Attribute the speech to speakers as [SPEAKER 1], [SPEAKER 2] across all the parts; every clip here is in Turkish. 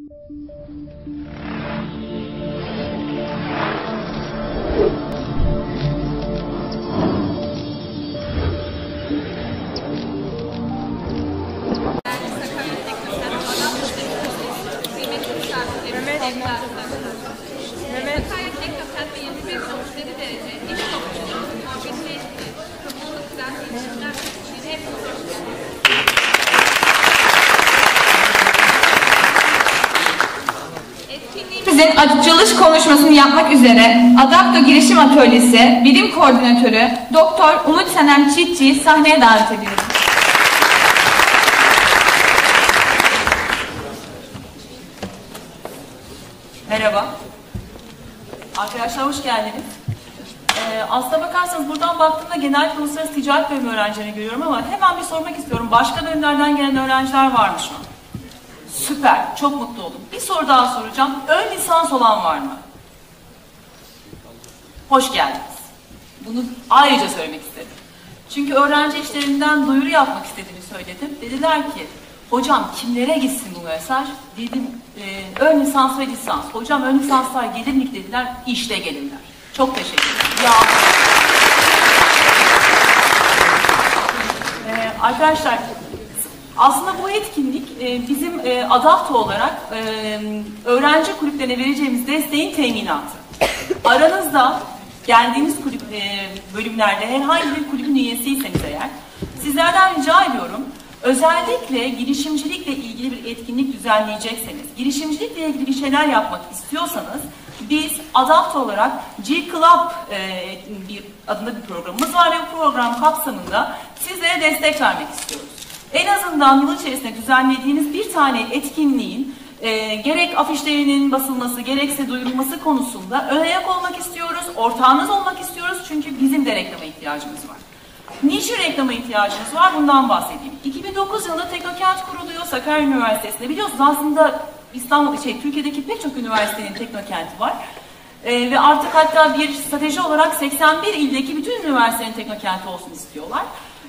[SPEAKER 1] Açılış konuşmasını yapmak üzere Adapto Girişim Atölyesi Birim Koordinatörü Doktor Umut Senem Çiftçi'yi sahneye davet ediyoruz.
[SPEAKER 2] Merhaba. Arkadaşlar hoş geldiniz. Aslına bakarsanız buradan baktığımda genel uluslararası ticaret bölümü öğrencilerini görüyorum ama hemen bir sormak istiyorum. Başka bölümlerden gelen öğrenciler var mı şu an? Süper, çok mutlu oldum. Bir soru daha soracağım. Ön lisans olan var mı? Hoş geldiniz. Bunu ayrıca söylemek istedim. Çünkü öğrenci işlerinden duyuru yapmak istediğini söyledim. Dediler ki, hocam kimlere gitsin bu mesaj? Dedim, ön lisans ve lisans. Hocam ön lisanslar gelir mi dediler, işte gelirler. Çok teşekkür ederim. Ya. Arkadaşlar, aslında bu etkinlik bizim Adapto olarak öğrenci kulüplerine vereceğimiz desteğin teminatı. Aranızda geldiğiniz bölümlerde herhangi bir kulübün üyesiyseniz eğer, sizlerden rica ediyorum, özellikle girişimcilikle ilgili bir etkinlik düzenleyecekseniz, girişimcilikle ilgili bir şeyler yapmak istiyorsanız, biz Adapto olarak G-Club adında bir programımız var ve bu program kapsamında sizlere destek vermek istiyoruz. En azından yıl içerisinde düzenlediğiniz bir tane etkinliğin gerek afişlerinin basılması, gerekse duyurulması konusunda ön ayak olmak istiyoruz, ortağınız olmak istiyoruz çünkü bizim de reklama ihtiyacımız var. Niçin reklama ihtiyacımız var? Bundan bahsedeyim. 2009 yılında Teknokent kuruluyor Sakarya Üniversitesi'nde. Biliyorsunuz aslında Türkiye'deki pek çok üniversitenin teknokenti var. Ve artık hatta bir strateji olarak 81 ildeki bütün üniversitelerin teknokenti olsun istiyorlar.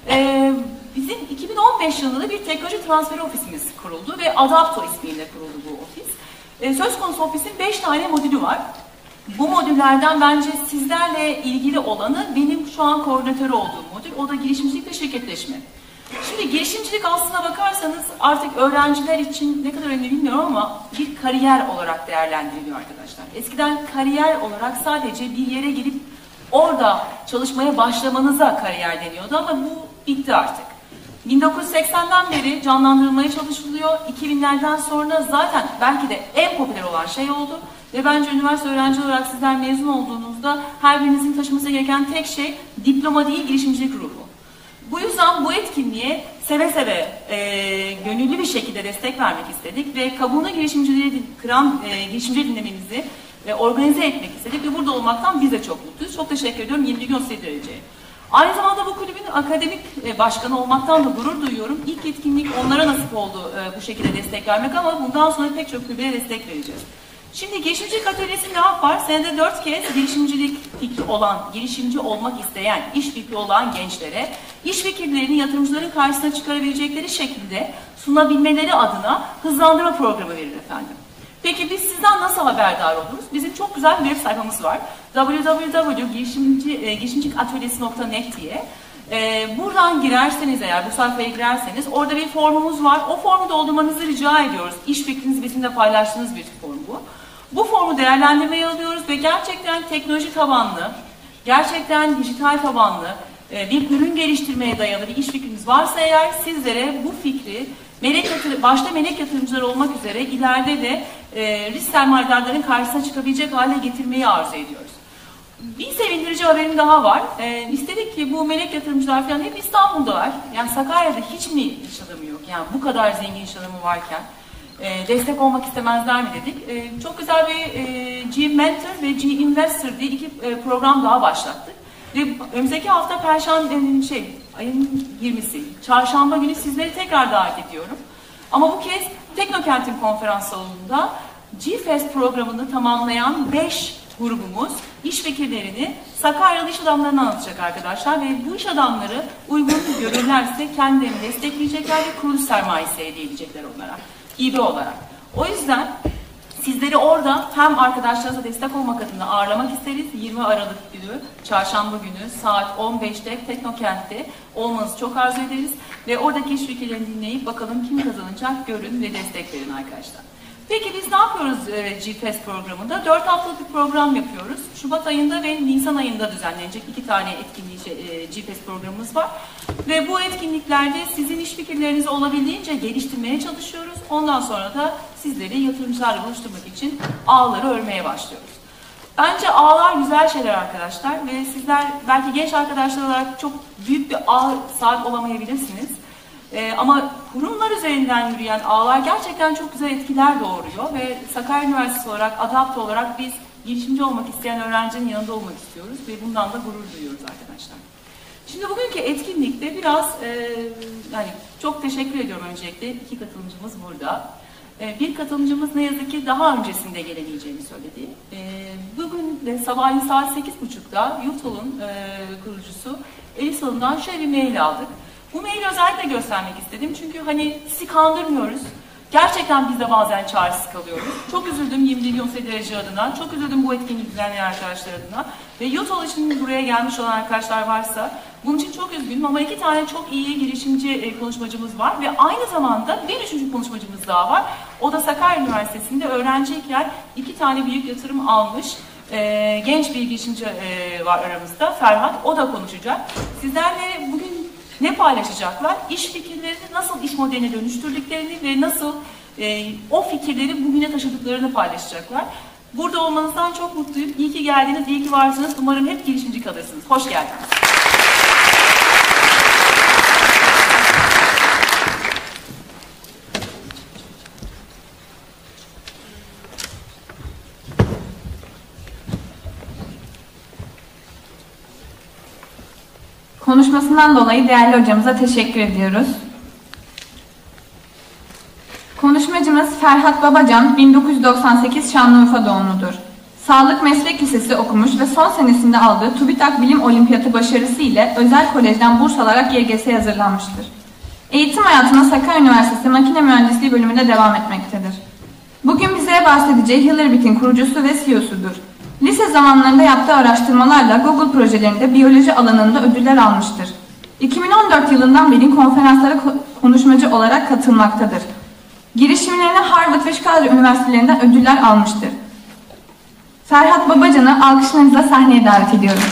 [SPEAKER 2] Bizim 2015 yılında bir teknoloji transferi ofisimiz kuruldu ve Adapto ismiyle kuruldu bu ofis. Söz konusu ofisin 5 tane modülü var. Bu modüllerden bence sizlerle ilgili olanı benim şu an koordinatörü olduğum modül. O da girişimcilik ve şirketleşme. Şimdi girişimcilik aslına bakarsanız artık öğrenciler için ne kadar önemli bilmiyorum ama bir kariyer olarak değerlendiriliyor arkadaşlar. Eskiden kariyer olarak sadece bir yere gelip orada çalışmaya başlamanıza kariyer deniyordu ama bu bitti artık. 1980'den beri canlandırılmaya çalışılıyor. 2000'lerden sonra zaten belki de en popüler olan şey oldu. Ve bence üniversite öğrenci olarak sizler mezun olduğunuzda her birinizin taşıması gereken tek şey diploma değil, girişimcilik ruhu. Bu yüzden bu etkinliğe seve seve gönüllü bir şekilde destek vermek istedik ve kabuğunu girişimcileri kıran girişimci dinlememizi organize etmek istedik ve burada olmaktan biz de çok mutluyuz. Çok teşekkür ediyorum 20 gün derece. Aynı zamanda bu kulübün akademik başkanı olmaktan da gurur duyuyorum. İlk etkinlik onlara nasip oldu bu şekilde destek vermek ama bundan sonra pek çok kulübe destek vereceğiz. Şimdi girişimcilik atölyesi ne yapar? Senede 4 kez girişimcilik fikri olan, girişimci olmak isteyen, iş fikri olan gençlere iş fikirlerini yatırımcıların karşısına çıkarabilecekleri şekilde sunabilmeleri adına hızlandırma programı verir efendim. Peki biz sizden nasıl haberdar oluruz? Bizim çok güzel bir web sayfamız var. www.girişimcilikatölyesi.net diye. Buradan girerseniz eğer, bu sayfaya girerseniz orada bir formumuz var. O formu doldurmanızı rica ediyoruz. İş fikrinizi bizimle paylaştığınız bir form bu. Bu formu değerlendirmeye alıyoruz ve gerçekten teknoloji tabanlı, gerçekten dijital tabanlı bir ürün geliştirmeye dayalı bir iş fikriniz varsa eğer sizlere bu fikri başta melek yatırımcılar olmak üzere ileride de risk sermayedarların karşısına çıkabilecek hale getirmeyi arzu ediyoruz. Bir sevindirici haberim daha var. İstedik ki bu melek yatırımcılar falan hep İstanbul'dalar. Yani Sakarya'da hiç mi iş adamı yok? Yani bu kadar zengin iş adamı varken destek olmak istemezler mi dedik. Çok güzel bir G-Mentor ve G-Investor diye iki program daha başlattık. Ve önümüzdeki hafta ayın 20'si, çarşamba günü sizleri tekrar davet ediyorum. Ama bu kez Teknokent'in konferans salonunda G-Fest programını tamamlayan 5 grubumuz iş fikirlerini Sakaryalı iş adamlarına anlatacak arkadaşlar ve bu iş adamları uygun görürlerse kendilerini destekleyecekler ve kuruluş sermayesi elde edecekler onlara, hibe olarak. O yüzden Sizleri orada hem arkadaşlarınıza destek olmak adına ağırlamak isteriz. 20 Aralık günü, çarşamba günü saat 15'te Teknokent'te olmanızı çok arzu ederiz. Ve oradaki iş fikirlerini dinleyip bakalım kim kazanacak görün ve destek verin arkadaşlar. Peki biz ne yapıyoruz G-Fest programında? 4 haftalık bir program yapıyoruz. Şubat ayında ve Nisan ayında düzenlenecek 2 tane G-Fest programımız var. Ve bu etkinliklerde sizin iş fikirlerinizi olabildiğince geliştirmeye çalışıyoruz. Ondan sonra da sizleri yatırımcılarla buluşturmak için ağları örmeye başlıyoruz. Bence ağlar güzel şeyler arkadaşlar ve sizler belki genç arkadaşlar olarak çok büyük bir ağ sahip olamayabilirsiniz. Ama kurumlar üzerinden yürüyen ağlar gerçekten çok güzel etkiler doğuruyor ve Sakarya Üniversitesi olarak, ADAPT olarak biz girişimci olmak isteyen öğrencinin yanında olmak istiyoruz ve bundan da gurur duyuyoruz arkadaşlar. Şimdi bugünkü etkinlikte biraz, yani çok teşekkür ediyorum öncelikle, 2 katılımcımız burada. Bir katılımcımız ne yazık ki daha öncesinde gelemeyeceğini söyledi. Bugün de sabahleyin saat 8.30'da YouTube'un kurucusu Elif Hanım'dan şöyle bir mail aldık. Bu maili özellikle göstermek istedim çünkü hani sizi kandırmıyoruz. Gerçekten biz de bazen çaresiz kalıyoruz. Çok üzüldüm 21 Yonsel derece adına, çok üzüldüm bu etkinliği düzenleyen arkadaşlar adına. Ve YouTube için buraya gelmiş olan arkadaşlar varsa bunun için çok üzgünüm ama 2 tane çok iyi girişimci konuşmacımız var ve aynı zamanda bir 3. konuşmacımız daha var. O da Sakarya Üniversitesi'nde öğrenciyken 2 tane büyük yatırım almış genç bir girişimci var aramızda, Ferhat. O da konuşacak. Sizlerle bugün ne paylaşacaklar? İş fikirlerini nasıl iş modeline dönüştürdüklerini ve nasıl o fikirleri bugüne taşıdıklarını paylaşacaklar. Burada olmanızdan çok mutluyum. İyi ki geldiniz, iyi ki varsınız. Umarım hep girişimci kalırsınız. Hoş geldiniz.
[SPEAKER 1] Konuşmasından dolayı değerli hocamıza teşekkür ediyoruz. Konuşmacımız Ferhat Babacan, 1998 Şanlıurfa doğumludur. Sağlık Meslek Lisesi okumuş ve son senesinde aldığı TÜBİTAK Bilim Olimpiyatı başarısı ile özel kolejden burs alarak YGS'ye hazırlanmıştır. Eğitim hayatına Sakarya Üniversitesi Makine Mühendisliği bölümünde devam etmektedir. Bugün bize bahsedeceği Hillerbit'in kurucusu ve CEO'sudur. Lise zamanlarında yaptığı araştırmalarla Google projelerinde biyoloji alanında ödüller almıştır. 2014 yılından beri konferanslara konuşmacı olarak katılmaktadır. Girişimlerine Harvard ve Chicago üniversitelerinden ödüller almıştır. Ferhat Babacan'ı alkışlarınızla sahneye davet ediyorum.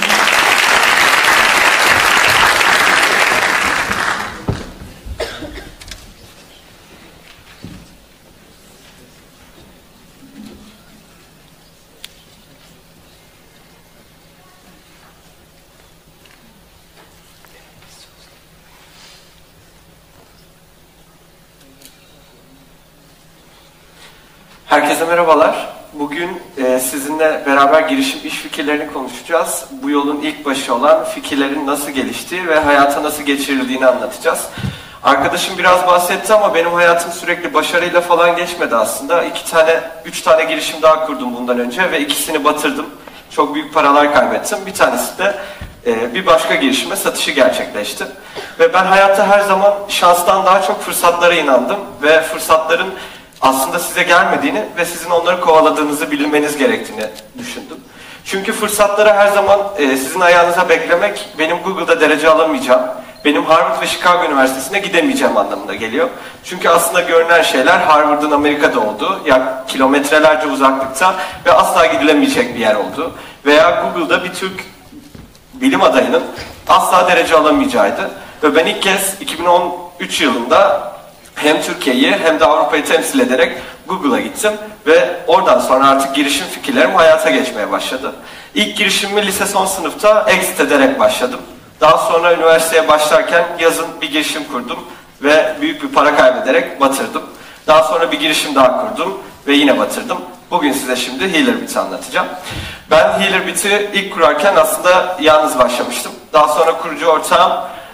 [SPEAKER 3] Herkese merhabalar. Bugün sizinle beraber girişim iş fikirlerini konuşacağız. Bu yolun ilk başı olan fikirlerin nasıl geliştiği ve hayata nasıl geçirildiğini anlatacağız. Arkadaşım biraz bahsetti ama benim hayatım sürekli başarıyla falan geçmedi aslında. 3 tane girişim daha kurdum bundan önce ve ikisini batırdım. Çok büyük paralar kaybettim. Bir tanesi de bir başka girişime satışı gerçekleşti. Ve ben hayatta her zaman şanstan daha çok fırsatlara inandım ve fırsatların aslında size gelmediğini ve sizin onları kovaladığınızı bilmeniz gerektiğini düşündüm. Çünkü fırsatları her zaman sizin ayağınıza beklemek, benim Google'da derece alamayacağım, benim Harvard ve Chicago Üniversitesi'ne gidemeyeceğim anlamına geliyor. Çünkü aslında görünen şeyler Harvard'ın Amerika'da olduğu, ya kilometrelerce uzaklıkta ve asla gidilemeyecek bir yer olduğu veya Google'da bir Türk bilim adayının asla derece alamayacağıydı. Ve ben ilk kez 2013 yılında hem Türkiye'yi hem de Avrupa'yı temsil ederek Google'a gittim ve oradan sonra artık girişim fikirlerim hayata geçmeye başladı. İlk girişimimi lise son sınıfta exit ederek başladım. Daha sonra üniversiteye başlarken yazın bir girişim kurdum ve büyük bir para kaybederek batırdım. Daha sonra bir girişim daha kurdum ve yine batırdım. Bugün size şimdi Hillerbit'i anlatacağım. Ben Hillerbit'i ilk kurarken aslında yalnız başlamıştım. Daha sonra kurucu ortağım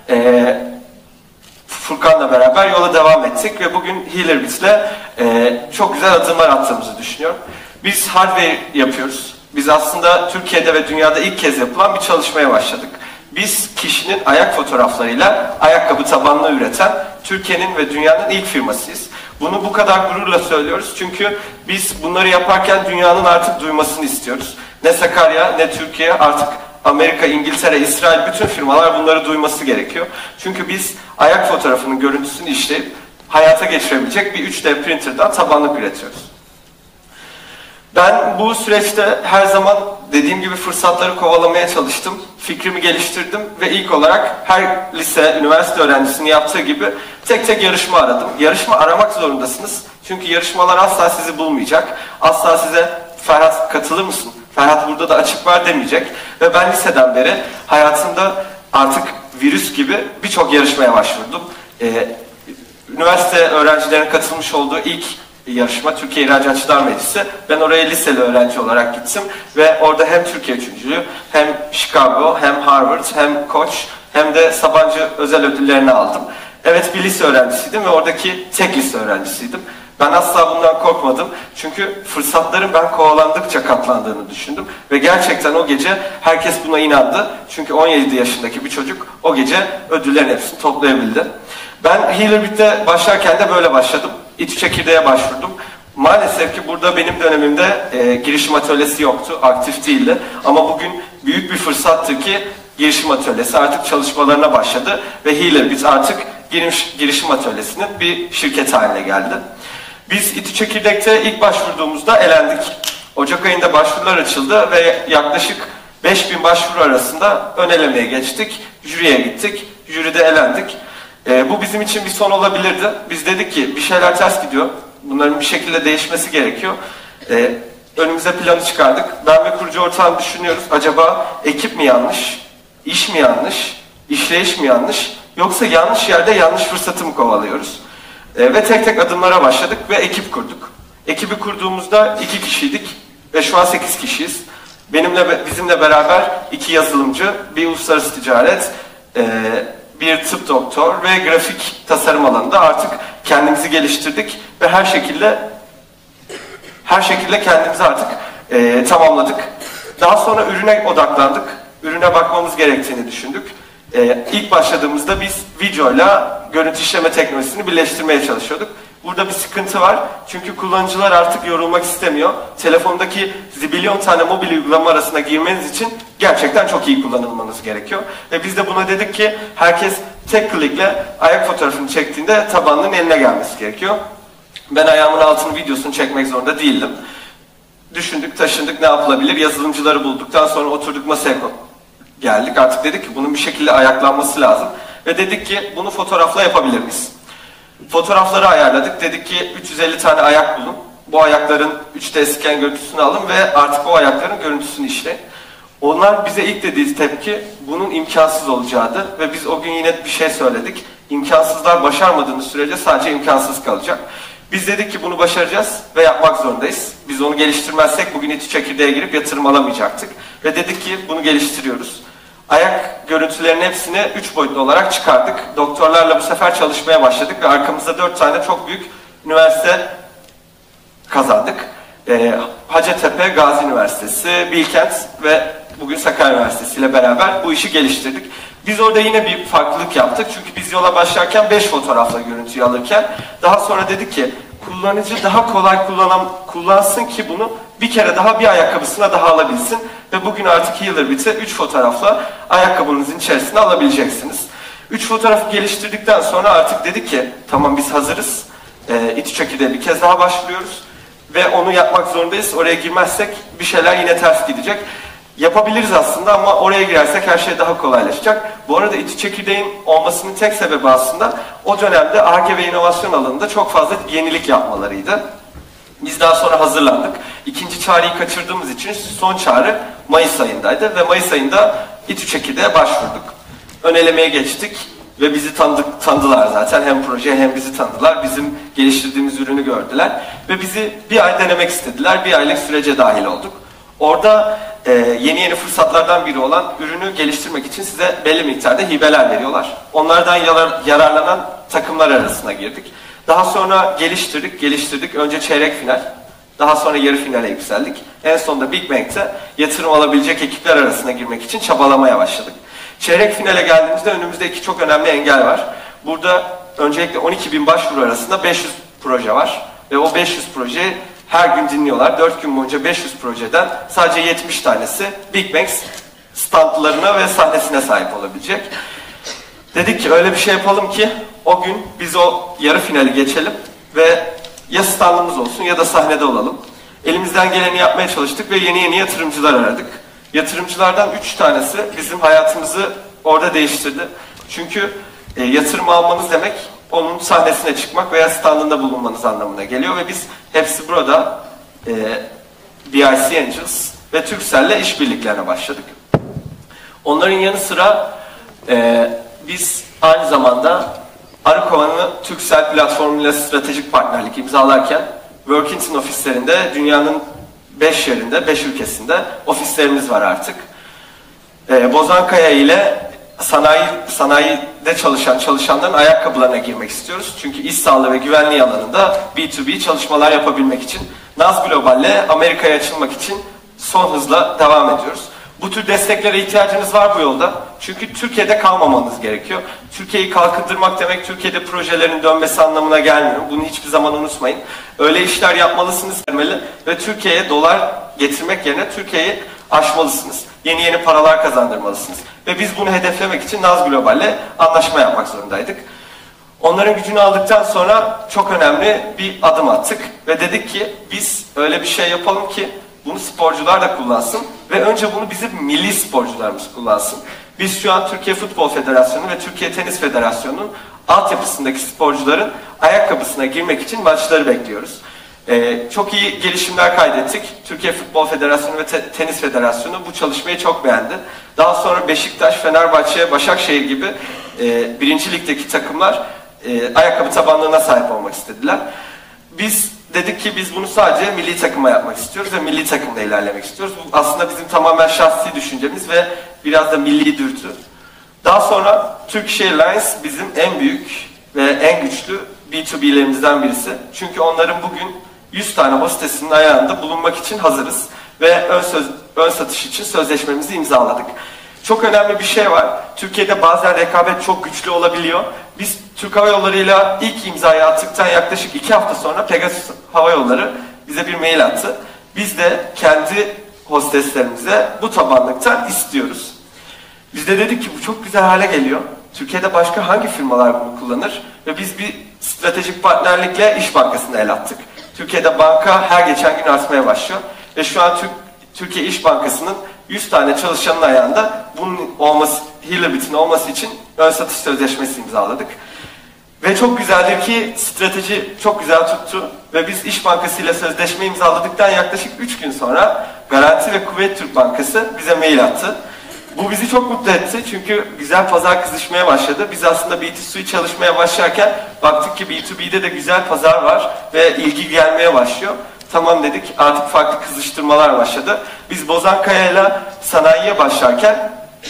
[SPEAKER 3] Furkan'la beraber yola devam ettik ve bugün Hillerbit'le çok güzel adımlar attığımızı düşünüyorum. Biz hardware yapıyoruz. Biz aslında Türkiye'de ve dünyada ilk kez yapılan bir çalışmaya başladık. Biz kişinin ayak fotoğraflarıyla ayakkabı tabanını üreten Türkiye'nin ve dünyanın ilk firmasıyız. Bunu bu kadar gururla söylüyoruz çünkü biz bunları yaparken dünyanın artık duymasını istiyoruz. Ne Sakarya ne Türkiye, artık Amerika, İngiltere, İsrail, bütün firmalar bunları duyması gerekiyor. Çünkü biz ayak fotoğrafının görüntüsünü işleyip hayata geçirebilecek bir 3D printer'dan tabanlık üretiyoruz. Ben bu süreçte her zaman dediğim gibi fırsatları kovalamaya çalıştım. Fikrimi geliştirdim ve ilk olarak her lise, üniversite öğrencisinin yaptığı gibi tek tek yarışma aradım. Yarışma aramak zorundasınız. Çünkü yarışmalar asla sizi bulmayacak. Asla size Ferhat katılır mısın? Ferhat burada da açık var demeyecek. Ve ben liseden beri hayatımda artık virüs gibi birçok yarışmaya başvurdum. Üniversite öğrencilerinin katılmış olduğu ilk yarışma Türkiye İhracatçılar Meclisi. Ben oraya liseli öğrenci olarak gittim ve orada hem Türkiye üçüncülüğü, hem Chicago, hem Harvard, hem Koç, hem de Sabancı özel ödüllerini aldım. Evet, bir lise öğrencisiydim ve oradaki tek lise öğrencisiydim. Ben asla bundan korkmadım çünkü fırsatların ben kovalandıkça katlandığını düşündüm ve gerçekten o gece herkes buna inandı. Çünkü 17 yaşındaki bir çocuk o gece ödüllerin hepsini toplayabildi. Ben Healerbit'te başlarken de böyle başladım. İTÜ Çekirdeğe başvurdum. Maalesef ki burada benim dönemimde girişim atölyesi yoktu, aktif değildi. Ama bugün büyük bir fırsattır ki girişim atölyesi artık çalışmalarına başladı ve Healerbit artık girişim atölyesinin bir şirket haline geldi. Biz İTÜ Çekirdek'te ilk başvurduğumuzda elendik. Ocak ayında başvurular açıldı ve yaklaşık 5000 başvuru arasında ön elemeye geçtik. Jüriye gittik. Jüride elendik. Bu bizim için bir son olabilirdi. Biz dedik ki bir şeyler ters gidiyor. Bunların bir şekilde değişmesi gerekiyor. Önümüze planı çıkardık. Ben ve kurucu ortağım düşünüyoruz. Acaba ekip mi yanlış? İş mi yanlış? İşleyiş mi yanlış? Yoksa yanlış yerde yanlış fırsatı mı kovalıyoruz? Ve tek tek adımlara başladık ve ekip kurduk. Ekibi kurduğumuzda 2 kişiydik ve şu an 8 kişiyiz. Bizimle beraber 2 yazılımcı, bir uluslararası ticaret, bir tıp doktor ve grafik tasarım alanında artık kendimizi geliştirdik ve her şekilde kendimizi artık tamamladık. Daha sonra ürüne odaklandık. Ürüne bakmamız gerektiğini düşündük. İlk başladığımızda biz videoyla görüntü işleme teknolojisini birleştirmeye çalışıyorduk. Burada bir sıkıntı var. Çünkü kullanıcılar artık yorulmak istemiyor. Telefondaki zibilyon tane mobil uygulama arasına girmeniz için gerçekten çok iyi kullanılmanız gerekiyor. Ve biz de buna dedik ki herkes tek klikle ayak fotoğrafını çektiğinde tabanının eline gelmesi gerekiyor. Ben ayağımın altını videosunu çekmek zorunda değildim. Düşündük, taşındık, ne yapılabilir? Yazılımcıları bulduktan sonra oturduk masaya geldik. Artık dedik ki bunun bir şekilde ayaklanması lazım. Ve dedik ki bunu fotoğrafla yapabilir miyiz? Fotoğrafları ayarladık. Dedik ki 350 tane ayak bulun. Bu ayakların 3D scan görüntüsünü alın ve artık o ayakların görüntüsünü işleyin. Onlar bize ilk dediği tepki bunun imkansız olacağıydı. Ve biz o gün yine bir şey söyledik. İmkansızlar başarmadığımız sürece sadece imkansız kalacak. Biz dedik ki bunu başaracağız ve yapmak zorundayız. Biz onu geliştirmezsek bugün İTÜ Çekirdeğe girip yatırım alamayacaktık. Ve dedik ki bunu geliştiriyoruz. Ayak görüntülerinin hepsini 3 boyutlu olarak çıkardık. Doktorlarla bu sefer çalışmaya başladık ve arkamızda 4 tane çok büyük üniversite kazandık. Hacettepe, Gazi Üniversitesi, Bilkent ve bugün Sakarya Üniversitesi ile beraber bu işi geliştirdik. Biz orada yine bir farklılık yaptık. Çünkü biz yola başlarken 5 fotoğrafla görüntüyü alırken daha sonra dedik ki kullanıcı daha kolay kullansın ki bunu bir kere daha bir ayakkabısına daha alabilsin. Ve bugün artık Healerbit'e 3 fotoğrafla ayakkabınızın içerisine alabileceksiniz. 3 fotoğrafı geliştirdikten sonra artık dedik ki tamam biz hazırız. İTÜ Çekirdeğe bir kez daha başvuruyoruz. Ve onu yapmak zorundayız. Oraya girmezsek bir şeyler yine ters gidecek. Yapabiliriz aslında ama oraya girersek her şey daha kolaylaşacak. Bu arada İTÜ Çekirdeğin olmasının tek sebebi aslında o dönemde Ar-Ge ve inovasyon alanında çok fazla yenilik yapmalarıydı. Biz daha sonra hazırlandık. İkinci çağrıyı kaçırdığımız için son çağrı Mayıs ayındaydı ve Mayıs ayında İTÜ Çekirdeğe başvurduk. Ön elemeye geçtik ve bizi tanıdılar zaten. Hem proje hem bizi tanıdılar. Bizim geliştirdiğimiz ürünü gördüler ve bizi bir ay denemek istediler. Bir aylık sürece dahil olduk. Orada yeni fırsatlardan biri olan ürünü geliştirmek için size belli miktarda hibeler veriyorlar. Onlardan yararlanan takımlar arasına girdik. Daha sonra geliştirdik. Önce çeyrek final, daha sonra yarı finale yükseldik. En sonunda Big Bang'te yatırım alabilecek ekipler arasına girmek için çabalamaya başladık. Çeyrek finale geldiğimizde önümüzde 2 çok önemli engel var. Burada öncelikle 12.000 başvuru arasında proje var. Ve o 500 projeyi her gün dinliyorlar. 4 gün boyunca 500 projeden sadece 70 tanesi Big Bang standlarına ve sahnesine sahip olabilecek. Dedik ki öyle bir şey yapalım ki o gün biz o yarı finali geçelim ve ya standımız olsun ya da sahnede olalım. Elimizden geleni yapmaya çalıştık ve yeni yatırımcılar aradık. Yatırımcılardan 3 tanesi bizim hayatımızı orada değiştirdi. Çünkü yatırım almanız demek onun sahnesine çıkmak veya standında bulunmanız anlamına geliyor ve biz hepsi burada BIC Angels ve Turkcell'le işbirliklerine başladık. Onların yanı sıra biz aynı zamanda Arıkovan'ı Turkcell platformuyla stratejik partnerlik imzalarken Workington ofislerinde dünyanın 5 yerinde, 5 ülkesinde ofislerimiz var artık. Bozankaya ile sanayide çalışanların ayakkabılarına girmek istiyoruz. Çünkü iş sağlığı ve güvenliği alanında B2B çalışmalar yapabilmek için Naz Global'le Amerika'ya açılmak için son hızla devam ediyoruz. Bu tür desteklere ihtiyacınız var bu yolda. Çünkü Türkiye'de kalmamanız gerekiyor. Türkiye'yi kalkındırmak demek Türkiye'de projelerin dönmesi anlamına gelmiyor. Bunu hiçbir zaman unutmayın. Öyle işler yapmalısınız demeli ve Türkiye'ye dolar getirmek yerine Türkiye'yi aşmalısınız. Yeni paralar kazandırmalısınız. Ve biz bunu hedeflemek için Naz Global'le anlaşma yapmak zorundaydık. Onların gücünü aldıktan sonra çok önemli bir adım attık. Ve dedik ki biz öyle bir şey yapalım ki bunu sporcular da kullansın ve önce bunu bizim milli sporcularımız kullansın. Biz şu an Türkiye Futbol Federasyonu ve Türkiye Tenis Federasyonu'nun altyapısındaki sporcuların ayakkabısına girmek için maçları bekliyoruz. Çok iyi gelişimler kaydettik. Türkiye Futbol Federasyonu ve Tenis Federasyonu bu çalışmayı çok beğendi. Daha sonra Beşiktaş, Fenerbahçe, Başakşehir gibi 1. Lig'deki takımlar ayakkabı tabanlığına sahip olmak istediler. Biz dedik ki biz bunu sadece milli takıma yapmak istiyoruz ve milli takımda ilerlemek istiyoruz. Bu aslında bizim tamamen şahsi düşüncemiz ve biraz da milli dürtü. Daha sonra Turkish Airlines bizim en büyük ve en güçlü B2B'lerimizden birisi. Çünkü onların bugün 100 tane hostesinin ayağında bulunmak için hazırız. Ve ön satış için sözleşmemizi imzaladık. Çok önemli bir şey var. Türkiye'de bazen rekabet çok güçlü olabiliyor. Biz Türk Hava Yolları'yla ilk imzayı attıktan yaklaşık 2 hafta sonra Pegasus Hava Yolları bize bir mail attı. Biz de kendi hosteslerimize bu tabanlıktan istiyoruz. Biz de dedik ki bu çok güzel hale geliyor. Türkiye'de başka hangi firmalar bunu kullanır? Ve biz bir stratejik partnerlikle İş Bankası'na el attık. Türkiye'de banka her geçen gün artmaya başlıyor. Ve şu an Türkiye İş Bankası'nın 100 tane çalışanın ayağında bunun olması, Hilabit'in olması için ön satış sözleşmesi imzaladık. Ve çok güzeldir ki strateji çok güzel tuttu. Ve biz İş Bankası ile sözleşme imzaladıktan yaklaşık 3 gün sonra Garanti ve Kuvvet Türk Bankası bize mail attı. Bu bizi çok mutlu etti çünkü güzel pazar kızışmaya başladı. Biz aslında B2C çalışmaya başlarken baktık ki B2B'de de güzel pazar var ve ilgi gelmeye başlıyor. Tamam dedik, artık farklı kızıştırmalar başladı. Biz Bozankaya'yla sanayiye başlarken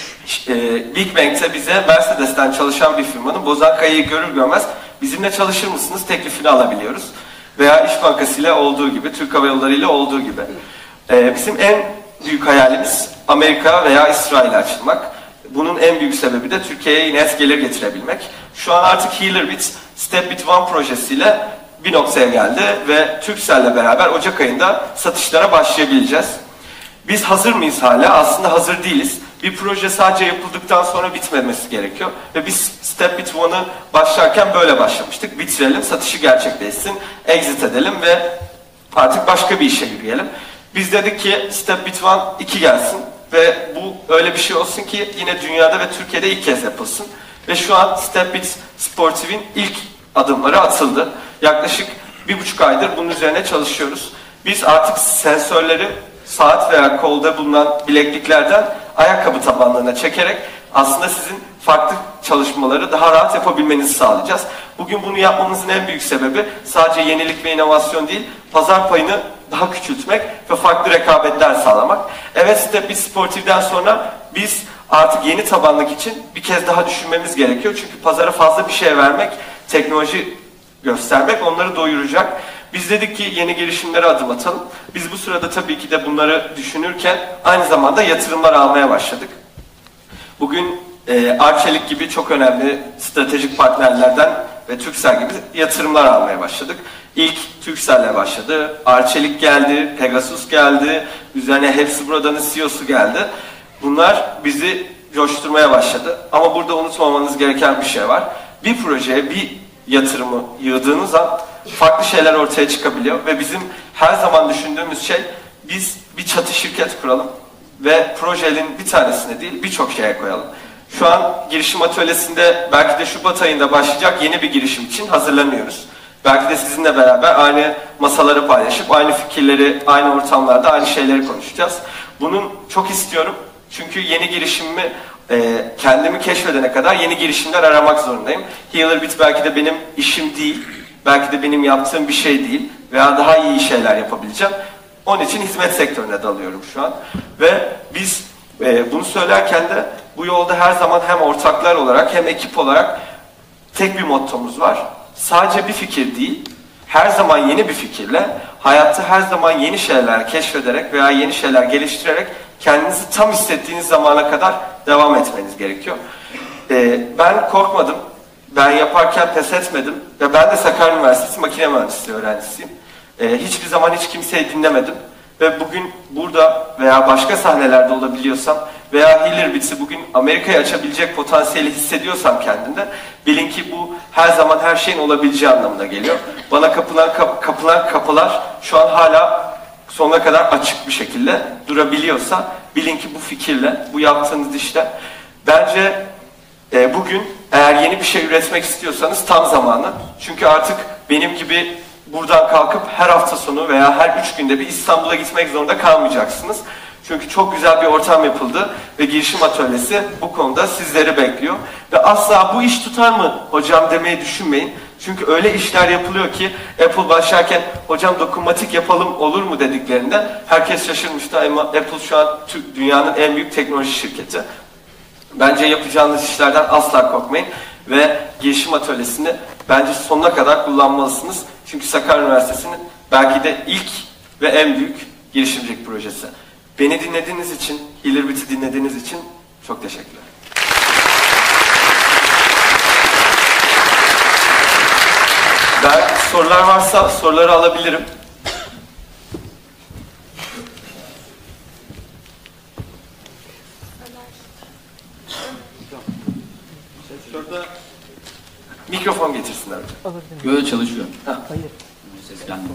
[SPEAKER 3] Big Bang'te bize Mercedes'ten çalışan bir firmanın Bozankaya'yı görür görmez bizimle çalışır mısınız teklifini alabiliyoruz. Veya İş Bankası ile olduğu gibi, Türk Hava Yolları ile olduğu gibi. Bizim en büyük hayalimiz Amerika veya İsrail'e açılmak. Bunun en büyük sebebi de Türkiye'ye net gelir getirebilmek. Şu an artık HealerBit, StepBit One projesiyle bir noktaya geldi ve Turkcell'le beraber Ocak ayında satışlara başlayabileceğiz. Biz hazır mıyız hala? Aslında hazır değiliz. Bir proje sadece yapıldıktan sonra bitmemesi gerekiyor. Ve biz StepBit One'ı başlarken böyle başlamıştık. Bitirelim, satışı gerçekleşsin, exit edelim ve artık başka bir işe yürüyelim. Biz dedik ki StepBit One 2 gelsin ve bu öyle bir şey olsun ki yine dünyada ve Türkiye'de ilk kez yapılsın. Ve şu an StepBit Sportive'in ilk adımları atıldı. Yaklaşık 1,5 aydır bunun üzerine çalışıyoruz. Biz artık sensörleri saat veya kolda bulunan bilekliklerden ayakkabı tabanlarına çekerek aslında sizin farklı çalışmaları daha rahat yapabilmenizi sağlayacağız. Bugün bunu yapmamızın en büyük sebebi sadece yenilik ve inovasyon değil, pazar payını daha küçültmek ve farklı rekabetler sağlamak. Evet, StepBit Sportive'den sonra biz artık yeni tabanlık için bir kez daha düşünmemiz gerekiyor. Çünkü pazara fazla bir şey vermek, teknoloji göstermek onları doyuracak. Biz dedik ki yeni girişimlere adım atalım. Biz bu sırada tabii ki de bunları düşünürken aynı zamanda yatırımlar almaya başladık. Bugün Arçelik gibi çok önemli stratejik partnerlerden ve Turkcell gibi yatırımlar almaya başladık. İlk Turkcell'le başladı, Arçelik geldi, Pegasus geldi, üzerine Hepsi Burada'nın CEO'su geldi. Bunlar bizi coşturmaya başladı. Ama burada unutmamanız gereken bir şey var. Bir projeye bir yatırımı yığdığınız an farklı şeyler ortaya çıkabiliyor ve bizim her zaman düşündüğümüz şey, biz bir çatı şirket kuralım ve projenin bir tanesine değil birçok şeye koyalım. Şu an girişim atölyesinde belki de Şubat ayında başlayacak yeni bir girişim için hazırlanıyoruz. Belki de sizinle beraber aynı masaları paylaşıp aynı fikirleri, aynı ortamlarda aynı şeyleri konuşacağız. Bunun çok istiyorum çünkü yeni girişimimi kendimi keşfedene kadar yeni girişimler aramak zorundayım. HealerBit belki de benim işim değil, belki de benim yaptığım bir şey değil veya daha iyi şeyler yapabileceğim. Onun için hizmet sektörüne dalıyorum şu an. Ve biz bunu söylerken de bu yolda her zaman hem ortaklar olarak hem ekip olarak tek bir mottomuz var. Sadece bir fikir değil, her zaman yeni bir fikirle, hayatta her zaman yeni şeyler keşfederek veya yeni şeyler geliştirerek kendinizi tam hissettiğiniz zamana kadar devam etmeniz gerekiyor. Ben korkmadım, ben yaparken pes etmedim ve ben de Sakarya Üniversitesi Makine Mühendisliği öğrencisiyim. Hiçbir zaman hiç kimseyi dinlemedim ve bugün burada veya başka sahnelerde olabiliyorsam veya HealerBit'i bugün Amerika'ya açabilecek potansiyeli hissediyorsam kendimde, bilin ki bu her zaman her şeyin olabileceği anlamına geliyor. Bana kapılan kapılar şu an hala sonuna kadar açık bir şekilde durabiliyorsa, bilin ki bu fikirle, bu yaptığınız işle, bence bugün eğer yeni bir şey üretmek istiyorsanız tam zamanı. Çünkü artık benim gibi buradan kalkıp her hafta sonu veya her 3 günde bir İstanbul'a gitmek zorunda kalmayacaksınız. Çünkü çok güzel bir ortam yapıldı ve girişim atölyesi bu konuda sizleri bekliyor. Ve asla bu iş tutar mı hocam demeyi düşünmeyin. Çünkü öyle işler yapılıyor ki Apple başlarken hocam dokunmatik yapalım olur mu dediklerinde herkes şaşırmıştı ama Apple şu an dünyanın en büyük teknoloji şirketi. Bence yapacağınız işlerden asla korkmayın ve girişim atölyesini bence sonuna kadar kullanmalısınız. Çünkü Sakarya Üniversitesi'nin belki de ilk ve en büyük girişimcilik projesi. Beni dinlediğiniz için, HealerBit'i dinlediğiniz için çok teşekkürler. Belki sorular varsa soruları alabilirim. Mikrofon getirsinler.
[SPEAKER 4] Böyle çalışıyor.
[SPEAKER 3] Ha.
[SPEAKER 4] Hayır. Seslendim.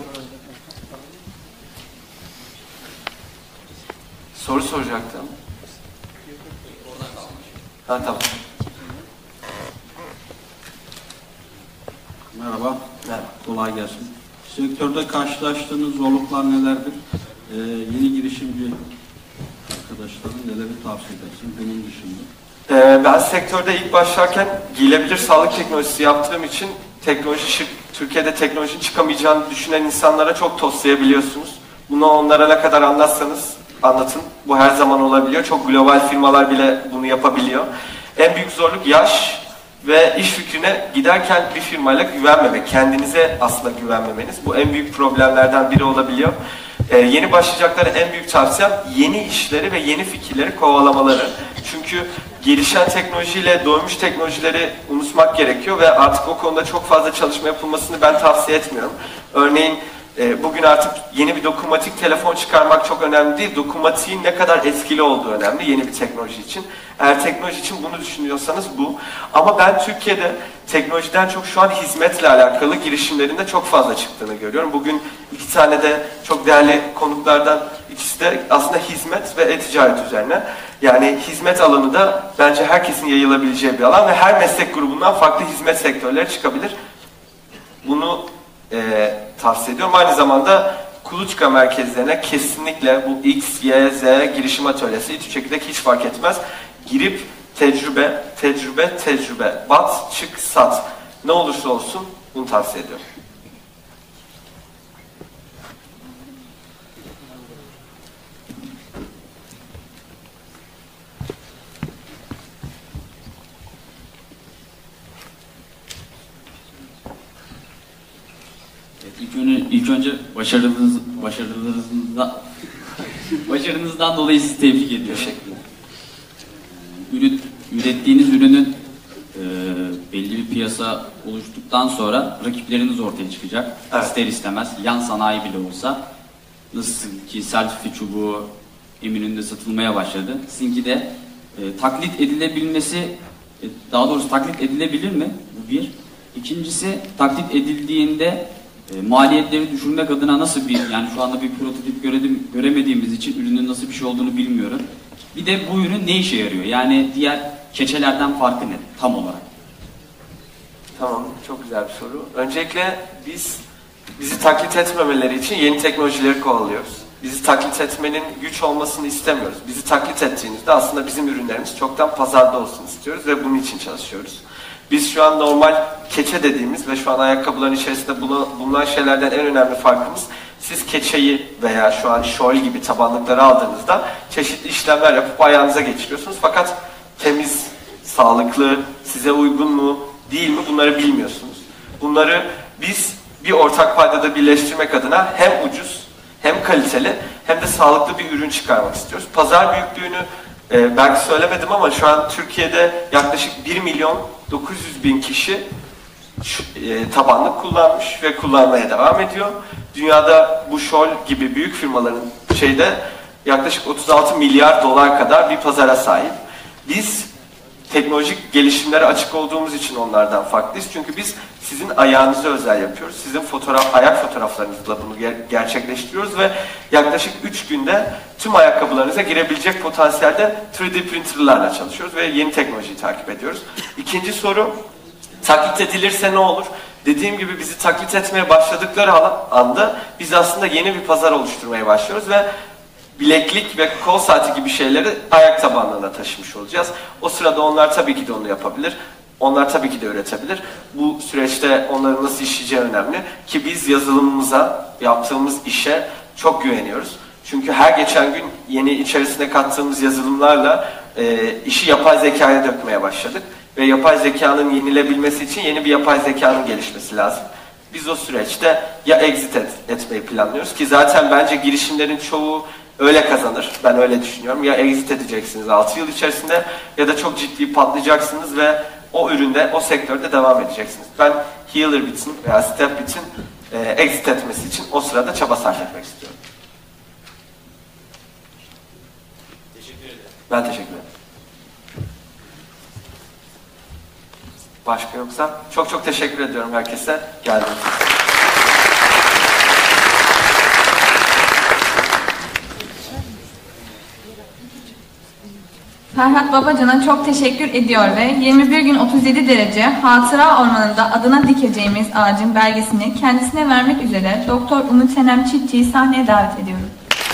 [SPEAKER 3] Soru soracaktım. Ha tamam.
[SPEAKER 4] Merhaba.
[SPEAKER 3] Merhaba.
[SPEAKER 4] Kolay gelsin. Sektörde karşılaştığınız zorluklar nelerdir? Yeni girişimci arkadaşların neleri tavsiye edersin bunun dışında?
[SPEAKER 3] Ben sektörde ilk başlarken giyilebilir sağlık teknolojisi yaptığım için Türkiye'de teknolojinin çıkamayacağını düşünen insanlara çok toslayabiliyorsunuz. Bunu onlara ne kadar anlatsanız anlatın. Bu her zaman olabiliyor. Çok global firmalar bile bunu yapabiliyor. En büyük zorluk yaş ve iş fikrine giderken bir firmayla güvenmemek. Kendinize aslında güvenmemeniz. Bu en büyük problemlerden biri olabiliyor. Yeni başlayacaklara en büyük tavsiyem yeni işleri ve yeni fikirleri kovalamaları. Çünkü gelişen teknolojiyle doymuş teknolojileri unutmak gerekiyor ve artık o konuda çok fazla çalışma yapılmasını ben tavsiye etmiyorum. Örneğin bugün artık yeni bir dokunmatik telefon çıkarmak çok önemli değil. Dokunmatiğin ne kadar etkili olduğu önemli yeni bir teknoloji için. Eğer teknoloji için bunu düşünüyorsanız bu. Ama ben Türkiye'de teknolojiden çok şu an hizmetle alakalı girişimlerin de çok fazla çıktığını görüyorum. Bugün 2 tane de çok değerli konuklardan ikisi de aslında hizmet ve e-ticaret üzerine. Yani hizmet alanı da bence herkesin yayılabileceği bir alan ve her meslek grubundan farklı hizmet sektörleri çıkabilir. Bunu tavsiye ediyorum. Aynı zamanda kuluçka merkezlerine kesinlikle bu X, Y, Z girişim atölyesi hiçbir şekilde hiç fark etmez. Girip tecrübe, bat, çık, sat. Ne olursa olsun bunu tavsiye ediyorum.
[SPEAKER 4] İlk önce başarınızdan dolayı sizi tebrik ediyorum.
[SPEAKER 3] Teşekkür ederim.
[SPEAKER 4] Ürettiğiniz ürünün
[SPEAKER 5] belli bir piyasa oluştuktan sonra rakipleriniz ortaya çıkacak.
[SPEAKER 3] Evet.
[SPEAKER 5] İster istemez yan sanayi bile olsa, nasıl ki selfie çubuğu Eminönü'nde satılmaya başladı. Sizinki de taklit edilebilmesi, daha doğrusu taklit edilebilir mi? Bu bir. İkincisi, taklit edildiğinde maliyetleri düşürmek adına nasıl bir, yani şu anda bir prototip göremediğimiz için ürünün nasıl bir şey olduğunu bilmiyorum. Bir de bu ürün ne işe yarıyor? Yani diğer keçelerden farkı ne tam olarak?
[SPEAKER 3] Tamam, çok güzel bir soru. Öncelikle bizi taklit etmemeleri için yeni teknolojileri kovalıyoruz. Bizi taklit etmenin güç olmasını istemiyoruz. Bizi taklit ettiğinizde aslında bizim ürünlerimiz çoktan pazarda olsun istiyoruz ve bunun için çalışıyoruz. Biz şu an normal keçe dediğimiz ve şu an ayakkabıların içerisinde bulunan şeylerden en önemli farkımız, siz keçeyi veya şu an şol gibi tabanlıkları aldığınızda çeşitli işlemler yapıp ayağınıza geçiriyorsunuz. Fakat temiz, sağlıklı, size uygun mu, değil mi bunları bilmiyorsunuz. Bunları biz bir ortak paydada birleştirmek adına hem ucuz, hem kaliteli, hem de sağlıklı bir ürün çıkarmak istiyoruz. Pazar büyüklüğünü belki söylemedim ama şu an Türkiye'de yaklaşık 1.900.000 kişi tabanlık kullanmış ve kullanmaya devam ediyor. Dünyada bu Scholl gibi büyük firmaların yaklaşık 36 milyar dolar kadar bir pazara sahip. Biz teknolojik gelişimlere açık olduğumuz için onlardan farklıyız. Çünkü biz sizin ayağınızı özel yapıyoruz. Sizin ayak fotoğraflarınızla bunu gerçekleştiriyoruz ve yaklaşık 3 günde tüm ayakkabılarınıza girebilecek potansiyelde 3D printerlarla çalışıyoruz ve yeni teknolojiyi takip ediyoruz. İkinci soru, taklit edilirse ne olur? Dediğim gibi bizi taklit etmeye başladıkları anda biz aslında yeni bir pazar oluşturmaya başlıyoruz ve bileklik ve kol saati gibi şeyleri ayak tabanlığına taşımış olacağız. O sırada onlar tabii ki de onu yapabilir. Onlar tabii ki de üretebilir. Bu süreçte onların nasıl işleyeceği önemli. Ki biz yazılımımıza, yaptığımız işe çok güveniyoruz. Çünkü her geçen gün yeni içerisine kattığımız yazılımlarla işi yapay zekaya dökmeye başladık. Ve yapay zekanın yenilebilmesi için yeni bir yapay zekanın gelişmesi lazım. Biz o süreçte ya exit etmeyi planlıyoruz ki zaten bence girişimlerin çoğu öyle kazanır. Ben öyle düşünüyorum. Ya exit edeceksiniz 6 yıl içerisinde ya da çok ciddi patlayacaksınız ve o üründe, o sektörde devam edeceksiniz. Ben Healerbits'in veya StepBits'in exit etmesi için o sırada çaba sarf etmek istiyorum.
[SPEAKER 6] Teşekkür ederim.
[SPEAKER 3] Ben teşekkür ederim. Başka yoksa çok çok teşekkür ediyorum herkese geldiğiniz için.
[SPEAKER 1] Ferhat Babacan'a çok teşekkür ediyor ve 21 gün 37 derece Hatıra Ormanı'nda adına dikeceğimiz ağacın belgesini kendisine vermek üzere Doktor Umut Senem Çiftçi'yi sahneye davet ediyorum.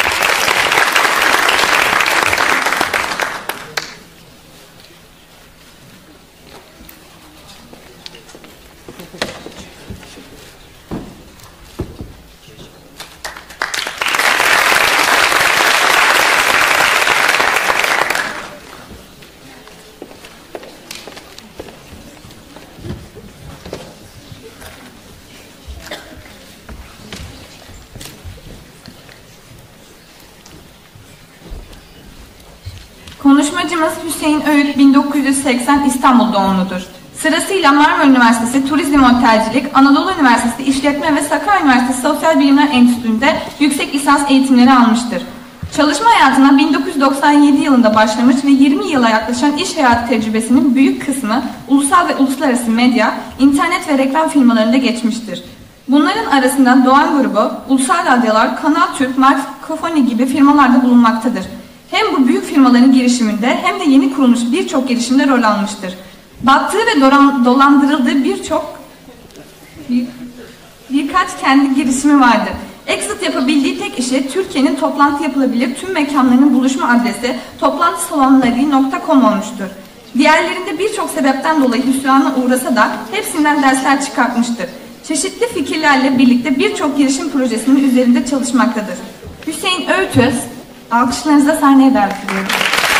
[SPEAKER 1] Konuşmacımız Hüseyin Öğüt 1980 İstanbul doğumludur. Sırasıyla Marmara Üniversitesi Turizm Otelcilik, Anadolu Üniversitesi İşletme ve Sakarya Üniversitesi Sosyal Bilimler Enstitüsü'nde yüksek lisans eğitimleri almıştır. Çalışma hayatına 1997 yılında başlamış ve 20 yıla yaklaşan iş hayatı tecrübesinin büyük kısmı ulusal ve uluslararası medya, internet ve reklam firmalarında geçmiştir. Bunların arasında Doğan Grubu, Ulusal Radyolar, Kanal Türk, Markofoni gibi firmalarda bulunmaktadır. Hem bu büyük firmaların girişiminde hem de yeni kurulmuş birçok girişimde rol almıştır. Battığı ve dolandırıldığı birkaç kendi girişimi vardır. Exit yapabildiği tek işi Türkiye'nin toplantı yapılabilir tüm mekanlarının buluşma adresi toplantısalonları.com olmuştur. Diğerlerinde birçok sebepten dolayı hüsrana uğrasa da hepsinden dersler çıkartmıştır. Çeşitli fikirlerle birlikte birçok girişim projesinin üzerinde çalışmaktadır. Hüseyin Öğütöz, alkışlarınızla sahneye davet ediyorum.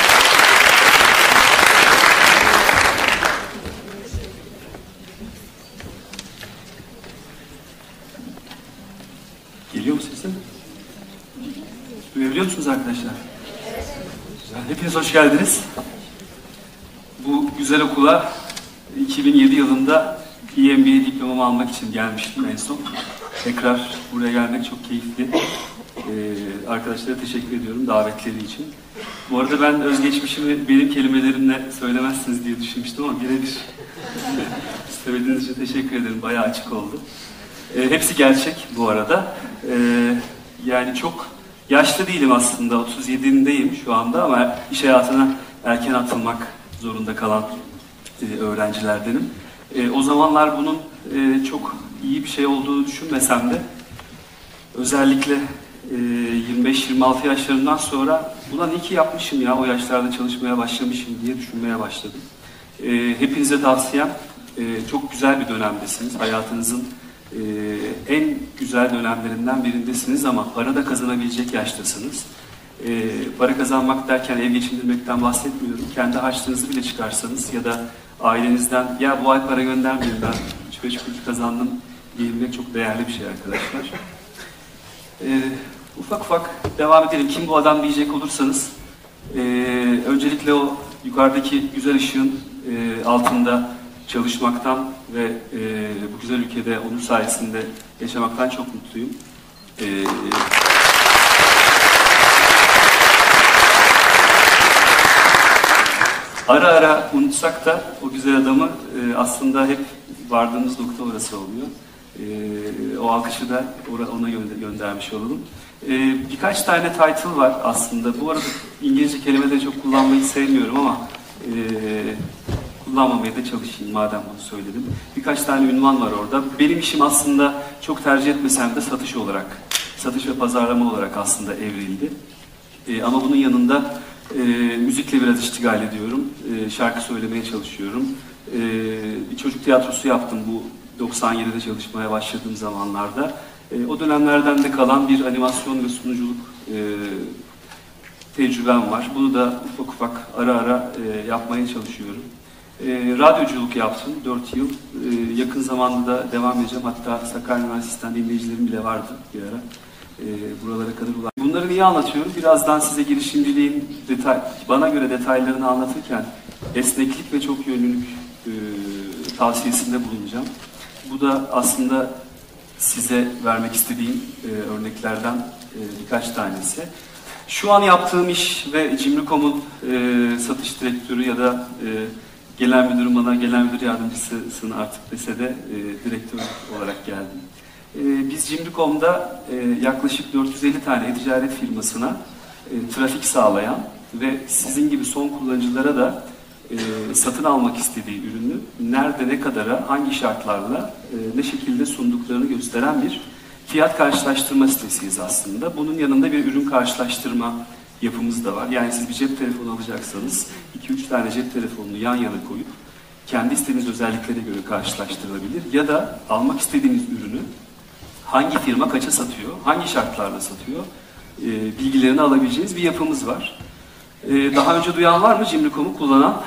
[SPEAKER 7] Geliyor mu sesim? Duyabiliyor musunuz arkadaşlar? Güzel. Hepiniz hoş geldiniz. Bu güzel okula 2007 yılında EMBA diplomamı almak için gelmiştim en son. Tekrar buraya gelmek çok keyifli. Arkadaşlara teşekkür ediyorum davetleri için. Bu arada ben özgeçmişimi benim kelimelerimle söylemezsiniz diye düşünmüştüm ama birebir söylediğiniz için teşekkür ederim. Bayağı açık oldu. Hepsi gerçek bu arada. Yani çok yaşlı değilim aslında. 37'indeyim şu anda ama iş hayatına erken atılmak zorunda kalan öğrencilerdenim. O zamanlar bunun çok iyi bir şey olduğunu düşünmesem de özellikle 25-26 yaşlarından sonra ulan iyi ki yapmışım ya, o yaşlarda çalışmaya başlamışım diye düşünmeye başladım. Hepinize tavsiyem, çok güzel bir dönemdesiniz. Hayatınızın en güzel dönemlerinden birindesiniz ama para da kazanabilecek yaştasınız. Para kazanmak derken ev geçindirmekten bahsetmiyorum. Kendi harçlığınızı bile çıkarsanız ya da ailenizden ya bu ay para göndermeyin ben 3-5 kuruş kazandım diyebilmek çok değerli bir şey arkadaşlar. Ufak ufak devam edelim. Kim bu adam diyecek olursanız öncelikle o yukarıdaki güzel ışığın altında çalışmaktan ve bu güzel ülkede onun sayesinde yaşamaktan çok mutluyum. Ara ara unutsak da o güzel adamı aslında hep vardığımız nokta orası oluyor. O alkışı da ona göndermiş olalım. Birkaç tane title var aslında. Bu arada İngilizce kelimeleri çok kullanmayı sevmiyorum ama kullanmamaya da çalışayım madem bunu söyledim. Birkaç tane ünvan var orada. Benim işim aslında çok tercih etmesem de satış ve pazarlama olarak aslında evrildi. Ama bunun yanında müzikle biraz iştigal ediyorum. Şarkı söylemeye çalışıyorum. Bir çocuk tiyatrosu yaptım bu 97'de çalışmaya başladığım zamanlarda. O dönemlerden de kalan bir animasyon ve sunuculuk tecrübem var. Bunu da ufak ufak ara ara yapmaya çalışıyorum. Radyoculuk yaptım 4 yıl. Yakın zamanda da devam edeceğim. Hatta Sakarya Üniversitesi'nden dinleyicilerim bile vardı bir ara. Buralara kadar ulaştım. Bunları niye anlatıyorum? Birazdan size girişimciliğin bana göre detaylarını anlatırken esneklik ve çok yönlülük tavsiyesinde bulunacağım. Bu da aslında size vermek istediğim örneklerden birkaç tanesi. Şu an yaptığım iş ve Cimri.com'un satış direktörü ya da genel müdürüm bana genel müdür yardımcısını artık dese de direktör olarak geldim. Biz Cimri.com'da yaklaşık 450 tane e-ticaret firmasına trafik sağlayan ve sizin gibi son kullanıcılara da satın almak istediği ürünü nerede, ne kadara, hangi şartlarla, ne şekilde sunduklarını gösteren bir fiyat karşılaştırma sitesiyiz aslında. Bunun yanında bir ürün karşılaştırma yapımız da var. Yani siz bir cep telefonu alacaksanız 2-3 tane cep telefonunu yan yana koyup kendi istediğiniz özelliklere göre karşılaştırılabilir. Ya da almak istediğiniz ürünü hangi firma kaça satıyor, hangi şartlarla satıyor bilgilerini alabileceğiniz bir yapımız var. Daha önce duyan var mı Cimri.com'u kullanan?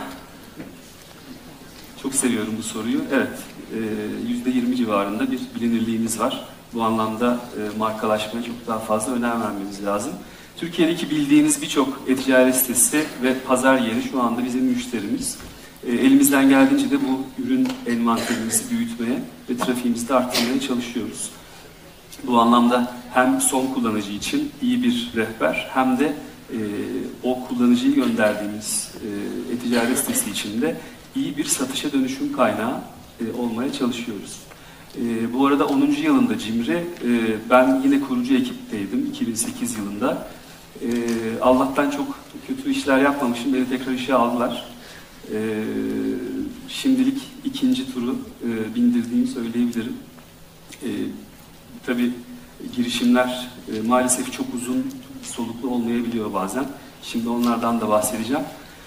[SPEAKER 7] Çok seviyorum bu soruyu. Evet, %20 civarında bir bilinirliğimiz var. Bu anlamda markalaşmaya çok daha fazla önem vermemiz lazım. Türkiye'deki bildiğiniz birçok e-ticaret sitesi ve pazar yeri şu anda bizim müşterimiz. Elimizden geldiğince de bu ürün envanterimizi büyütmeye ve trafiğimizi de arttırmaya çalışıyoruz. Bu anlamda hem son kullanıcı için iyi bir rehber hem de o kullanıcıyı gönderdiğimiz e-ticaret sitesi için de iyi bir satışa dönüşüm kaynağı olmaya çalışıyoruz. Bu arada 10. yılında Cimri, ben yine kurucu ekipteydim 2008 yılında. Allah'tan çok kötü işler yapmamışım, beni tekrar işe aldılar. Şimdilik ikinci turu bindirdiğimi söyleyebilirim. Tabii girişimler maalesef çok uzun soluklu olmayabiliyor bazen. Şimdi onlardan da bahsedeceğim.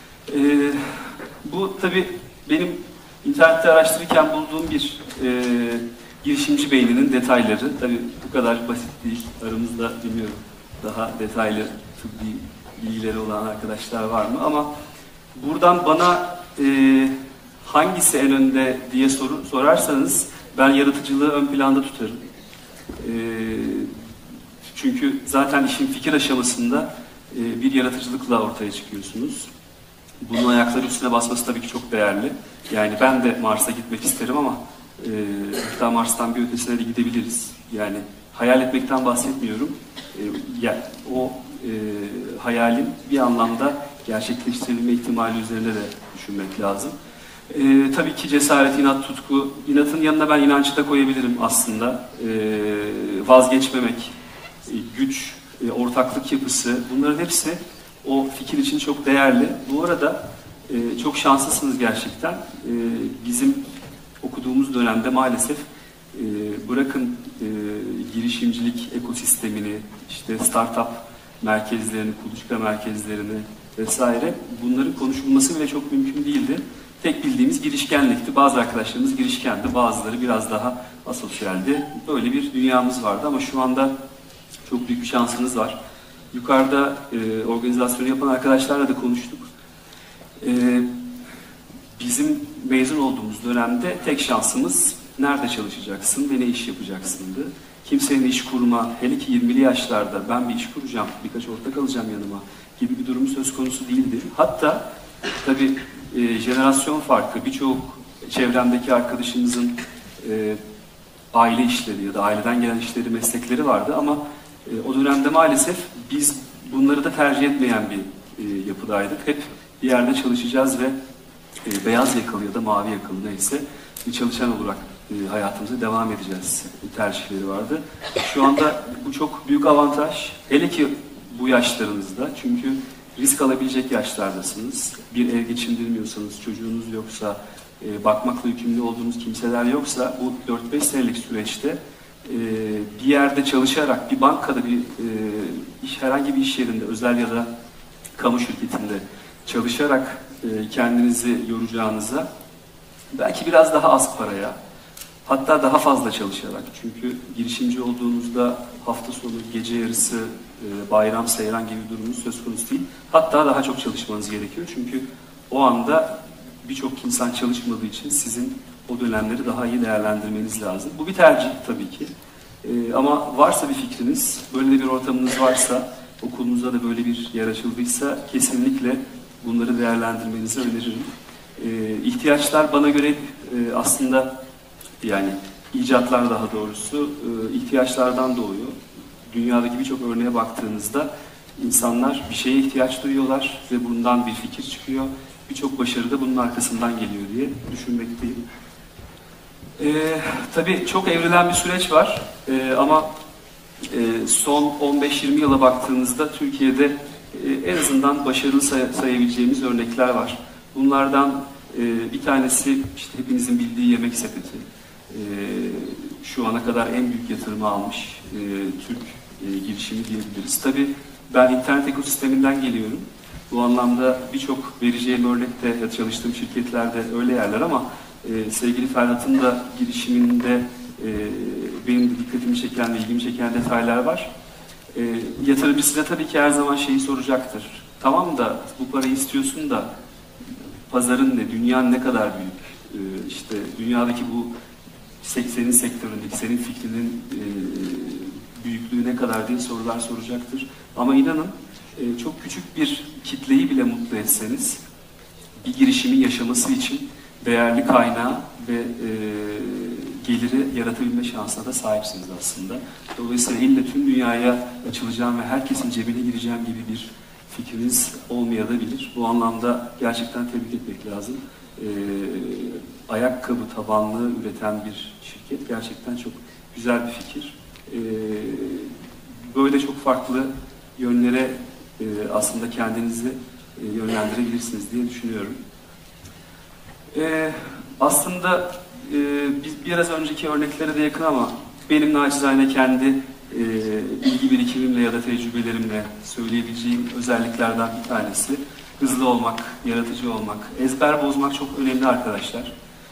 [SPEAKER 7] Bu tabii benim internette araştırırken bulduğum bir girişimci beyninin detayları. Tabii bu kadar basit değil. Aramızda bilmiyorum daha detaylı tıbbi bilgileri olan arkadaşlar var mı? Ama buradan bana hangisi en önde diye sorarsanız ben yaratıcılığı ön planda tutarım. Çünkü zaten işin fikir aşamasında bir yaratıcılıkla ortaya çıkıyorsunuz. bunun ayakları üstüne basması tabii ki çok değerli. Yani ben de Mars'a gitmek isterim ama hatta Mars'tan bir ötesine de gidebiliriz. Yani hayal etmekten bahsetmiyorum. Hayalin bir anlamda gerçekleştirilme ihtimali üzerine de düşünmek lazım. Tabii ki cesaret, inat, tutku. İnatın yanına ben inancı da koyabilirim aslında. Vazgeçmemek, güç, ortaklık yapısı, bunların hepsi o fikir için çok değerli. Bu arada çok şanslısınız gerçekten. Bizim okuduğumuz dönemde maalesef bırakın girişimcilik ekosistemini, işte startup merkezlerini, kuluçka merkezlerini vesaire, bunların konuşulması bile çok mümkün değildi. Tek bildiğimiz girişkenlikti. Bazı arkadaşlarımız girişkendi, bazıları biraz daha asosyaldi. Böyle bir dünyamız vardı ama şu anda çok büyük bir şansınız var. Yukarıda organizasyonu yapan arkadaşlarla da konuştuk. Bizim mezun olduğumuz dönemde tek şansımız nerede çalışacaksın ve ne iş yapacaksındı. Kimsenin iş kurma, hele ki 20'li yaşlarda ben bir iş kuracağım, birkaç ortak alacağım yanıma gibi bir durum söz konusu değildi. Hatta tabii jenerasyon farkı, birçok çevremdeki arkadaşımızın aile işleri ya da aileden gelen işleri, meslekleri vardı ama o dönemde maalesef biz bunları da tercih etmeyen bir yapıdaydık. Hep bir yerde çalışacağız ve beyaz yakalı ya da mavi yakalı neyse bir çalışan olarak hayatımıza devam edeceğiz tercihleri vardı. Şu anda bu çok büyük avantaj. Hele ki bu yaşlarınızda, çünkü risk alabilecek yaşlardasınız. Bir ev geçindirmiyorsanız, çocuğunuz yoksa, bakmakla yükümlü olduğunuz kimseler yoksa bu 4-5 senelik süreçte bir yerde çalışarak, bir bankada, herhangi bir iş yerinde, özel ya da kamu şirketinde çalışarak kendinizi yoracağınıza, belki biraz daha az paraya, hatta daha fazla çalışarak, çünkü girişimci olduğunuzda hafta sonu, gece yarısı, bayram, seyran gibi durumunuz söz konusu değil. Hatta daha çok çalışmanız gerekiyor. Çünkü o anda birçok insan çalışmadığı için sizin o dönemleri daha iyi değerlendirmeniz lazım. Bu bir tercih tabii ki. Ama varsa bir fikriniz, böyle bir ortamınız varsa, okulunuzda da böyle bir yer açıldıysa kesinlikle bunları değerlendirmenizi öneririm. İhtiyaçlar bana göre aslında, yani icatlar daha doğrusu ihtiyaçlardan doğuyor. Dünyadaki birçok örneğe baktığınızda insanlar bir şeye ihtiyaç duyuyorlar ve bundan bir fikir çıkıyor. Birçok başarı da bunun arkasından geliyor diye düşünmekteyim. Tabii çok evrilen bir süreç var ama son 15-20 yıla baktığınızda Türkiye'de en azından başarılı sayabileceğimiz örnekler var. Bunlardan bir tanesi işte hepinizin bildiği Yemek Sepeti. Şu ana kadar en büyük yatırımı almış Türk girişimi diyebiliriz. Tabii ben internet ekosisteminden geliyorum. Bu anlamda birçok vereceğim örnekte ya çalıştığım şirketlerde öyle yerler ama sevgili Ferhat'ın da girişiminde benim de dikkatimi çeken, ilgimi çeken detaylar var. Yatırımcısına tabii ki her zaman şeyi soracaktır. Tamam da bu parayı istiyorsun da pazarın ne, dünyanın ne kadar büyük? İşte dünyadaki bu senin sektöründeki, senin fikrinin büyüklüğü ne kadar diye sorular soracaktır. Ama inanın çok küçük bir kitleyi bile mutlu etseniz bir girişimin yaşaması için değerli kaynağı ve geliri yaratabilme şansına da sahipsiniz aslında. Dolayısıyla illa tüm dünyaya açılacağım ve herkesin cebine gireceğim gibi bir fikriniz olmayabilir. Bu anlamda gerçekten tebrik etmek lazım. Ayakkabı tabanlı üreten bir şirket gerçekten çok güzel bir fikir. Böyle çok farklı yönlere aslında kendinizi yönlendirebilirsiniz diye düşünüyorum. Aslında biz biraz önceki örneklere de yakın ama benim naçizane kendi bilgi birikimimle ya da tecrübelerimle söyleyebileceğim özelliklerden bir tanesi hızlı olmak, yaratıcı olmak, ezber bozmak çok önemli arkadaşlar.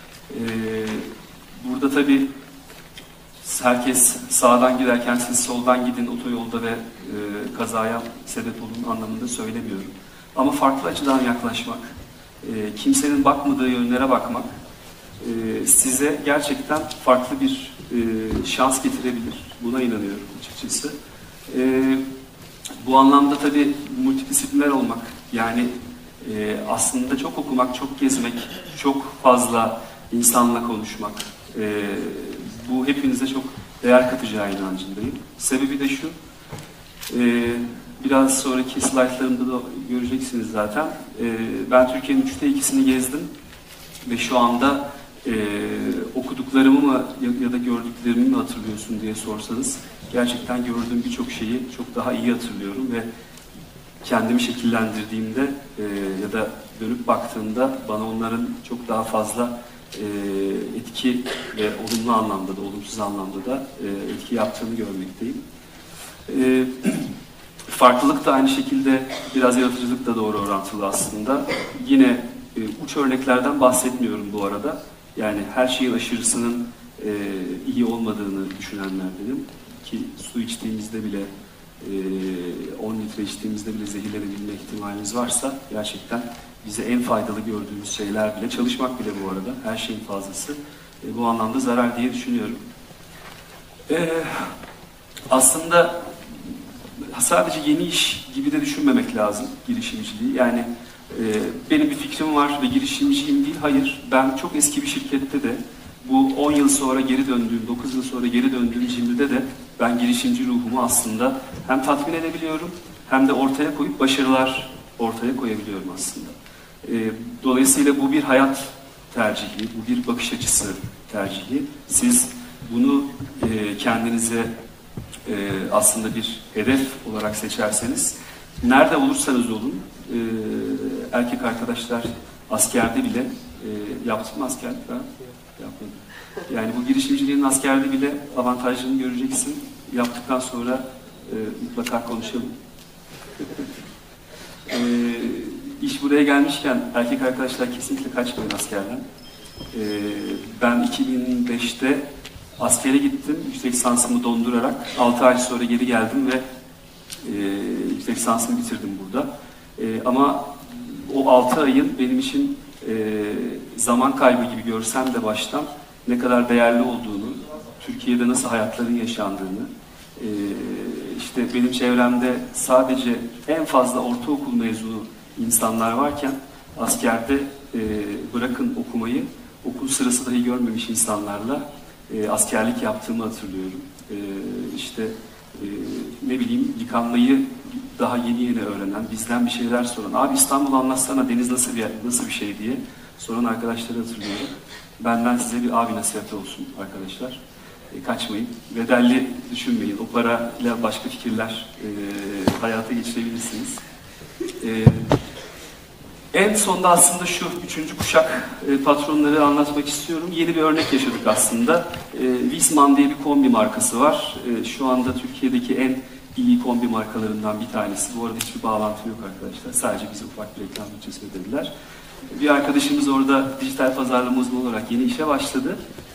[SPEAKER 7] Burada tabii herkes sağdan giderken siz soldan gidin otoyolda ve kazaya sebep olun anlamında söylemiyorum. Ama farklı açıdan yaklaşmak, kimsenin bakmadığı yönlere bakmak size gerçekten farklı bir şans getirebilir. Buna inanıyorum açıkçası. Bu anlamda tabii multidisipliner olmak, yani Aslında çok okumak, çok gezmek, çok fazla insanla konuşmak, bu hepinize çok değer katacağı inancındayım. Sebebi de şu, biraz sonraki slaytlarımda da göreceksiniz zaten. Ben Türkiye'nin 2/3'ünü gezdim ve şu anda okuduklarımı mı ya da gördüklerimi mi hatırlıyorsun diye sorsanız, gerçekten gördüğüm birçok şeyi çok daha iyi hatırlıyorum ve kendimi şekillendirdiğimde ya da dönüp baktığımda bana onların çok daha fazla etki ve olumlu anlamda da olumsuz anlamda da etki yaptığını görmekteyim. Farklılık da aynı şekilde biraz yaratıcılık da doğru orantılı aslında. Yine uç örneklerden bahsetmiyorum bu arada. Yani her şeyin aşırısının iyi olmadığını düşünenlerdenim. Ki su içtiğimizde bile 10 litre içtiğimizde bile zehirlenebilme ihtimalimiz varsa gerçekten bize en faydalı gördüğümüz şeyler bile, çalışmak bile bu arada her şeyin fazlası bu anlamda zarar diye düşünüyorum. Aslında sadece yeni iş gibi de düşünmemek lazım girişimciliği. Yani benim bir fikrim var ve girişimciyim değil. Hayır, ben çok eski bir şirkette de bu 10 yıl sonra geri döndüğüm, 9 yıl sonra geri döndüğüm Cimri'de de ben girişimci ruhumu aslında hem tatmin edebiliyorum hem de ortaya koyup başarılar ortaya koyabiliyorum aslında. Dolayısıyla bu bir hayat tercihi, bu bir bakış açısı tercihi. Siz bunu kendinize aslında bir hedef olarak seçerseniz, nerede olursanız olun, erkek arkadaşlar askerde bile, yaptım mı askerlik ben? Yapmadım. Yani bu girişimciliğin askerde bile avantajlarını göreceksin. Yaptıktan sonra mutlaka konuşalım. İş buraya gelmişken erkek arkadaşlar kesinlikle kaçmayın askerden. Ben 2005'te askere gittim. Yüksek lisansımı dondurarak 6 ay sonra geri geldim ve yüksek lisansımı bitirdim burada. Ama o 6 ayın benim için zaman kaybı gibi görsem de baştan ne kadar değerli olduğunu, Türkiye'de nasıl hayatların yaşandığını, işte benim çevremde sadece en fazla ortaokul mezunu insanlar varken askerde bırakın okumayı, okul sırası dahi görmemiş insanlarla askerlik yaptığımı hatırlıyorum. İşte ne bileyim, yıkanmayı daha yeni öğrenen, bizden bir şeyler soran, abi İstanbul'u anlatsana, deniz nasıl bir şey diye soran arkadaşları hatırlıyorum. Benden size bir abi nasihatı olsun arkadaşlar. Kaçmayın, bedelli düşünmeyin. O parayla başka fikirler hayata geçirebilirsiniz. En sonda aslında şu 3. kuşak patronları anlatmak istiyorum. Yeni bir örnek yaşadık aslında. Wiesmann diye bir kombi markası var. Şu anda Türkiye'deki en iyi kombi markalarından bir tanesi. Bu arada hiçbir bağlantı yok arkadaşlar. Sadece bize ufak bir reklam bütçesi ödediler. Bir arkadaşımız orada dijital pazarlama uzmanı olarak yeni işe başladı.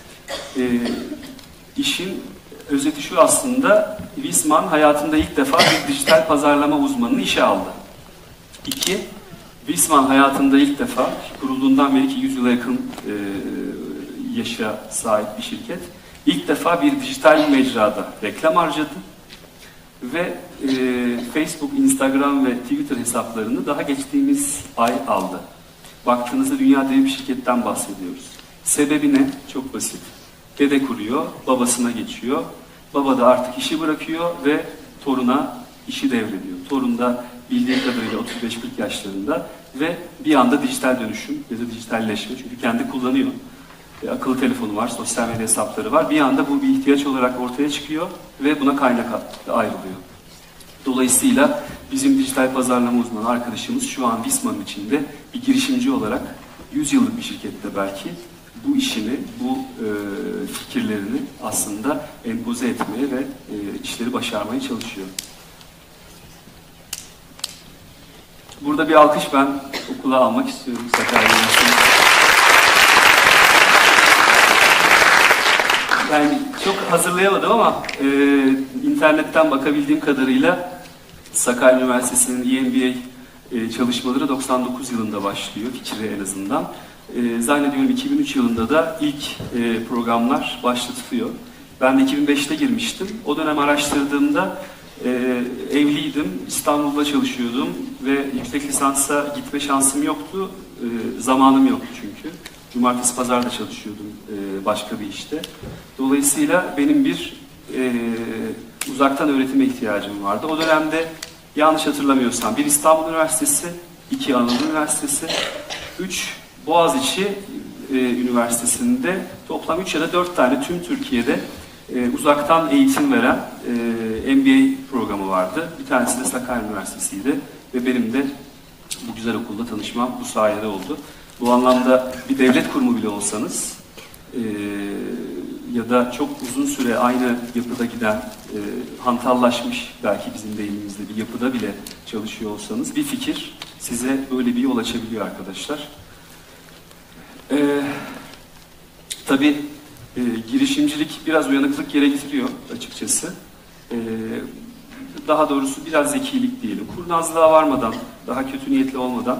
[SPEAKER 7] İşin özeti şu aslında: Wiesmann hayatında ilk defa bir dijital pazarlama uzmanını işe aldı. 2. Wiesmann hayatında ilk defa, kurulduğundan beri ki 100 yıla yakın yaşa sahip bir şirket, ilk defa bir dijital mecrada reklam harcadı ve Facebook, Instagram ve Twitter hesaplarını daha geçtiğimiz ay aldı. Baktığınızda dünya dev bir şirketten bahsediyoruz. Sebebi ne? Çok basit. Dede kuruyor, babasına geçiyor. Baba da artık işi bırakıyor ve toruna işi devrediyor. Torun da bildiği kadarıyla 35-40 yaşlarında ve bir anda dijital dönüşüm ya da dijitalleşme, çünkü kendi kullanıyor. Akıllı telefonu var, sosyal medya hesapları var. Bir anda bu bir ihtiyaç olarak ortaya çıkıyor ve buna kaynak ayrılıyor. Dolayısıyla bizim dijital pazarlama uzmanı arkadaşımız şu an Wiesmann'ın içinde bir girişimci olarak 100 yıllık bir şirkette belki bu işini, bu fikirlerini aslında empoze etmeye ve işleri başarmaya çalışıyor. Burada bir alkış ben okula almak istiyorum. Yani çok hazırlayamadım ama internetten bakabildiğim kadarıyla Sakarya Üniversitesi'nin EMBA çalışmaları 99 yılında başlıyor, fikri en azından. Zannediyorum 2003 yılında da ilk programlar başlatılıyor. Ben de 2005'te girmiştim. O dönem araştırdığımda Evliydim, İstanbul'da çalışıyordum ve yüksek lisansa gitme şansım yoktu. Zamanım yoktu çünkü. Cumartesi, pazar da çalışıyordum başka bir işte. Dolayısıyla benim bir uzaktan öğretime ihtiyacım vardı. O dönemde yanlış hatırlamıyorsam 1 İstanbul Üniversitesi, 2 Anadolu Üniversitesi, 3 Boğaziçi Üniversitesi'nde toplam 3 ya da 4 tane tüm Türkiye'de uzaktan eğitim veren MBA programı vardı. Bir tanesi de Sakarya Üniversitesi'ydi ve benim de bu güzel okulda tanışmam bu sayede oldu. Bu anlamda bir devlet kurumu bile olsanız ya da çok uzun süre aynı yapıda giden, hantallaşmış belki bizim deyiminimizde bir yapıda bile çalışıyor olsanız bir fikir size böyle bir yol açabiliyor arkadaşlar. Tabii girişimcilik biraz uyanıklık gerektiriyor açıkçası. Daha doğrusu biraz zekilik diyelim. Kurnazlığa varmadan, daha kötü niyetli olmadan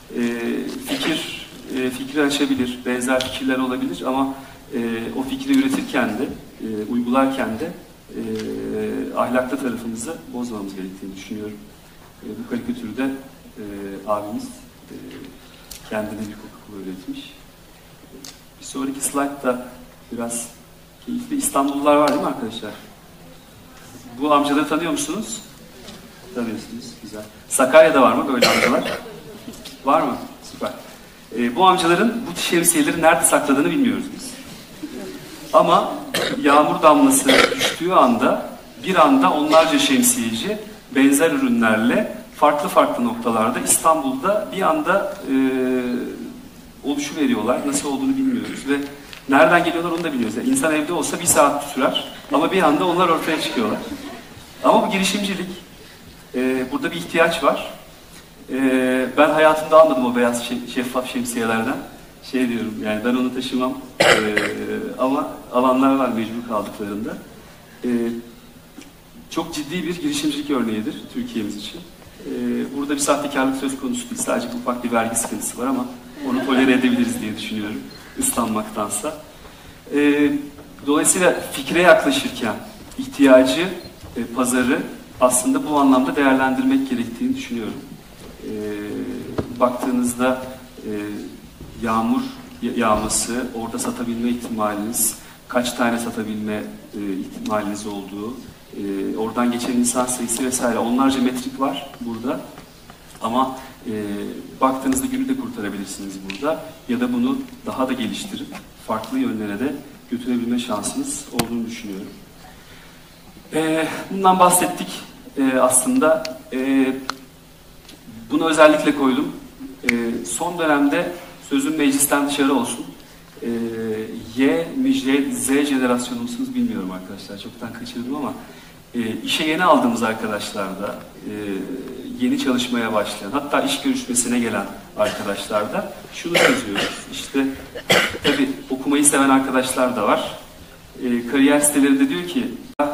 [SPEAKER 7] fikri açabilir, benzer fikirler olabilir ama o fikri üretirken de, uygularken de ahlaklı tarafımızı bozmamamız gerektiğini düşünüyorum. Bu karikatürde abimiz kendine bir Coca-Cola üretmiş. Bir sonraki slaytta biraz keyifli İstanbullular var değil mi arkadaşlar? Bu amcaları tanıyor musunuz? Tanıyorsunuz, güzel. Sakarya'da var mı böyle amcalar? Var mı? Süper. Bu amcaların bu şemsiyeleri nerede sakladığını bilmiyoruz biz. Ama yağmur damlası düştüğü anda bir anda onlarca şemsiyeci benzer ürünlerle farklı noktalarda İstanbul'da bir anda oluşuveriyorlar. Nasıl olduğunu bilmiyoruz ve nereden geliyorlar onu da biliyoruz. Yani insan evde olsa 1 saat sürer ama bir anda onlar ortaya çıkıyorlar. Ama bu girişimcilik. Burada bir ihtiyaç var. Ben hayatımda almadım o beyaz şeffaf şemsiyelerden. Şey diyorum yani ben onu taşımam ama alanlar var mecbur kaldıklarında. Çok ciddi bir girişimcilik örneğidir Türkiye'miz için. Burada bir sahtekarlık söz konusu değil. Sadece ufak bir vergi sıkıntısı var ama onu tolere edebiliriz diye düşünüyorum. Islanmaktansa. Dolayısıyla fikre yaklaşırken ihtiyacı, pazarı aslında bu anlamda değerlendirmek gerektiğini düşünüyorum. Baktığınızda yağmur yağması, orada satabilme ihtimaliniz, kaç tane satabilme ihtimaliniz olduğu, oradan geçen insan sayısı vesaire onlarca metrik var burada. Ama baktığınızda günü de kurtarabilirsiniz burada ya da bunu daha da geliştirip farklı yönlere de götürebilme şansınız olduğunu düşünüyorum. Bundan bahsettik aslında. Bunu özellikle koydum. Son dönemde sözüm meclisten dışarı olsun. Y mi Z jenerasyonu musunuz bilmiyorum arkadaşlar. Çoktan kaçırdım ama işe yeni aldığımız arkadaşlar da yeni çalışmaya başlayan, hatta iş görüşmesine gelen arkadaşlar da şunu çözüyoruz. İşte tabii okumayı seven arkadaşlar da var. Kariyer sitelerinde diyor ki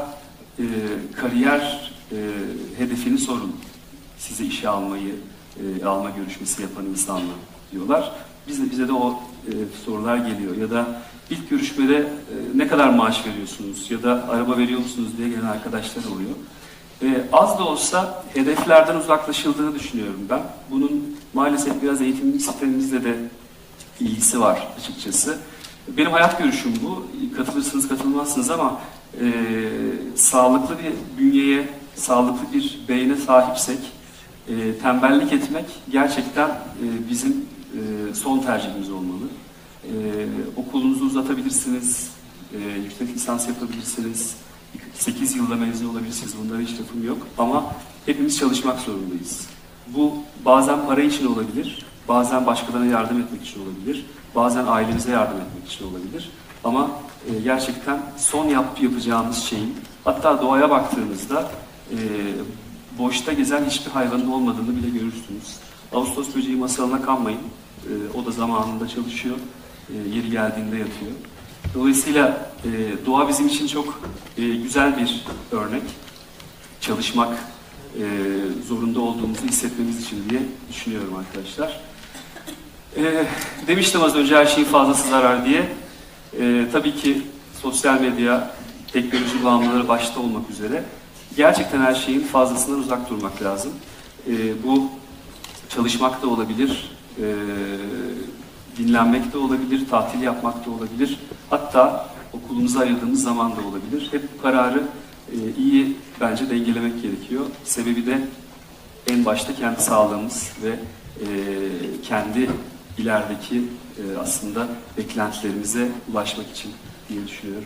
[SPEAKER 7] kariyer hedefini sorun. Size işe alma görüşmesi yapan insanlar diyorlar. Bize de o sorular geliyor. Ya da ilk görüşmede ne kadar maaş veriyorsunuz ya da araba veriyor musunuz diye gelen arkadaşlar oluyor. Az da olsa hedeflerden uzaklaşıldığını düşünüyorum ben. Bunun maalesef biraz eğitim sistemimizle de ilgisi var açıkçası. Benim hayat görüşüm bu. Katılırsınız katılmazsınız ama sağlıklı bir bünyeye, sağlıklı bir beyne sahipsek tembellik etmek gerçekten bizim son tercihimiz olmalı. Okulunuzu uzatabilirsiniz, yüksek lisans yapabilirsiniz, 8 yılda mezun olabilirsiniz, bunlara hiç lafım yok ama hepimiz çalışmak zorundayız. Bu bazen para için olabilir, bazen başkalarına yardım etmek için olabilir, bazen ailemize yardım etmek için olabilir ama gerçekten son yapacağımız şeyin, hatta doğaya baktığınızda boşta gezen hiçbir hayvanın olmadığını bile görürsünüz. Ağustos böceği masalına kanmayın, o da zamanında çalışıyor, yeri geldiğinde yatıyor. Dolayısıyla doğa bizim için çok güzel bir örnek. Çalışmak zorunda olduğumuzu hissetmemiz için diye düşünüyorum arkadaşlar. Demiştim az önce her şeyin fazlası zarar diye. Tabii ki sosyal medya, teknoloji bağımlıları başta olmak üzere gerçekten her şeyin fazlasından uzak durmak lazım. Bu çalışmak da olabilir, dinlenmek de olabilir, tatil yapmak da olabilir. Hatta okulumuza ayırdığımız zaman da olabilir. Hep bu kararı iyi bence dengelemek gerekiyor. Sebebi de en başta kendi sağlığımız ve kendi ilerideki aslında beklentilerimize ulaşmak için diye düşünüyorum.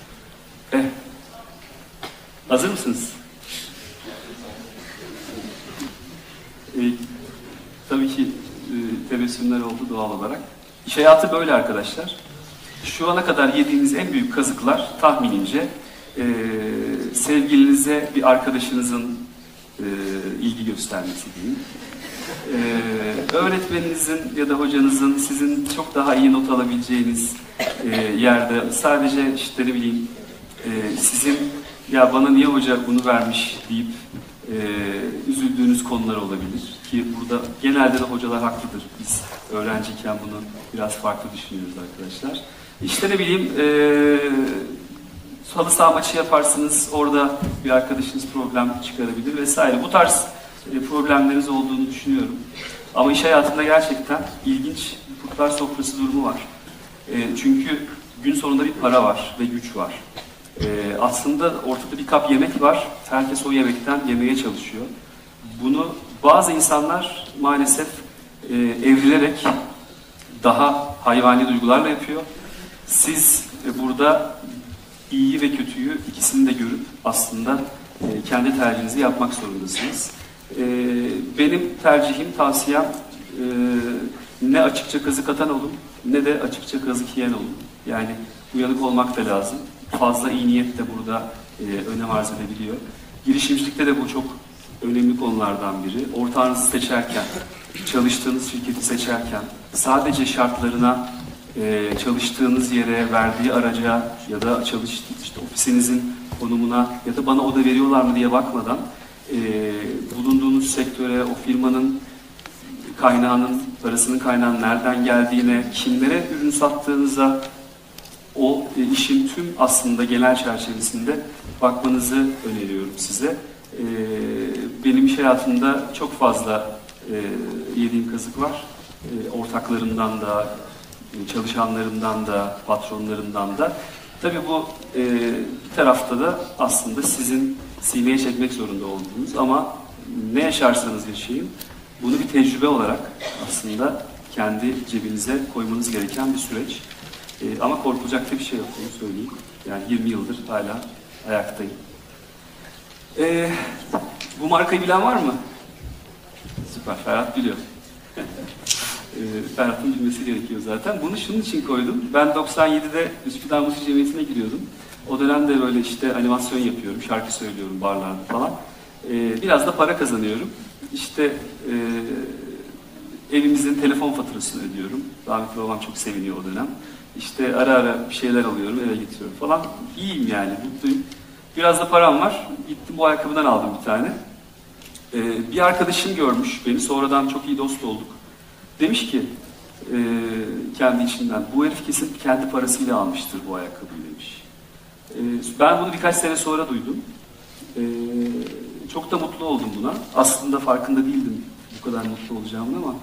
[SPEAKER 7] Hazır mısınız? Tabii ki tebessümler oldu doğal olarak. İş hayatı böyle arkadaşlar. Şu ana kadar yediğiniz en büyük kazıklar tahminimce sevgilinize bir arkadaşınızın ilgi göstermesi diyeyim. Öğretmeninizin ya da hocanızın sizin çok daha iyi not alabileceğiniz yerde sadece işte ne bileyim sizin ya bana niye hoca bunu vermiş deyip üzüldüğünüz konular olabilir ki burada genelde de hocalar haklıdır. Biz öğrenciyken bunu biraz farklı düşünüyoruz arkadaşlar. İşte ne bileyim halı saha maçı yaparsınız, orada bir arkadaşınız problem çıkarabilir vesaire. Bu tarz problemleriniz olduğunu düşünüyorum. Ama iş hayatında gerçekten ilginç bir kurtlar sofrası durumu var. Çünkü gün sonunda bir para var ve güç var. Aslında ortada bir kap yemek var. Herkes o yemekten yemeye çalışıyor. Bunu bazı insanlar maalesef evrilerek daha hayvani duygularla yapıyor. Siz burada iyiyi ve kötüyü ikisini de görüp aslında kendi tercihinizi yapmak zorundasınız. Benim tercihim, tavsiyem ne açıkça kazık atan olun ne de açıkça kazık yiyen olun. Yani uyanık olmak da lazım. Fazla iyi niyet de burada önem arz edebiliyor. Girişimcilikte de bu çok önemli konulardan biri. Ortağınızı seçerken, çalıştığınız şirketi seçerken sadece şartlarına, çalıştığınız yere, verdiği araca ya da işte ofisinizin konumuna ya da bana oda veriyorlar mı diye bakmadan bulunduğunuz sektöre, o firmanın kaynağının, parasının kaynağının nereden geldiğine, kimlere ürün sattığınıza, o işin tüm aslında genel çerçevesinde bakmanızı öneriyorum size. Benim iş hayatımda çok fazla yediğim kazık var. Ortaklarımdan da, çalışanlarımdan da, patronlarımdan da. Tabii bu bir tarafta da aslında sizin sineye çekmek zorunda olduğunuz ama ne yaşarsanız yaşayın, bunu bir tecrübe olarak aslında kendi cebinize koymanız gereken bir süreç. Ama korkulacak da bir şey yok, onu söyleyeyim. Yani 20 yıldır hala ayaktayım. Bu markayı bilen var mı? Süper, Ferhat biliyor. Ferhat'ın bilmesi gerekiyor zaten. Bunu şunun için koydum. Ben 97'de Üsküdar Müzik Cemiyeti'ne giriyordum. O dönemde böyle işte animasyon yapıyorum, şarkı söylüyorum barlarda falan. Biraz da para kazanıyorum. İşte evimizin telefon faturasını ödüyorum. Rahmetli babam çok seviniyor o dönem. İşte ara ara bir şeyler alıyorum, eve getiriyorum falan. İyiyim yani, mutluyum. Biraz da param var. Gittim bu ayakkabıdan aldım bir tane. Bir arkadaşım görmüş beni. Sonradan çok iyi dost olduk. Demiş ki kendi içinden, bu herif kesin kendi parasıyla almıştır bu ayakkabıyı demiş. Ben bunu birkaç sene sonra duydum. Çok da mutlu oldum buna. Aslında farkında değildim bu kadar mutlu olacağımın ama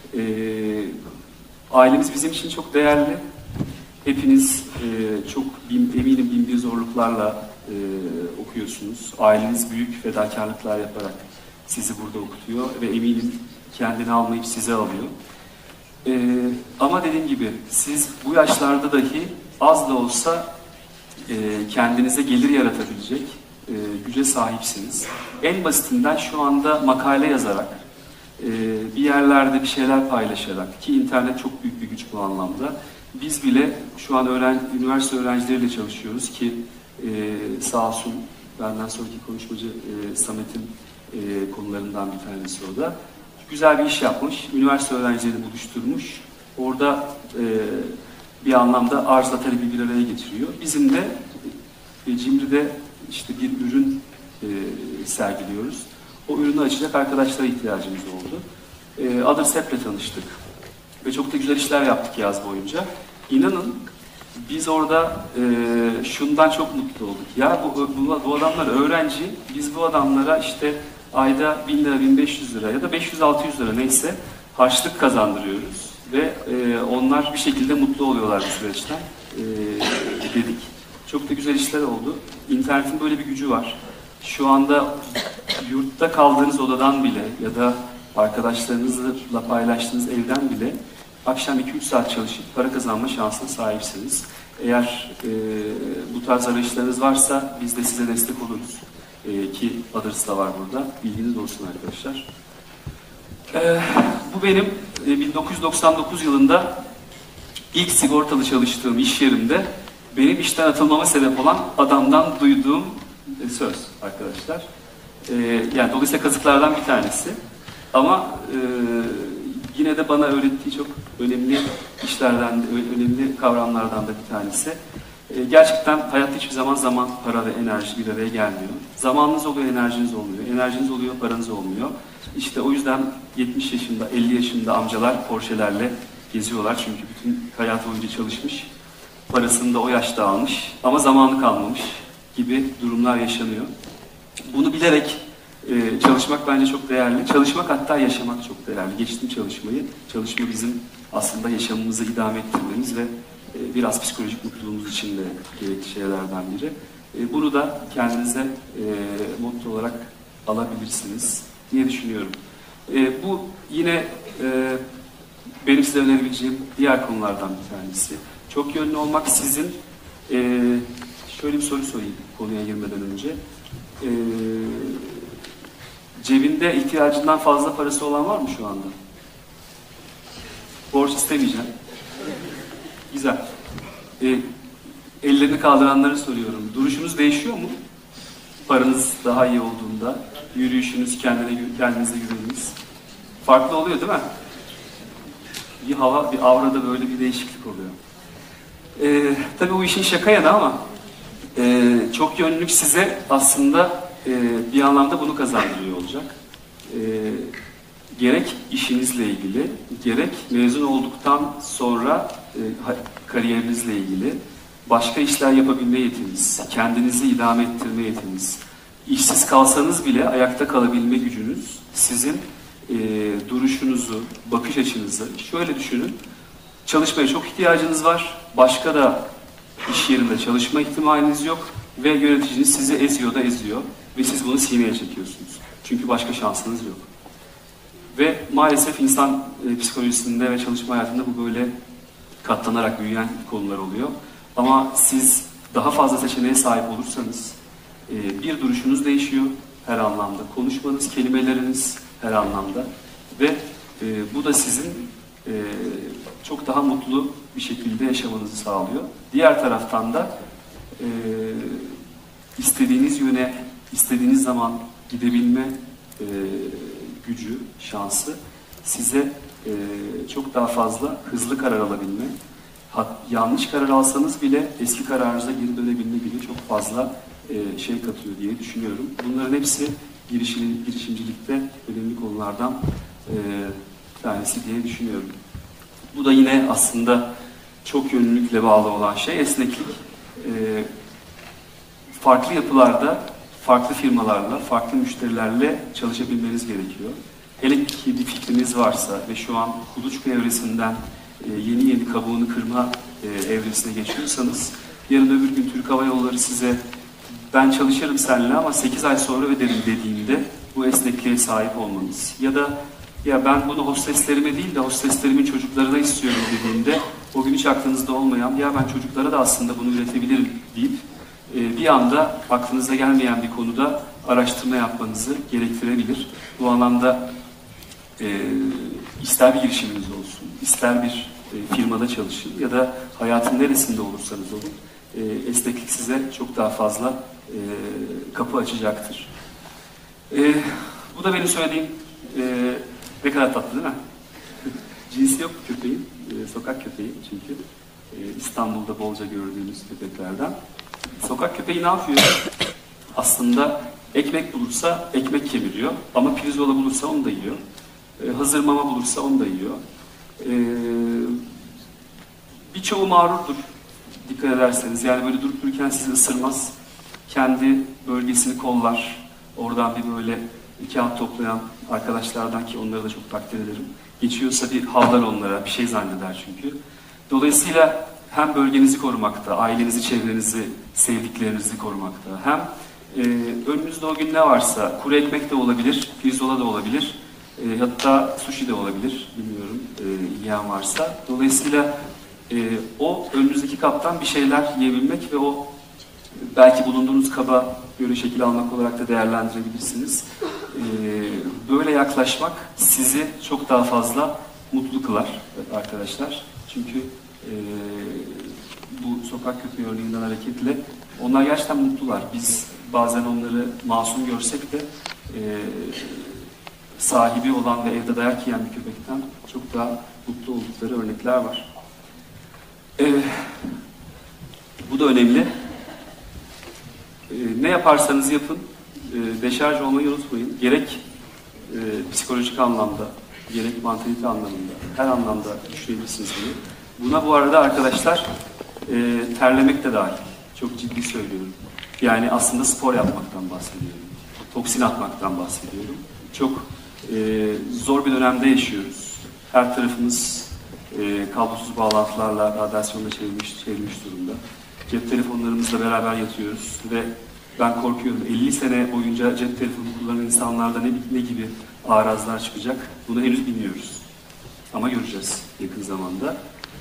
[SPEAKER 7] ailemiz bizim için çok değerli. Hepiniz çok eminim bin bir zorluklarla okuyorsunuz. Aileniz büyük fedakarlıklar yaparak sizi burada okutuyor ve eminim kendini almayıp size alıyor. Ama dediğim gibi siz bu yaşlarda dahi az da olsa kendinize gelir yaratabilecek güce sahipsiniz. En basitinden şu anda makale yazarak, bir yerlerde bir şeyler paylaşarak ki internet çok büyük bir güç bu anlamda. Biz bile şu an üniversite öğrencileriyle çalışıyoruz ki sağ olsun benden sonraki konuşmacı Samet'in konularından bir tanesi o da. Güzel bir iş yapmış, üniversite öğrencilerini buluşturmuş. Orada bir anlamda arzla talebi bir araya getiriyor. Bizim de Cimri'de işte bir ürün sergiliyoruz. O ürünü açacak arkadaşlara ihtiyacımız oldu. Othersep'le tanıştık. Ve çok da güzel işler yaptık yaz boyunca. İnanın Biz orada şundan çok mutlu olduk. Ya bu adamlar öğrenci, biz bu adamlara işte ayda 1000 lira, 1500 lira ya da 500-600 lira neyse harçlık kazandırıyoruz. Ve onlar bir şekilde mutlu oluyorlar bu süreçten dedik. Çok da güzel işler oldu. İnternetin böyle bir gücü var. Şu anda yurtta kaldığınız odadan bile ya da arkadaşlarınızla paylaştığınız evden bile akşam 2-3 saat çalışıp para kazanma şansına sahipsiniz. Eğer bu tarz arayışlarınız varsa biz de size destek oluruz. Ki adresi da var burada. Bilginiz olsun arkadaşlar. Bu benim 1999 yılında ilk sigortalı çalıştığım iş yerimde benim işten atılmama sebep olan adamdan duyduğum söz arkadaşlar. Yani dolayısıyla kazıklardan bir tanesi. Ama yine de bana öğrettiği çok önemli işlerden, önemli kavramlardan da bir tanesi. Gerçekten hayatta hiçbir zaman, para ve enerji bir araya gelmiyor. Zamanınız oluyor, enerjiniz olmuyor. Enerjiniz oluyor, paranız olmuyor. İşte o yüzden 70 yaşında, 50 yaşında amcalar Porsche'lerle geziyorlar. Çünkü bütün hayatı boyunca çalışmış. Parasını da o yaşta almış ama zamanı kalmamış gibi durumlar yaşanıyor. Bunu bilerek çalışmak bence çok değerli. Çalışmak hatta yaşamak çok değerli. Geçtim çalışmayı. Çalışma bizim aslında yaşamımızı idame ettirmemiz ve biraz psikolojik mutluluğumuz için de gerekli şeylerden biri. Bunu da kendinize motto olarak alabilirsiniz diye düşünüyorum. Bu yine benim size önerebileceğim diğer konulardan bir tanesi. Çok yönlü olmak sizin, şöyle bir soru sorayım konuya girmeden önce. Cebinde ihtiyacından fazla parası olan var mı şu anda? Borç istemeyeceğim. Güzel. Ellerini kaldıranları soruyorum. Duruşunuz değişiyor mu? Paranız daha iyi olduğunda, yürüyüşünüz, kendinize güveniniz. Farklı oluyor değil mi? Bir hava, bir aurada böyle bir değişiklik oluyor. Tabii bu işin şaka yanı ama çok yönlülük size aslında bir anlamda bunu kazandırıyor olacak. Gerek işinizle ilgili, gerek mezun olduktan sonra kariyerinizle ilgili başka işler yapabilme yetiniz, kendinizi idame ettirme yetiniz, işsiz kalsanız bile ayakta kalabilme gücünüz sizin duruşunuzu, bakış açınızı şöyle düşünün. Çalışmaya çok ihtiyacınız var. Başka da iş yerinde çalışma ihtimaliniz yok ve yöneticiniz sizi eziyor da eziyor ve siz bunu sineye çekiyorsunuz. Çünkü başka şansınız yok. Ve maalesef insan psikolojisinde ve çalışma hayatında bu böyle katlanarak büyüyen konular oluyor. Ama siz daha fazla seçeneğe sahip olursanız bir duruşunuz değişiyor her anlamda. Konuşmanız, kelimeleriniz her anlamda ve bu da sizin çok daha mutlu bir şekilde yaşamanızı sağlıyor. Diğer taraftan da istediğiniz yöne, istediğiniz zaman gidebilme gücü, şansı size çok daha fazla hızlı karar alabilme, yanlış karar alsanız bile eski kararınıza geri dönebilme gibi çok fazla şey katıyor diye düşünüyorum. Bunların hepsi girişimcilikte önemli konulardan bir tanesi diye düşünüyorum. Bu da yine aslında çok yönlülükle bağlı olan şey esneklik. Farklı yapılarda, farklı firmalarla, farklı müşterilerle çalışabilmeniz gerekiyor. Hele ki bir fikriniz varsa ve şu an kuluçka evresinden yeni kabuğunu kırma evresine geçiyorsanız, yarın öbür gün Türk Hava Yolları size ben çalışırım seninle ama 8 ay sonra öderim dediğinde bu esnekliğe sahip olmanız. Ya da ya ben bunu hosteslerime değil de hostesterimin çocuklarına istiyorum dediğinde o gün hiç aklınızda olmayan ya ben çocuklara da aslında bunu üretebilirim deyip bir anda aklınıza gelmeyen bir konuda araştırma yapmanızı gerektirebilir. Bu anlamda ister bir girişiminiz olsun, ister bir firmada çalışın ya da hayatın neresinde olursanız olun, esneklik size çok daha fazla kapı açacaktır. Bu da benim söylediğim ne kadar tatlı değil mi? Cinsi yok köpeğin, sokak köpeği çünkü İstanbul'da bolca gördüğümüz köpeklerden. Sokak köpeği ne yapıyor? Aslında ekmek bulursa ekmek kemiriyor ama pirzola bulursa onu da yiyor. Hazır mama bulursa onu da yiyor. Birçoğu mağrurdur. dikkat ederseniz, yani böyle durup dururken sizi ısırmaz. Kendi bölgesini kollar. Oradan bir böyle kağıt toplayan arkadaşlardan, ki onları da çok takdir ederim. Geçiyorsa bir havlar onlara, bir şey zanneder çünkü. Dolayısıyla hem bölgenizi korumakta, ailenizi, çevrenizi, sevdiklerinizi korumakta, hem önünüzde o gün ne varsa, kuru ekmek de olabilir, pirzola da olabilir, hatta sushi de olabilir, bilmiyorum yiyen varsa. Dolayısıyla o önünüzdeki kaptan bir şeyler yiyebilmek ve o belki bulunduğunuz kaba göre şekil almak olarak da değerlendirebilirsiniz. Böyle yaklaşmak sizi çok daha fazla mutlu kılar arkadaşlar. Çünkü bu sokak köpeği örneğinden hareketle onlar gerçekten mutlular. Biz bazen onları masum görsek de sahibi olan ve evde dayak yiyen bir köpekten çok daha mutlu oldukları örnekler var. Bu da önemli. Ne yaparsanız yapın, deşarj olmayı unutmayın. Gerek psikolojik anlamda, gerek mantalite anlamında, her anlamda düşünebilirsiniz bunu. Buna bu arada arkadaşlar terlemek de dahil. Çok ciddi söylüyorum. Yani aslında spor yapmaktan bahsediyorum. Toksin atmaktan bahsediyorum. Çok zor bir dönemde yaşıyoruz. Her tarafımız kablosuz bağlantılarla radyasyonla çevrilmiş durumda. Cep telefonlarımızla beraber yatıyoruz ve ben korkuyorum 50 sene boyunca cep telefonu kullanan insanlarda ne gibi arazlar çıkacak, bunu henüz bilmiyoruz. Ama göreceğiz yakın zamanda.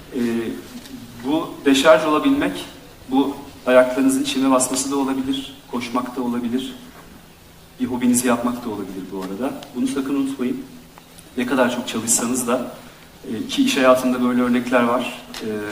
[SPEAKER 7] Bu deşarj olabilmek, bu ayaklarınızın çime basması da olabilir, koşmak da olabilir, bir hobinizi yapmak da olabilir bu arada. Bunu sakın unutmayın. Ne kadar çok çalışsanız da, ki iş hayatında böyle örnekler var.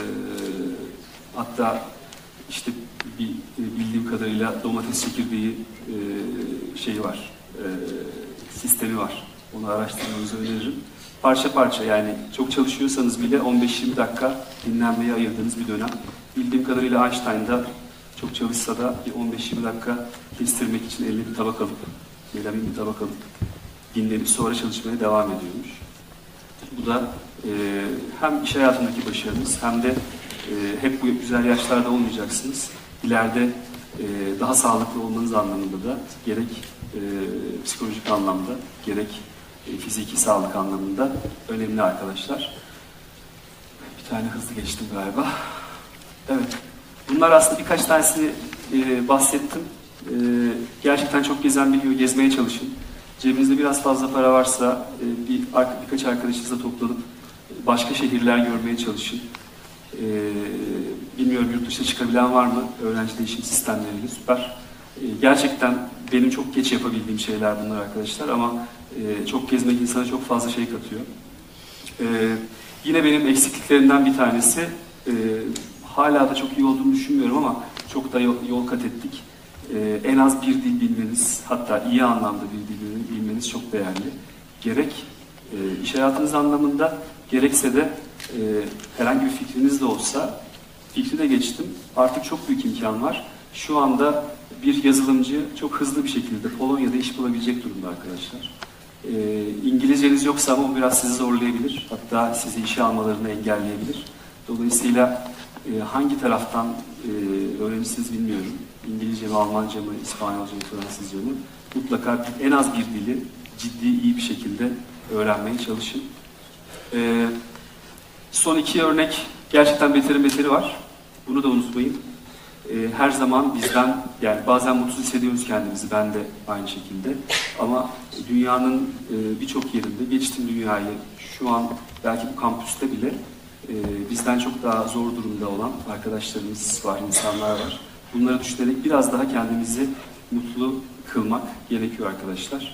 [SPEAKER 7] Hatta işte bildiğim kadarıyla domates çekirdeği şeyi var, sistemi var. Onu araştırmanızı öneririm. Parça parça, yani çok çalışıyorsanız bile 15-20 dakika dinlenmeye ayırdığınız bir dönem. Bildiğim kadarıyla Einstein'da çok çalışsa da bir 15-20 dakika kestirmek için eline bir tabak alıp, melamin bir tabak alıp dinlenip sonra çalışmaya devam ediyormuş. Bu da hem iş hayatındaki başarınız hem de hep bu güzel yaşlarda olmayacaksınız. İleride daha sağlıklı olmanız anlamında da gerek psikolojik anlamda gerek fiziki sağlık anlamında önemli arkadaşlar. Bir tane hızlı geçtim galiba. Evet. Bunlar aslında birkaç tanesini bahsettim. Gerçekten çok gezen biliyor. Gezmeye çalışın. Cebinizde biraz fazla para varsa birkaç arkadaşınızla toplanıp başka şehirler görmeye çalışın. Bilmiyorum, yurt dışına çıkabilen var mı? Öğrenci değişim sistemleriyle süper. Gerçekten benim çok geç yapabildiğim şeyler bunlar arkadaşlar ama çok gezmek insana çok fazla şey katıyor. Yine benim eksikliklerimden bir tanesi, hala da çok iyi olduğunu düşünmüyorum ama çok da yol kat ettik. En az bir dil bilmeniz, hatta iyi anlamda bir dil bilmeniz çok değerli. Gerek iş hayatınız anlamında, gerekse de herhangi bir fikriniz de olsa, fikri de geçtim, artık çok büyük imkan var. Şu anda bir yazılımcı çok hızlı bir şekilde Polonya'da iş bulabilecek durumda arkadaşlar. İngilizceniz yoksa ama bu biraz sizi zorlayabilir, hatta sizi işe almalarını engelleyebilir. Dolayısıyla hangi taraftan öğrenirsiniz bilmiyorum. İngilizce mi, Almanca mı, İspanyolca mı, Fransızca mı? Mutlaka en az bir dili ciddi, iyi bir şekilde öğrenmeye çalışın. Son iki örnek gerçekten beterin beteri var. Bunu da unutmayın. Her zaman bizden, yani bazen mutsuz hissediyoruz kendimizi, ben de aynı şekilde. Ama dünyanın birçok yerinde, geçtim dünyayı, şu an belki bu kampüste bile bizden çok daha zor durumda olan arkadaşlarımız var, insanlar var. Bunları düşünerek biraz daha kendimizi mutlu kılmak gerekiyor arkadaşlar.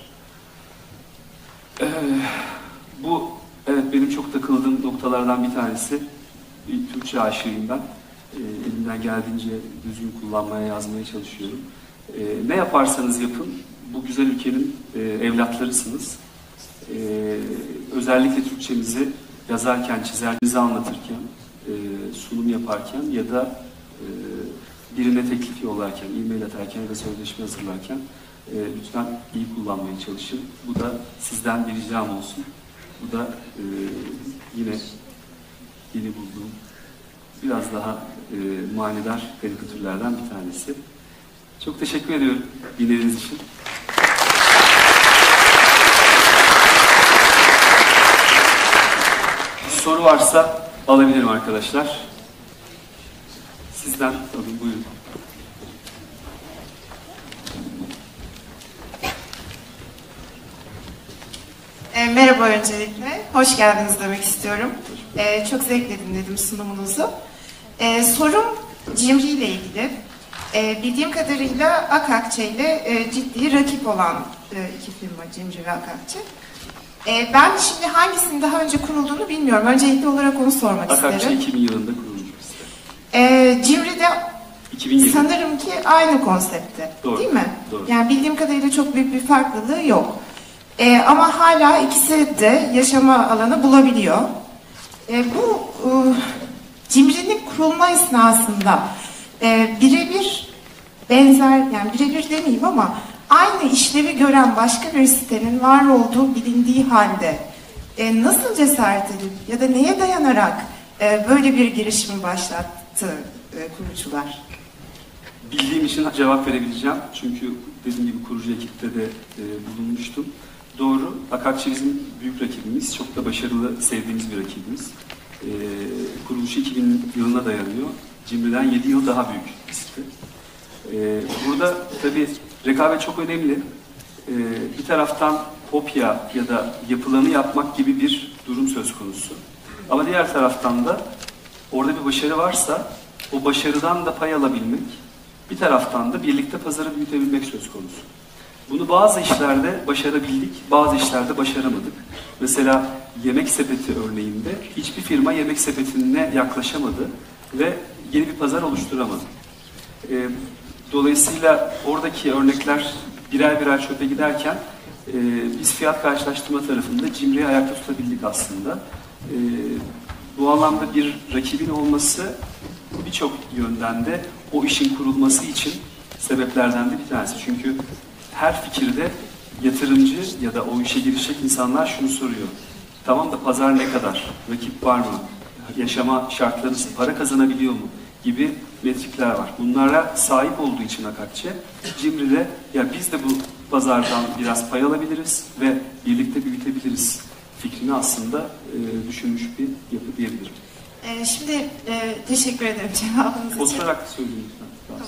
[SPEAKER 7] Bu, evet, benim çok takıldığım noktalardan bir tanesi. Bir Türkçe aşığıyım ben. Elimden geldiğince düzgün kullanmaya, yazmaya çalışıyorum. Ne yaparsanız yapın, bu güzel ülkenin evlatlarısınız. Özellikle Türkçemizi yazarken, çizerken, anlatırken, sunum yaparken ya da birine teklif yollarken, e-mail atarken ya da sözleşme hazırlarken lütfen iyi kullanmaya çalışın. Bu da sizden bir ricam olsun. Bu da yine yeni bulduğum biraz daha manidar karikatürlerden bir tanesi. Çok teşekkür ediyorum dinlediğiniz için. Soru varsa alabilirim arkadaşlar. Sizden alayım, buyurun.
[SPEAKER 8] Merhaba öncelikle. Hoş geldiniz demek istiyorum. Çok zevkle dinledim sunumunuzu. Sorum Cimri ile ilgili. Bildiğim kadarıyla Akakçe ile ciddi rakip olan iki firma, Cimri ve Akakçe. Ben şimdi hangisinin daha önce kurulduğunu bilmiyorum. Öncelikli olarak onu sormak
[SPEAKER 7] Akakçe
[SPEAKER 8] isterim.
[SPEAKER 7] 2000 yılında kurulmuş.
[SPEAKER 8] Cimri de
[SPEAKER 7] 2007.
[SPEAKER 8] sanırım ki aynı konsepte.
[SPEAKER 7] Doğru,
[SPEAKER 8] Değil mi?
[SPEAKER 7] doğru.
[SPEAKER 8] Yani bildiğim kadarıyla çok büyük bir farklılığı yok. Ama hala ikisi de yaşama alanı bulabiliyor. Bu Cimri'nin kurulma esnasında birebir benzer, yani birebir demeyeyim ama aynı işlevi gören başka bir sitenin var olduğu bilindiği halde nasıl cesaret edip ya da neye dayanarak böyle bir girişimi başlattı kurucular?
[SPEAKER 7] Bildiğim için cevap verebileceğim. Çünkü dediğim gibi kurucu ekipte de bulunmuştum. Doğru, Akakçe bizim büyük rakibimiz. Çok da başarılı, sevdiğimiz bir rakibimiz. Kuruluşu 2000 yılına dayanıyor. Cimri'den 7 yıl daha büyük bir site. Burada tabii rekabet çok önemli. Bir taraftan kopya ya da yapılanı yapmak gibi bir durum söz konusu. Ama diğer taraftan da orada bir başarı varsa o başarıdan da pay alabilmek, bir taraftan da birlikte pazarı büyütebilmek söz konusu. Bunu bazı işlerde başarabildik, bazı işlerde başaramadık. Mesela Yemek Sepeti örneğinde hiçbir firma Yemek Sepeti'ne yaklaşamadı ve yeni bir pazar oluşturamadı. Dolayısıyla oradaki örnekler birer birer çöpe giderken biz fiyat karşılaştırma tarafında Cimri'yi ayakta tutabildik aslında. Bu anlamda bir rakibin olması birçok yönden de o işin kurulması için sebeplerden de bir tanesi. Çünkü her fikirde yatırımcı ya da o işe girişecek insanlar şunu soruyor. Tamam da pazar ne kadar? Rakip var mı? Yaşama şartları nasıl? Para kazanabiliyor mu? Gibi metrikler var. Bunlara sahip olduğu için Akakçe, Cimri'de ya biz de bu pazardan biraz pay alabiliriz ve birlikte büyütebiliriz fikrini aslında düşünmüş bir yapı diyebilirim.
[SPEAKER 8] Şimdi teşekkür ederim cevabınız için.
[SPEAKER 7] Oturarak söyleyeyim lütfen.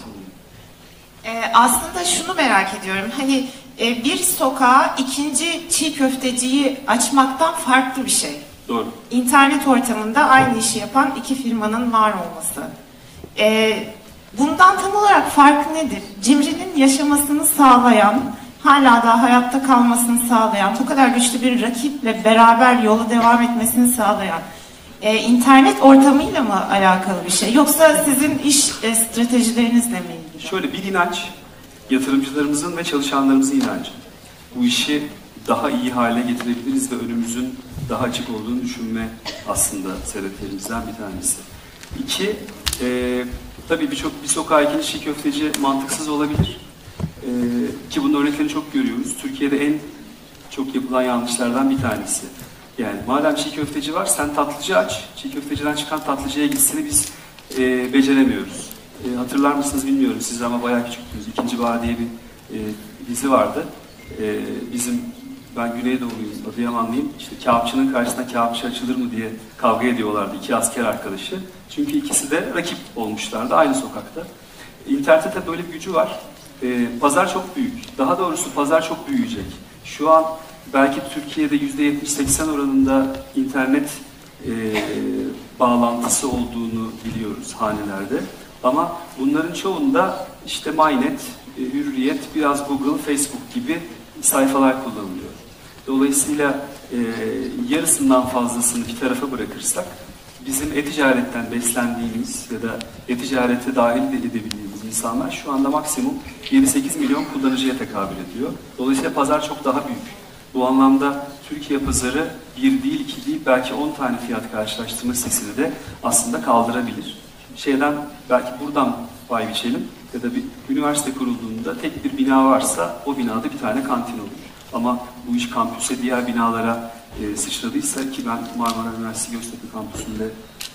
[SPEAKER 8] Aslında şunu merak ediyorum. Hani bir sokağa ikinci çiğ köfteciyi açmaktan farklı bir şey.
[SPEAKER 7] Doğru.
[SPEAKER 8] İnternet ortamında aynı işi yapan iki firmanın var olması. Bundan tam olarak farkı nedir? Cimri'nin yaşamasını sağlayan, hala da hayatta kalmasını sağlayan, bu kadar güçlü bir rakiple beraber yola devam etmesini sağlayan internet ortamıyla mı alakalı bir şey? Yoksa sizin iş stratejilerinizle mi ilgili?
[SPEAKER 7] Şöyle bir inanç, yatırımcılarımızın ve çalışanlarımızın inancı. Bu işi daha iyi hale getirebiliriz ve önümüzün daha açık olduğunu düşünme aslında sebeplerimizden bir tanesi. İki, tabii bir sokağa ikinci çiğ köfteci mantıksız olabilir. Ki bunun örneklerini çok görüyoruz. Türkiye'de en çok yapılan yanlışlardan bir tanesi. Yani madem çiğ köfteci var, sen tatlıcı aç. Çiğ köfteciden çıkan tatlıcıya gitsini biz beceremiyoruz. Hatırlar mısınız bilmiyorum siz ama bayağı küçüktünüz. İkinci Bahar diye bir dizi vardı. Ben Güneydoğuluyum, Adıyamanlıyım. İşte kağıtçının karşısına kağıtçı açılır mı diye kavga ediyorlardı iki asker arkadaşı. Çünkü ikisi de rakip olmuşlardı aynı sokakta. İnternette de böyle bir gücü var. Pazar çok büyük. Daha doğrusu pazar çok büyüyecek. Şu an belki Türkiye'de %70-80 oranında internet bağlantısı olduğunu biliyoruz hanelerde. Ama bunların çoğunda işte MyNet, Hürriyet, biraz Google, Facebook gibi sayfalar kullanılıyor. Dolayısıyla yarısından fazlasını bir tarafa bırakırsak bizim e-ticaretten beslendiğimiz ya da e-ticarete dahil edebildiğimiz insanlar şu anda maksimum 7-8 milyon kullanıcıya tekabül ediyor. Dolayısıyla pazar çok daha büyük. Bu anlamda Türkiye pazarı 1 değil, 2 değil, belki 10 tane fiyat karşılaştırma sitesini de aslında kaldırabilir. Belki buradan pay biçelim ya da bir üniversite kurulduğunda tek bir bina varsa o binada bir tane kantin olur. Ama bu iş kampüse, diğer binalara sıçradıysa ki ben Marmara Üniversitesi Göztepe kampüsünde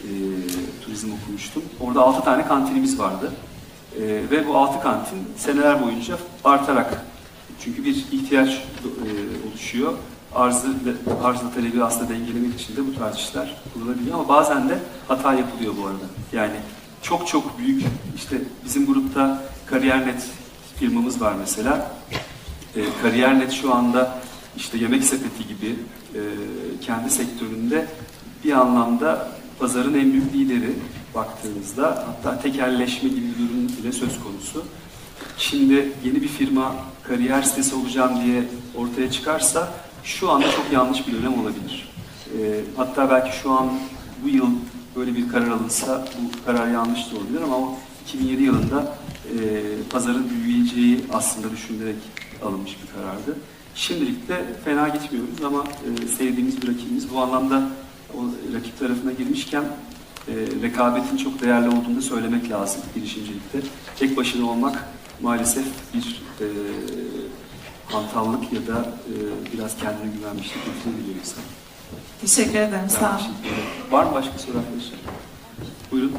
[SPEAKER 7] turizm okumuştum. Orada 6 tane kantinimiz vardı. Ve bu 6 kantin seneler boyunca artarak, çünkü bir ihtiyaç oluşuyor. Arzla talebi aslında dengelemek için de bu tarz işler kullanılabiliyor ama bazen de hata yapılıyor bu arada. Yani çok çok büyük, işte bizim grupta Kariyer.net firmamız var mesela. Kariyer.net şu anda işte Yemek Sepeti gibi kendi sektöründe bir anlamda pazarın en büyük lideri baktığınızda, hatta tekelleşme gibi bir durum bile söz konusu. Şimdi yeni bir firma kariyer sitesi olacağım diye ortaya çıkarsa şu anda çok yanlış bir dönem olabilir. Hatta belki şu an bu yıl böyle bir karar alınsa bu karar yanlış da olabilir ama o 2007 yılında pazarın büyüyeceği aslında düşünülerek alınmış bir karardı. Şimdilik de fena gitmiyoruz ama sevdiğimiz bir rakibimiz. Bu anlamda o rakip tarafına girmişken rekabetin çok değerli olduğunu da söylemek lazım girişimcilikte. Tek başına olmak maalesef bir hantallık ya da biraz kendine güvenmişlik getirebiliyor insan.
[SPEAKER 8] Teşekkür ederim. Sağ olun.
[SPEAKER 7] Var mı başka soru arkadaşlar? Buyurun.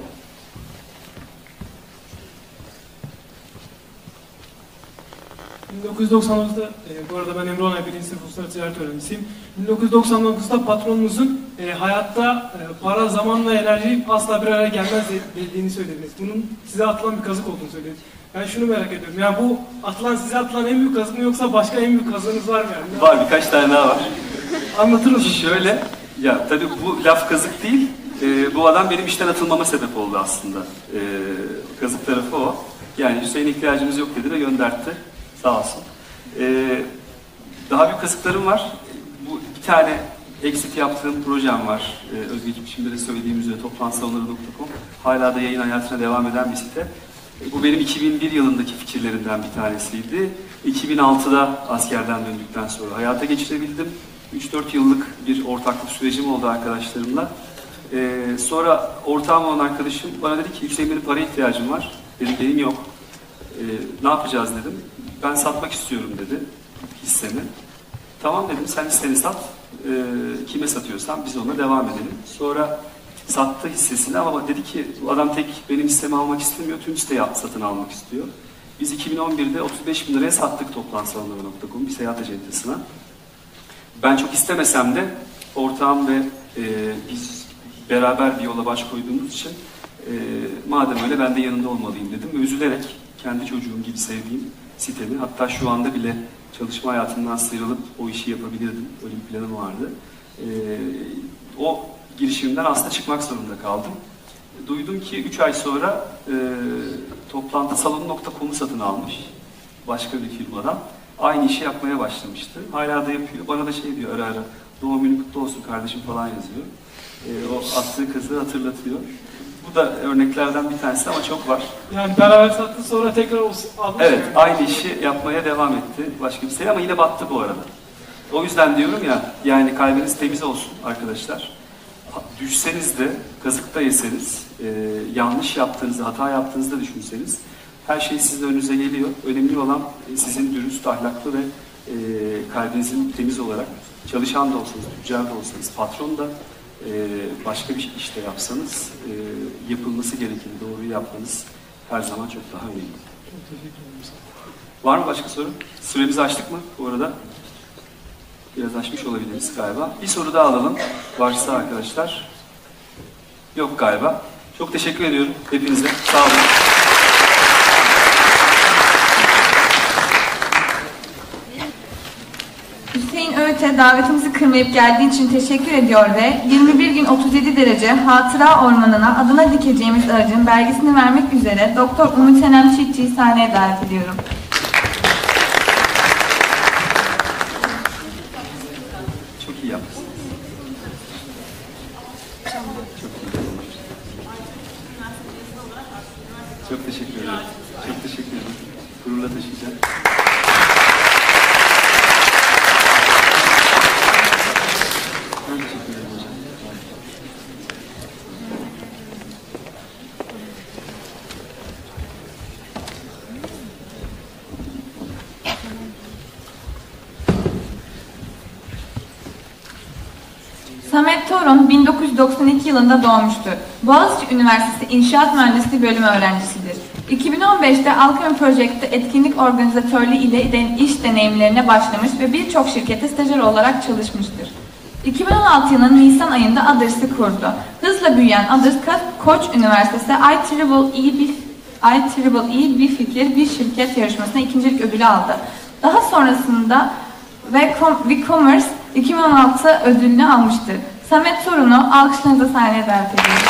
[SPEAKER 9] ...1999'da, bu arada ben Emre Onay, 1. sınıf uluslararası ticaret öğrencisiyim. 1999'da patronunuzun hayatta para, zaman ve enerji asla bir araya gelmez dediğini söylediniz. Bunun size atılan bir kazık olduğunu söylediniz. Ben şunu merak ediyorum, yani bu size atılan en büyük kazık mı yoksa başka en büyük kazığınız var mı yani?
[SPEAKER 7] Var, birkaç tane daha var.
[SPEAKER 9] Anlatır mısınız?
[SPEAKER 7] Şöyle, ya tabii bu laf kazık değil, bu adam benim işten atılmama sebep oldu aslında. Kazık tarafı o. Yani Hüseyin ihtiyacımız yok dedi ve göndertti. Sağ olsun. Daha büyük kazıklarım var. Bu bir tane exit yaptığım projem var. Özgeçmişimde de söylediğim üzere toplantısalonları.com. Hala da yayın hayatına devam eden bir site. Bu benim 2001 yılındaki fikirlerimden bir tanesiydi. 2006'da askerden döndükten sonra hayata geçirebildim. 3-4 yıllık bir ortaklık sürecim oldu arkadaşlarımla. Sonra ortağım olan arkadaşım bana dedi ki Hüseyin, benim paraya ihtiyacım var. Benim yok. Ne yapacağız dedim. Ben satmak istiyorum dedi hissemi. Tamam dedim, sen hisseni sat. Kime satıyorsan biz ona devam edelim. Sonra sattı hissesini ama dedi ki bu adam tek benim hissemi almak istemiyor, tüm siteyi satın almak istiyor. Biz 2011'de 35.000 liraya sattık toplantısalonları.com bir seyahat ajantasına. Ben çok istemesem de ortağım ve biz beraber bir yola baş koyduğumuz için madem öyle ben de yanında olmalıyım dedim ve üzülerek kendi çocuğum gibi sevdiğim sitemi, hatta şu anda bile çalışma hayatından sıyrılıp o işi yapabilirdim. Öyle bir planım vardı. O girişimden aslında çıkmak zorunda kaldım. Duydum ki 3 ay sonra toplantısalonu.com'u satın almış. Başka bir firmadan. Aynı işi yapmaya başlamıştı. Hala da yapıyor. Bana da şey diyor ara ara. Doğum günü kutlu olsun kardeşim falan yazıyor. O attığı kızı hatırlatıyor. Bu da örneklerden bir tanesi ama çok var.
[SPEAKER 9] Yani beraber sattı sonra tekrar almış.
[SPEAKER 7] Evet, aynı işi yapmaya devam etti başka bir şey ama yine battı bu arada. O yüzden diyorum ya, yani kalbiniz temiz olsun arkadaşlar. Düşseniz de, kazık da yeseniz, yanlış yaptığınızı, hata yaptığınızı da düşünseniz, her şey sizin önünüze geliyor. Önemli olan sizin dürüst, ahlaklı ve kalbinizin temiz olarak, çalışan da olsanız, tüccar da olsanız, patron da, başka bir işte yapsanız, yapılması gerekeni doğru yapmanız her zaman çok daha önemli.
[SPEAKER 9] Çok teşekkür ederim.
[SPEAKER 7] Var mı başka soru? Süremizi açtık mı bu arada? Biraz aşmış olabiliriz galiba. Bir soru daha alalım. Varsa arkadaşlar. Yok galiba. Çok teşekkür ediyorum hepinize. Sağ olun.
[SPEAKER 1] Hüseyin Öğüt'e davetimizi kırmayıp geldiğin için teşekkür ediyor ve 21 gün 37 derece Hatıra Ormanı'na adına dikeceğimiz ağacın belgesini vermek üzere Doktor Umut Senem Çiftçi'yi sahneye davet ediyorum.
[SPEAKER 7] Çok iyi yapmışsınız. Çok teşekkür ederim. Çok teşekkür ederim. Gururla taşıyacağım. Ben teşekkür ederim hocam.
[SPEAKER 1] Samet Torun 1992 yılında doğmuştur. Boğaziçi Üniversitesi İnşaat Mühendisliği bölümü öğrencisidir. 2015'te Alchemy Project'te etkinlik organizatörlüğü ile iş deneyimlerine başlamış ve birçok şirkete stajyer olarak çalışmıştır. 2016 yılının Nisan ayında Others'ı kurdu. Hızla büyüyen Others, Koç Üniversitesi IEEE bir fikir bir şirket yarışmasında ikincilik ödülü aldı. Daha sonrasında WeCommerce 2016 ödülünü almıştır. Samet Torun'u alkışlarınızla sahneye davet ediyoruz.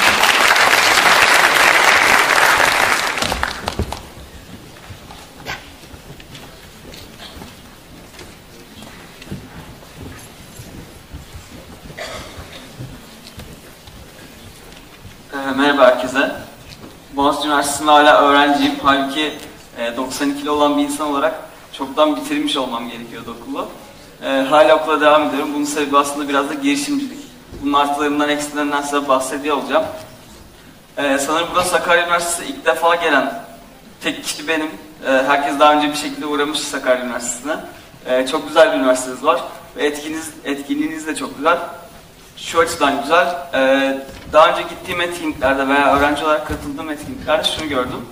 [SPEAKER 10] Merhaba herkese. Boğaziçi Üniversitesi'nde hala öğrenciyim. Halbuki 92'li olan bir insan olarak çoktan bitirmiş olmam gerekiyordu okulu. Hala okula devam ediyorum. Bunun sebebi aslında biraz da girişimcilik. Bunun artılarından, eksilerinden size bahsediyor olacağım. Sanırım burada Sakarya Üniversitesi ilk defa gelen tek kişi benim. Herkes daha önce bir şekilde uğramış Sakarya Üniversitesi'ne. Çok güzel bir üniversiteniz var ve etkinliğiniz de çok güzel. Şu açıdan güzel. Daha önce gittiğim etkinliklerde veya öğrenci olarak katıldığım etkinliklerde şunu gördüm.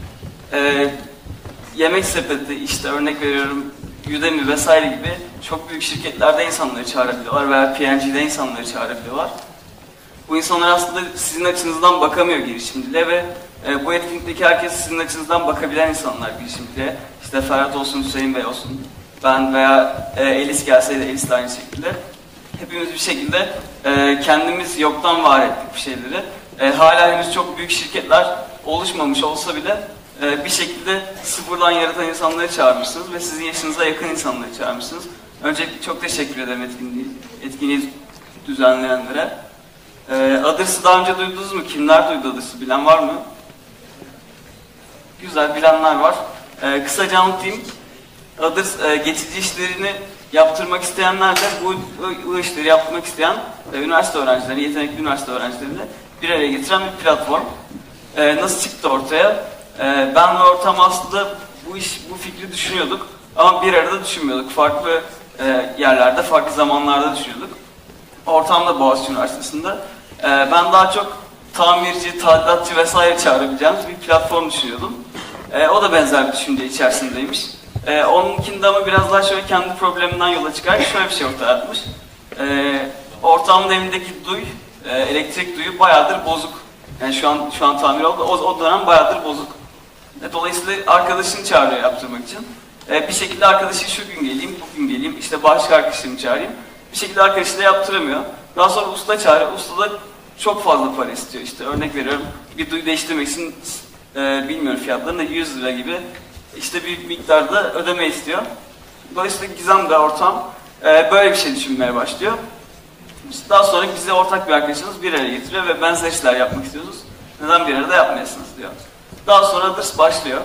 [SPEAKER 10] Yemek sepeti, işte örnek veriyorum Udemy vesaire gibi çok büyük şirketlerde insanları çağırabiliyorlar veya P&G'de insanları çağırabiliyorlar. Bu insanlar aslında sizin açınızdan bakamıyor girişimciliğe ve bu etkinlikteki herkes sizin açınızdan bakabilen insanlar girişimciliğe. İşte Ferhat olsun, Hüseyin Bey olsun, ben veya Elis gelseydi Elis de aynı şekilde. Hepimiz bir şekilde kendimiz yoktan var ettik bir şeyleri. Hala henüz çok büyük şirketler oluşmamış olsa bile bir şekilde sıfırdan yaratan insanları çağırmışsınız ve sizin yaşınıza yakın insanları çağırmışsınız. Öncelikle çok teşekkür ederim etkinliği düzenleyenlere. Others'ı daha önce duydunuz mu? Kimler duydu Others'ı? Bilen var mı? Güzel, bilenler var. Kısaca anlatayım. Others geçici işlerini yaptırmak isteyenlerle bu işleri yapmak isteyen üniversite öğrencilerini, yetenekli üniversite öğrencilerini bir araya getiren bir platform. Nasıl çıktı ortaya? Ben ve ortam aslında bu fikri düşünüyorduk ama bir arada düşünmüyorduk. Farklı yerlerde, farklı zamanlarda düşünüyorduk. Ortamda Boğaziçi Üniversitesi'nde. Ben daha çok tamirci, tadilatçı vesaire çağırabileceğimiz bir platform düşünüyordum. O da benzer bir düşünce içerisindeymiş. Onunkinde ama biraz daha şöyle kendi probleminden yola çıkarak şöyle bir şey ortaya atmış. Ortamın evindeki elektrik duyu bayağıdır bozuk. Yani şu an tamir oldu. O dönem bayağıdır bozuk. Dolayısıyla arkadaşını çağırıyor yaptırmak için. Bir şekilde arkadaşı şu gün geleyim, bugün geleyim, işte başka arkadaşımı çağırayım. Bir şekilde arkadaşı da yaptıramıyor. Daha sonra usta çağırıyor. Usta da çok fazla para istiyor. İşte örnek veriyorum, bir duyu değiştirmek için bilmiyorum fiyatlarını da 100 lira gibi işte bir miktarda ödeme istiyor. Dolayısıyla Gizem'de ortam böyle bir şey düşünmeye başlıyor. Daha sonra bize ortak bir arkadaşımız bir araya getiriyor ve benzer işler yapmak istiyorsunuz. Neden bir arada yapmayasınız diyor. Daha sonra Others başlıyor.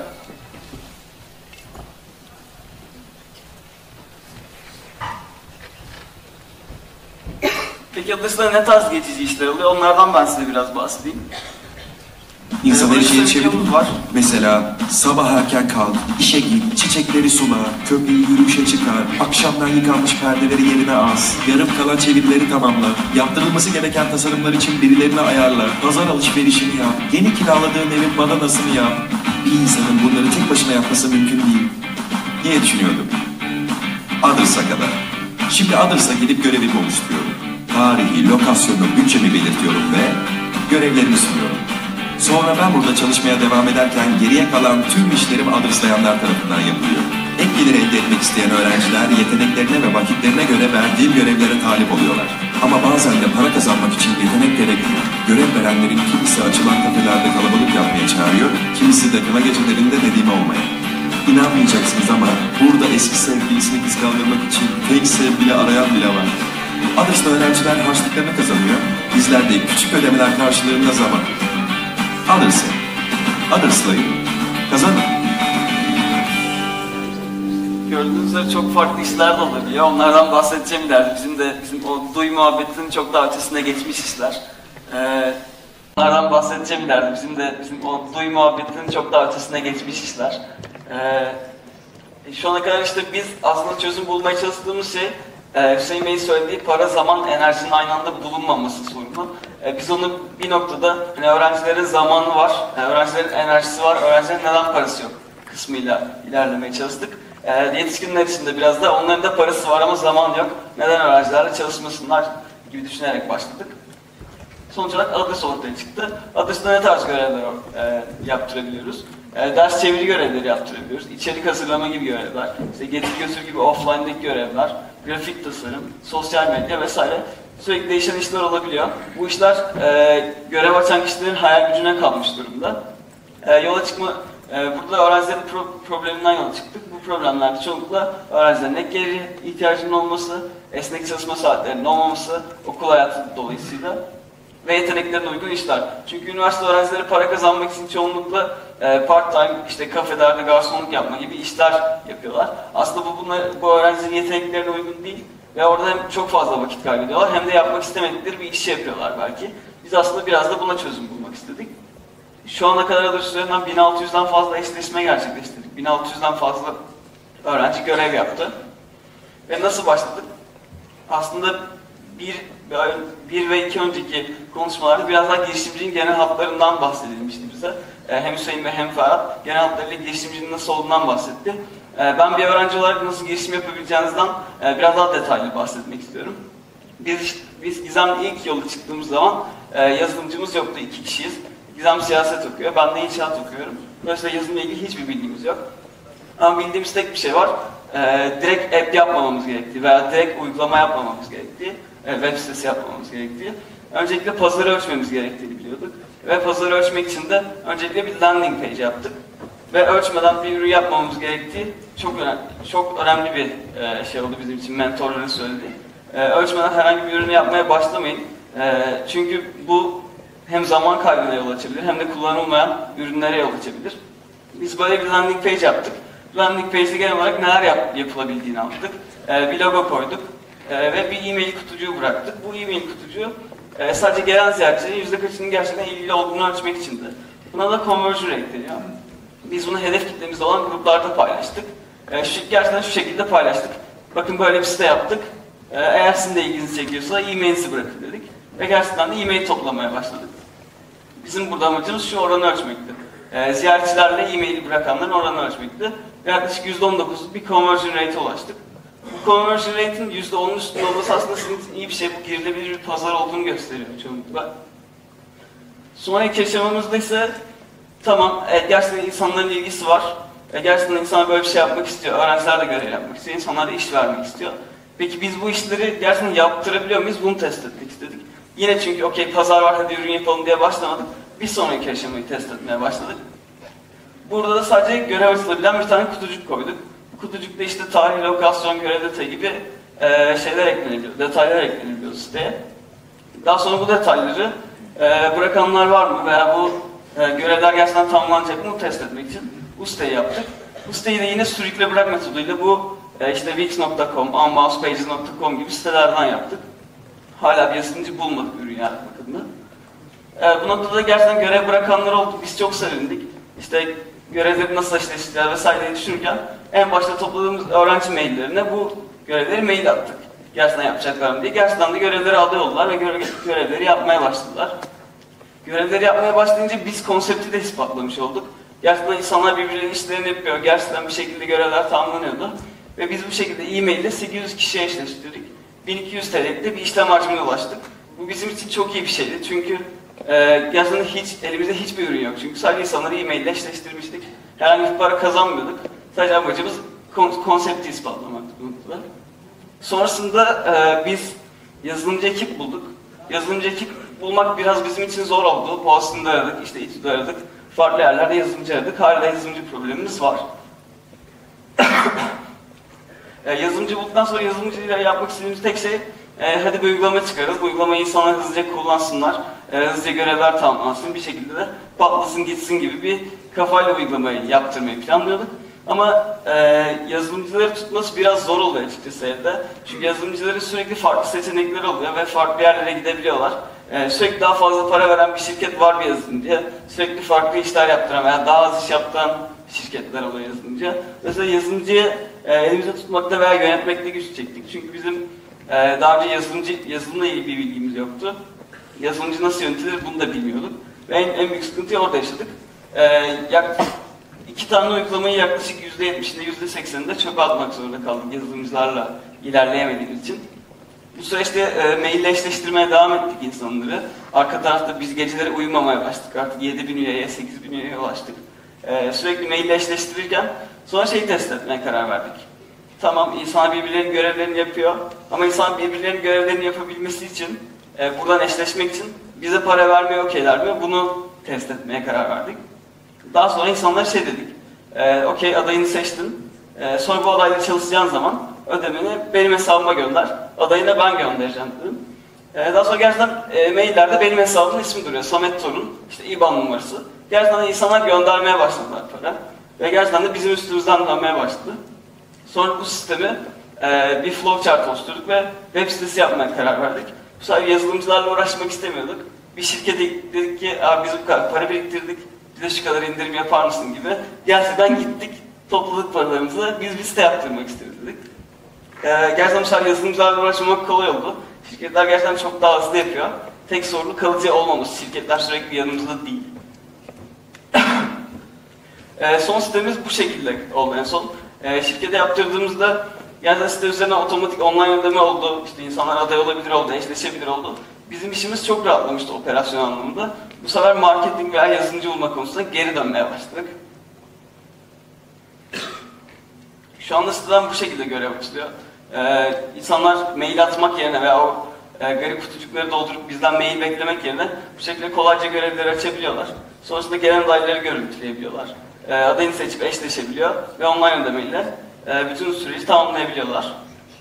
[SPEAKER 10] Peki Others'da ne tarz geçici işler oluyor? Onlardan ben size biraz bahsedeyim.
[SPEAKER 11] İnsan her şeyi çevirir var. Mesela sabah erken kalk, işe git, çiçekleri sula, köpeği yürüyüşe çıkar, akşamdan yıkanmış perdeleri yerine as, yarım kalan çevirileri tamamla, yaptırılması gereken tasarımlar için birilerini ayarla, pazar alışverişini yap, yeni kiraladığın evin badanasını yap. Bir insanın bunları tek başına yapması mümkün değil diye düşünüyordum. Others'a kadar. Şimdi Others'a gidip görevimi oluşturuyorum. Tarihi, lokasyonu, bütçemi belirtiyorum ve görevlerimi sunuyorum. Sonra ben burada çalışmaya devam ederken geriye kalan tüm işlerim adreslayanlar tarafından yapılıyor. Ek gelir elde etmek isteyen öğrenciler yeteneklerine ve vakitlerine göre verdiğim görevlere talip oluyorlar. Ama bazen de para kazanmak için yetenek gerekmiyor. Görev verenlerin kimisi açılan kafelerde kalabalık yapmaya çağırıyor, kimisi de kına gecelerinde nedime olmaya. İnanmayacaksınız ama burada eski sevgilisini kıskandırmak için tek sevgili arayan bile var. Others'ta öğrenciler harçlıklarını kazanıyor, bizler de küçük ödemeler karşılığında zaman. Others'layın, kazanın.
[SPEAKER 10] Gördüğünüz üzere çok farklı işler de olabiliyor. Onlardan bahsedeceğim ileride. Bizim o duy muhabbetinin çok daha ötesine geçmiş işler. Onlardan bahsedeceğim ileride. Bizim o duy muhabbetinin çok daha ötesine geçmiş işler. Şu ana kadar işte biz aslında çözüm bulmaya çalıştığımız şey Hüseyin Bey'in söylediği para, zaman, enerjinin aynı anda bulunmaması sorunu. Biz onu bir noktada hani öğrencilerin zamanı var, öğrencilerin enerjisi var, öğrencilerin neden parası yok kısmıyla ilerlemeye çalıştık. Yetişkinler için de biraz da onların da parası var ama zaman yok. Neden öğrencilerle çalışmasınlar gibi düşünerek başladık. Sonuç olarak ADRS ortaya çıktı. ADRS'da ne tarz görevler yaptırabiliyoruz? Ders çeviri görevleri yaptırabiliyoruz. İçerik hazırlama gibi görevler, işte getir götür gibi offline'daki görevler, grafik tasarım, sosyal medya vesaire sürekli değişen işler olabiliyor. Bu işler görev açan kişilerin hayal gücüne kalmış durumda. Burada öğrencilerin probleminden yola çıktık. Bu problemlerde çoğunlukla öğrencilerin ek geliri ihtiyacının olması, esnek çalışma saatlerinin olmaması, okul hayatı dolayısıyla ve yeteneklerine uygun işler. Çünkü üniversite öğrencileri para kazanmak için çoğunlukla part-time, işte kafelerde garsonluk yapma gibi işler yapıyorlar. Aslında bu öğrencilerin yeteneklerine uygun değil ve orada hem çok fazla vakit kaybediyorlar hem de yapmak istemedikleri bir işi yapıyorlar belki. Biz aslında biraz da buna çözüm bulmak istedik. Şu ana kadar ADRS üzerinden 1600'den fazla eşleşme gerçekleştirdik. 1600'den fazla öğrenci görev yaptı. Ve nasıl başladık? Aslında bir ve iki önceki konuşmalarda biraz daha girişimciliğin genel hatlarından bahsedilmişti bize. Hem Hüseyin ve hem Ferhat genel hatlarıyla girişimciliğin nasıl olduğundan bahsetti. Ben bir öğrenci olarak nasıl girişim yapabileceğinizden biraz daha detaylı bahsetmek istiyorum. Biz Gizem'le ilk yola çıktığımız zaman yazılımcımız yoktu, 2 kişiyiz. Gizem siyaset okuyor, ben de inşaat okuyorum. Dolayısıyla yazılımla ilgili hiçbir bilgimiz yok. Ama bildiğimiz tek bir şey var. Direkt app yapmamamız gerektiği veya direkt uygulama yapmamamız gerektiği, web sitesi yapmamamız gerektiği. Öncelikle pazarı ölçmemiz gerektiğini biliyorduk. Ve pazarı ölçmek için de öncelikle bir landing page yaptık. Ve ölçmeden bir ürün yapmamamız gerektiği çok önemli bir şey oldu bizim için, mentorların söylediği. Ölçmeden herhangi bir ürünü yapmaya başlamayın. Çünkü bu hem zaman kaybına yol açabilir hem de kullanılmayan ürünlere yol açabilir. Biz böyle bir landing page yaptık. Landing page'de genel olarak neler yapılabildiğini anlattık. Bir logo koyduk ve bir e-mail kutucuğu bıraktık. Bu e-mail kutucuğu sadece gelen ziyaretçilerin %kaçının gerçekten ilgili olduğunu ölçmek içindi. Buna da conversion rate deniyor. Biz bunu hedef kitlemizde olan gruplarda paylaştık. Gerçekten şu şekilde paylaştık. Bakın böyle bir site yaptık. Eğer sizin de ilginizi çekiyorsa e-mailinizi bırakın dedik. Ve gerçekten de e-mail toplamaya başladık. Bizim burada amacımız şu oranı ölçmekti. Ziyaretçilerle e-maili bırakanların oranı ölçmekti. Yaklaşık %19'luk bir conversion rate'e ulaştık. Bu conversion rate'in %10'un üstünde olması aslında sizin için iyi bir şey. Bu girilebilir bir pazar olduğunu gösteriyor çoğunlukla. Sonraki aşamamızda ise tamam, gerçekten insanların ilgisi var. Gerçekten insanlar böyle bir şey yapmak istiyor. Öğrenciler de görev yapmak istiyor. İnsanlar da iş vermek istiyor. Peki biz bu işleri gerçekten yaptırabiliyor muyuz? Bunu test etmek istedik. Yine çünkü okey pazar var hadi ürün yapalım diye başlamadık. Bir sonraki aşamayı test etmeye başladık. Burada da sadece görev açılabilen bir tane kutucuk koyduk. Bu kutucukta işte tarih, lokasyon, görev detayı gibi şeyler ekleniliyor, detaylar ekleniliyor siteye. Daha sonra bu detayları bırakanlar var mı veya bu görevler gerçekten tamamlanacak mı test etmek için bu siteyi yaptık. Bu siteyi de yine sürükle bırak metoduyla bu işte wix.com, unbousedpages.com gibi sitelerden yaptık. Hala bir yazılımcı bulmadık ürün yaratmak adına. Bu noktada gerçekten görev bırakanlar oldu. Biz çok sevindik. İşte görevleri nasıl eşleştireceğiz vesaireyi düşünürken en başta topladığımız öğrenci maillerine bu görevleri mail attık. Gerçekten yapacaklar mı diye. Gerçekten de görevleri alıyorlar ve görevleri yapmaya başladılar. Görevleri yapmaya başlayınca biz konsepti de ispatlamış olduk. Gerçekten insanlar birbirlerinin işlerini yapıyor. Gerçekten bir şekilde görevler tamamlanıyordu. Ve biz bu şekilde e-mail ile 800 kişiye eşleştirdik. 1200 TL'de bir işlem hacmine ulaştık. Bu bizim için çok iyi bir şeydi. Çünkü gerçekten elimizde hiçbir ürün yok. Çünkü sadece insanları e-mail ile eşleştirmiştik. Herhangi bir para kazanmıyorduk. Sadece amacımız konsepti ispatlamaktık. Sonrasında biz yazılımcı ekip bulduk. Yazılımcı ekip bulmak biraz bizim için zor oldu. Boğaziçi'nde aradık, işte İTÜ'de aradık. Farklı yerlerde yazılımcı aradık. Hala yazılımcı problemimiz var. Yazılımcı bulduktan sonra yazılımcıyla yapmak istediğimiz tek şey hadi bir uygulama çıkarız. Bu uygulamayı insanlar hızlıca kullansınlar. Hızlıca görevler tamamlansın. Bir şekilde de patlasın gitsin gibi bir kafayla uygulamayı yaptırmayı planlıyorduk. Ama yazılımcıları tutması biraz zor oluyor açıkçası evde. Çünkü yazılımcıların sürekli farklı seçenekleri oluyor ve farklı yerlere gidebiliyorlar. Sürekli daha fazla para veren bir şirket var bir yazılımcıya. Sürekli farklı işler yaptıran veya daha az iş yaptıran şirketler oluyor yazılımcıya. Mesela yazılımcıyı elimizde tutmakta veya yönetmekte güç çektik. Çünkü bizim Daha önce yazılımla ilgili bir bilgimiz yoktu. Yazılımcı nasıl yönetilir bunu da bilmiyorduk. Ve en büyük sıkıntıyı orada yaşadık. İki tane uygulamayı yaklaşık %70'inde %80'inde çöpe atmak zorunda kaldık yazılımcılarla ilerleyemediğimiz için. Bu süreçte maille eşleştirmeye devam ettik insanları. Arka tarafta biz geceleri uyumamaya başladık. Artık 7.000 üyeye, 8.000 üyeye ulaştık. Sürekli maille eşleştirirken sonra şeyi test etmeye karar verdik. Tamam, insan birbirlerinin görevlerini yapıyor ama insan birbirlerinin görevlerini yapabilmesi için, buradan eşleşmek için bize para vermeye okeyler mi? Bunu test etmeye karar verdik. Daha sonra insanlara şey dedik. Okey, adayını seçtin. Sonra bu adayla çalışacağın zaman ödemeni benim hesabıma gönder. Adayını ben göndereceğim dedim. Daha sonra gerçekten maillerde benim hesabımın ismi duruyor. Samet Torun, işte IBAN numarası. Gerçekten insanlar göndermeye başladılar para. Ve gerçekten de bizim üstümüzden dönmeye başladı. Sonra bu sistemi bir flowchart oluşturduk ve web sitesi yapmaya karar verdik. Bu sefer yazılımcılarla uğraşmak istemiyorduk. Bir şirkete dedik ki, biz bu kadar para biriktirdik, bize şu kadar indirim yapar mısın gibi. Gerçekten gittik, topladık paralarımızı, biz bir site yaptırmak istiyoruz dedik. Gerçekten bu sefer yazılımcılarla uğraşmak kolay oldu. Şirketler gerçekten çok daha hızlı yapıyor. Tek sorunu kalıcı olmaması. Şirketler sürekli yanımızda değil. Son sitemiz bu şekilde oldu en son. Şirkete yaptırdığımızda gerçekten site üzerine otomatik online ödeme oldu. İşte insanlar aday olabilir oldu, eşleşebilir oldu. Bizim işimiz çok rahatlamıştı operasyon anlamında. Bu sefer marketing veya yazılımcı olma konusunda geri dönmeye başladık. Şu anda siteden bu şekilde görev açılıyor. İnsanlar mail atmak yerine veya o garip kutucukları doldurup bizden mail beklemek yerine bu şekilde kolayca görevleri açabiliyorlar. Sonrasında gelen adayları görüntüleyebiliyorlar. Adayını seçip eşleşebiliyor ve online ödemeyle bütün süreci tamamlayabiliyorlar.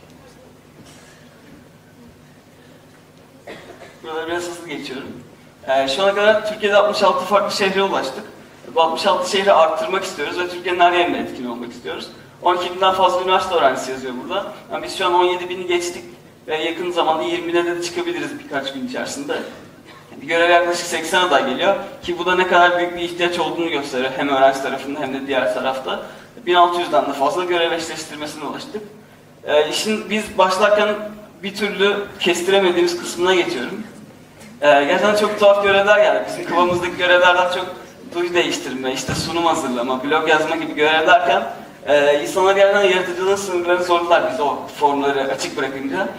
[SPEAKER 10] Buraları biraz hızlı geçiyorum. Şu ana kadar Türkiye'de 66 farklı şehre ulaştık. Bu 66 şehri arttırmak istiyoruz ve Türkiye'nin her yerinde etkin olmak istiyoruz. 12.000'den fazla üniversite öğrencisi yazıyor burada. Yani biz şu an 17.000'i geçtik ve yakın zamanda 20.000'e de çıkabiliriz birkaç gün içerisinde. Bir göreve yaklaşık 80 aday geliyor ki bu da ne kadar büyük bir ihtiyaç olduğunu gösteriyor hem öğrenci tarafında hem de diğer tarafta. 1600'den de fazla görev eşleştirmesine ulaştık. İşin biz başlarken bir türlü kestiremediğimiz kısmına geçiyorum. Gerçekten çok tuhaf görevler geldi. Bizim kafamızdaki görevlerden çok duy değiştirme, işte sunum hazırlama, blog yazma gibi görevlerken insanlar gerçekten yaratıcılığın sınırlarını sordular biz o formları açık bırakınca.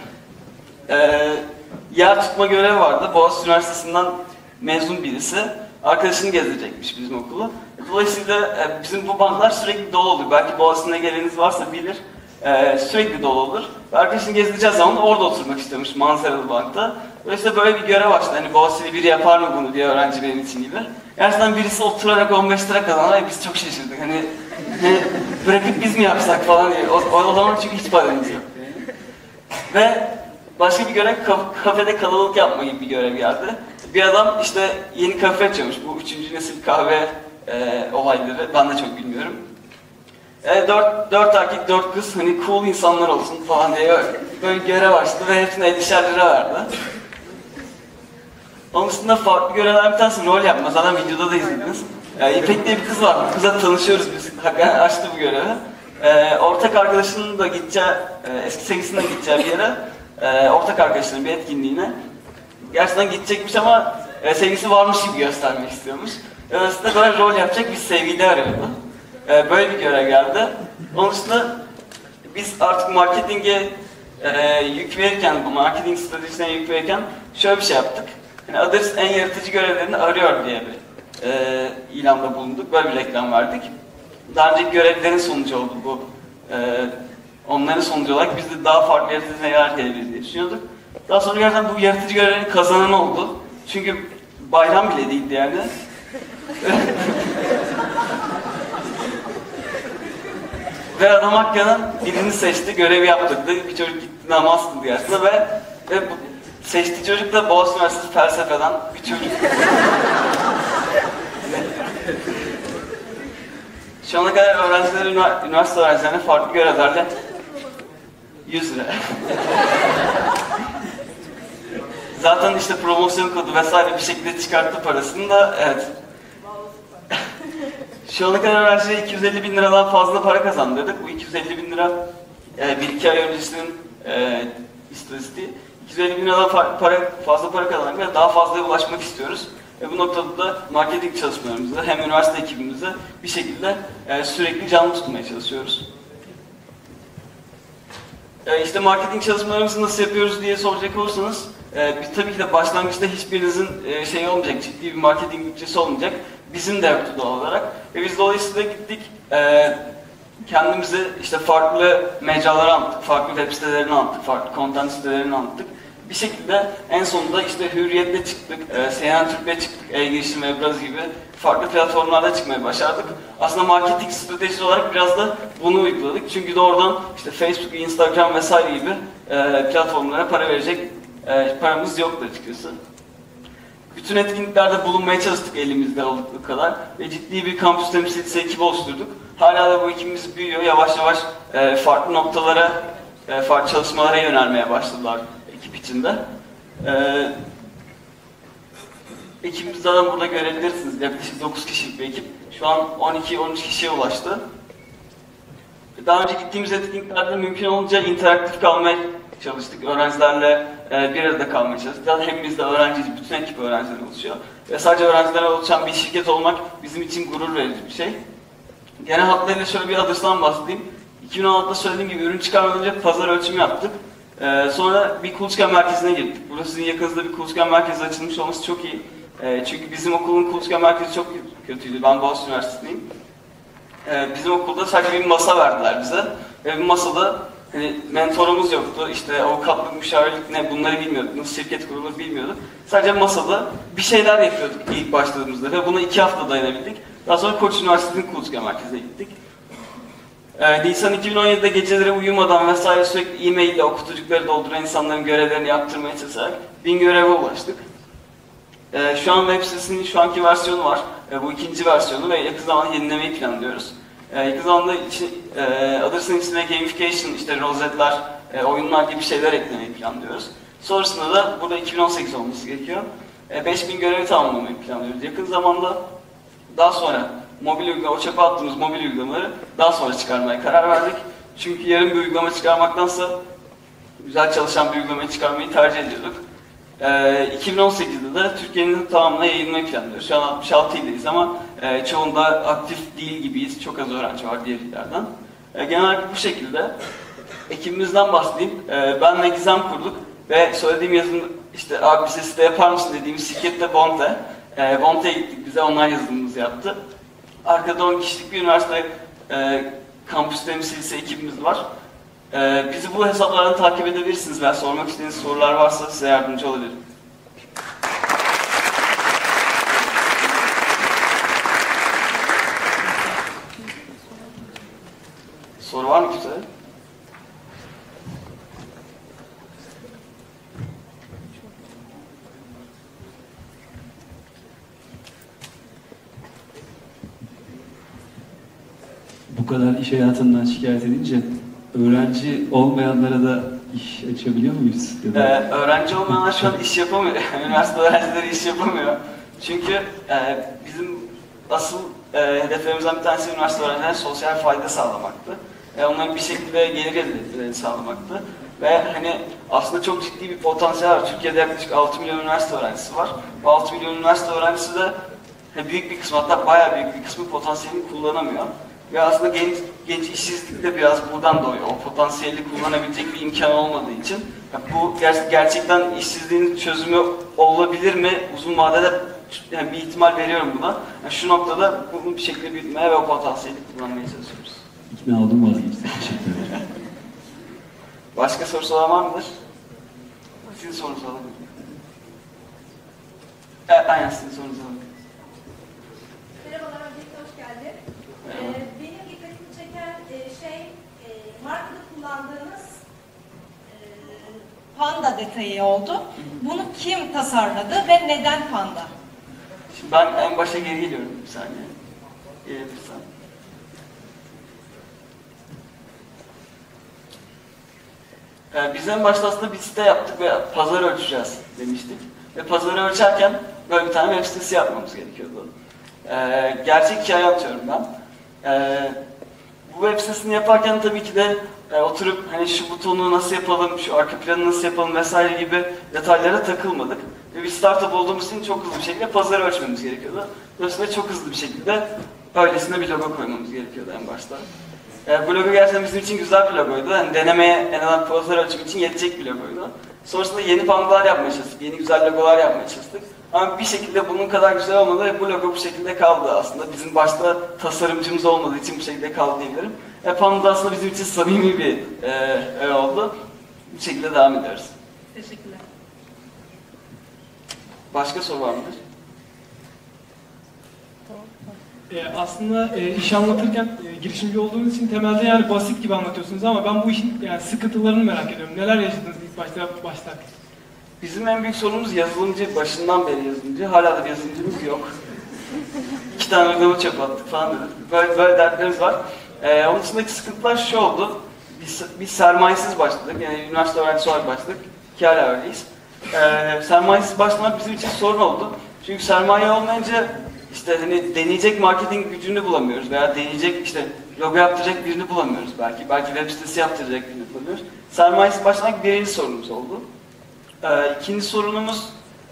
[SPEAKER 10] Yer tutma görevi vardı. Boğaziçi Üniversitesi'nden mezun birisi. Arkadaşını gezdirecekmiş bizim okulu. Dolayısıyla bizim bu banklar sürekli dolu olur. Belki Boğaziçi'ne geleniniz varsa bilir. Sürekli dolu olur. Ve arkadaşını gezdireceğiz zaman orada oturmak istiyormuş manzaralı bankta. Dolayısıyla böyle bir görev açtı. Hani Boğaziçi'li biri yapar mı bunu diye öğrencilerin için gibi. Gerçekten birisi oturarak 15 lira kazanan biz çok şaşırdık. Hani bırakıp biz mi yapsak falan diye. O zaman çünkü hiç paramız yok. Ve başka bir görev kafede kalabalık yapma gibi bir görev geldi. Bir adam işte yeni kafe açıyormuş. Bu 3. nesil kahve olayları. Ben de çok bilmiyorum. 4 erkek 4 kız hani cool insanlar olsun falan diye böyle görev açtı ve hepsine 50'şer lira verdi. Onun dışında farklı görevler bir tanesi rol yapma. Zaten videoda da izlediniz. İpek diye bir kız var. Bu kızla tanışıyoruz biz. Hakikaten açtı bu görevi. Ortak arkadaşının da gideceği, eski sevgilisinin de gideceği bir yere ortak arkadaşların bir etkinliğine gerçekten gidecekmiş ama sevgisi varmış gibi göstermek istiyormuş. Aslında böyle rol yapacak bir sevgili arıyordu. Böyle bir görev geldi. Onun dışında biz artık marketinge yük verirken, bu marketing stratejisine yük verirken şöyle bir şey yaptık. Yani Others en yaratıcı görevlerini arıyor diye bir ilanda bulunduk. Böyle bir reklam verdik. Daha önceki görevlerin sonucu oldu bu. Onların sonucu olarak biz de daha farklı yaratıcı neler gelebilir diye düşünüyorduk. Daha sonra gerçekten bu yaratıcı görevlerin kazananı oldu. Çünkü bayram bile değildi yani. Ve adam hakikaten birini seçti, görevi yaptırdı. Bir çocuk gitti namaz kıldı gerçekten ve bu seçtiği çocuk da Boğaziçi Üniversitesi felsefeden bir çocuk. Şu ana kadar öğrenciler, üniversite öğrencilerine farklı görevlerle 100 lira. Zaten işte promosyon kodu vesaire bir şekilde çıkarttı parasını da, evet. Şu ana kadar öğrenciye 250.000 liradan fazla para kazandırdık. Bu 250.000 lira 1-2 ay öncesinin istatistiği. 250 bin liradan fazla para kazanmak ve daha fazlaya ulaşmak istiyoruz. Ve bu noktada da marketing çalışmalarımızı hem üniversite ekibimizi bir şekilde sürekli canlı tutmaya çalışıyoruz. İşte marketing çalışmalarımızı nasıl yapıyoruz diye soracak olursanız, biz tabii ki de başlangıçta hiçbirinizin şey olmayacak, ciddi bir marketing bütçesi olmayacak. Bizim de yoktu doğal olarak. Ve biz dolayısıyla gittik, kendimizi işte farklı mecralara anlattık, farklı web sitelerini anlattık, farklı content sitelerini anlattık. Bir şekilde en sonunda işte Hürriyet'te çıktık, CNN Türk'te çıktık, e-girişim, Ebraz gibi farklı platformlarda çıkmayı başardık. Aslında marketing stratejisi olarak biraz da bunu uyguladık. Çünkü doğrudan işte Facebook, Instagram vesaire gibi platformlara para verecek paramız yoktu açıkçası. Bütün etkinliklerde bulunmaya çalıştık elimizde oldukları kadar ve ciddi bir kampüs temsilcisi ekibi oluşturduk. Hala da bu ekibimiz büyüyor, yavaş yavaş farklı noktalara, farklı çalışmalara yönelmeye başladılar ekip içinde. Ekibimiz zaten burada görebilirsiniz, yaklaşık 9 kişilik bir ekip. Şu an 12-13 kişiye ulaştı. Daha önce gittiğimiz etkinliklerde mümkün olunca interaktif kalmaya çalıştık. Öğrencilerle bir arada kalmaya çalıştık. Zaten hepimiz de öğrenciyiz, bütün ekip öğrencilerden oluşuyor. Ve sadece öğrencilerden oluşan bir şirket olmak bizim için gurur verici bir şey. Genel hatlarıyla şöyle bir Others'tan bahsedeyim. 2016'da söylediğim gibi ürün çıkarmadan önce pazar ölçümü yaptık. Sonra bir kuluçka merkezine girdik. Burası sizin yakınızda bir kuluçka merkezi açılmış olması çok iyi. Çünkü bizim okulun kuluçka merkezi çok kötüydü. Ben Boğaziçi Üniversitesi'ndeyim. Bizim okulda sadece bir masa verdiler bize. Ve bu masada mentorumuz yoktu. İşte avukatlık, müşavirlik ne bunları bilmiyorduk. Nasıl şirket kurulur bilmiyorduk. Sadece masada bir şeyler yapıyorduk ilk başladığımızda ve buna 2 hafta dayanabildik. Daha sonra Koç Üniversitesi'nin kuluçka merkezine gittik. Nisan 2017'de geceleri uyumadan vesaire sürekli e-mail ile okutucukları dolduran insanların görevlerini yaptırmaya çalışarak 1000 göreve ulaştık. Şu an web sitesinin şu anki versiyonu var. Bu ikinci versiyonu ve yakın zamanda yenilemeyi planlıyoruz. Yakın zamanda Others'ın içine gamification, işte rozetler, oyunlar gibi şeyler eklemeyi planlıyoruz. Sonrasında da burada 2018 olması gerekiyor. 5000 görevi tamamlamayı planlıyoruz. Yakın zamanda daha sonra mobil uygulama, o çöpe attığımız mobil uygulamaları daha sonra çıkarmaya karar verdik. Çünkü yarın bir uygulama çıkarmaktansa güzel çalışan bir uygulamayı çıkarmayı tercih ediyorduk. 2018'de de Türkiye'nin tamamına yayılmayı planlıyoruz. Şu an 66 ildeyiz ama çoğunda aktif değil gibiyiz. Çok az öğrenci var diğer illerden. Genel olarak bu şekilde. Ekibimizden bahsedeyim. Ben ve Gizem kurduk ve söylediğim yazılım, işte abi bize site yapar mısın dediğimiz şirket de Bonte. Bonte'ye gittik, bize onlar yazılımımızı yaptı. Arkada 10 kişilik bir üniversite kampüs temsilcisi ekibimiz var. Bizi bu hesaplardan takip edebilirsiniz veya sormak istediğiniz sorular varsa size yardımcı olabilirim. Soru var mı kimse?
[SPEAKER 7] Bu kadar iş hayatından şikayet edince öğrenci olmayanlara da iş açabiliyor muyuz? Ya da...
[SPEAKER 10] Öğrenci olmayanlar şu an iş yapamıyor. Üniversite öğrencileri iş yapamıyor. Çünkü bizim asıl hedeflerimizden bir tanesi üniversite öğrencilerine sosyal fayda sağlamaktı. Onların bir şekilde gelir elde etmelerini sağlamaktı. Ve hani aslında çok ciddi bir potansiyel var. Türkiye'de yaklaşık 6 milyon üniversite öğrencisi var. Bu 6 milyon üniversite öğrencisi de büyük bir kısmı, hatta bayağı büyük bir kısmı potansiyelini kullanamıyor. Ve aslında genç işsizlik de biraz buradan doğuyor. O potansiyeli kullanabilecek bir imkan olmadığı için. Bu gerçekten işsizliğin çözümü olabilir mi? Uzun vadede bir ihtimal veriyorum buna. Şu noktada bunu bir şekilde büyütmeye ve o potansiyeli kullanmaya çalışıyoruz.
[SPEAKER 7] İkna oldum, vazgeçtim. Teşekkür ederim.
[SPEAKER 10] Başka sorusu olan var mıdır? Sizin sorunuzu alabilirim. Aynen sizin sorunuzu alabilirim.
[SPEAKER 12] Merhabalar, öncelikle hoş geldin. Benim dikkatimi çeken markada kullandığınız panda detayı oldu. Bunu kim tasarladı ve neden panda?
[SPEAKER 10] Şimdi ben en başa geri geliyorum bir saniye. Gelebilirsen. Biz en başta aslında bir site yaptık ve pazarı ölçeceğiz demiştik. Ve pazarı ölçerken böyle bir tane web sitesi yapmamız gerekiyordu. Gerçek hikaye anlatıyorum ben. Bu web sitesini yaparken tabii ki de oturup hani şu butonu nasıl yapalım, şu arka planı nasıl yapalım vesaire gibi detaylara takılmadık. Ve bir startup olduğumuz için çok hızlı bir şekilde pazarı ölçmemiz gerekiyordu. Dolayısıyla çok hızlı bir şekilde öylesine bir logo koymamız gerekiyordu en başta. Bu logo gerçekten bizim için güzel bir logoydu. Yani denemeye, en azından pazar ölçümü için yetecek bir logoydu. Sonrasında yeni pandalar yapmaya çalıştık, yeni güzel logolar yapmaya çalıştık. Ama bir şekilde bunun kadar güzel olmadı ve bu logo bu şekilde kaldı aslında. Bizim başta tasarımcımız olmadığı için bu şekilde kaldı diyebilirim. Panda aslında bizim için samimi bir oldu. Bu şekilde devam ediyoruz.
[SPEAKER 2] Teşekkürler.
[SPEAKER 10] Başka soru var mıdır?
[SPEAKER 9] Aslında iş anlatırken girişimci olduğunuz için temelde yani basit gibi anlatıyorsunuz ama ben bu işin yani sıkıntılarını merak ediyorum. Neler yaşadınız ilk başta?
[SPEAKER 10] Bizim en büyük sorunumuz yazılımcı, başından beri yazılımcı. Hala da bir yazılımcımız yok. 2 tane uygulama çöp attık falan dedik. Böyle dertlerimiz var. Onun dışındaki sıkıntılar şu oldu. Biz sermayesiz başladık. Yani üniversite öğrencisi olarak başladık. Ki hala öyleyiz. Sermayesiz başlamak bizim için sorun oldu. Çünkü sermaye olmayınca işte hani deneyecek marketing gücünü bulamıyoruz veya deneyecek işte logo yaptıracak birini bulamıyoruz belki. Belki web sitesi yaptıracak birini bulamıyoruz. Sermayesiz başlamak birinci sorunumuz oldu. İkinci sorunumuz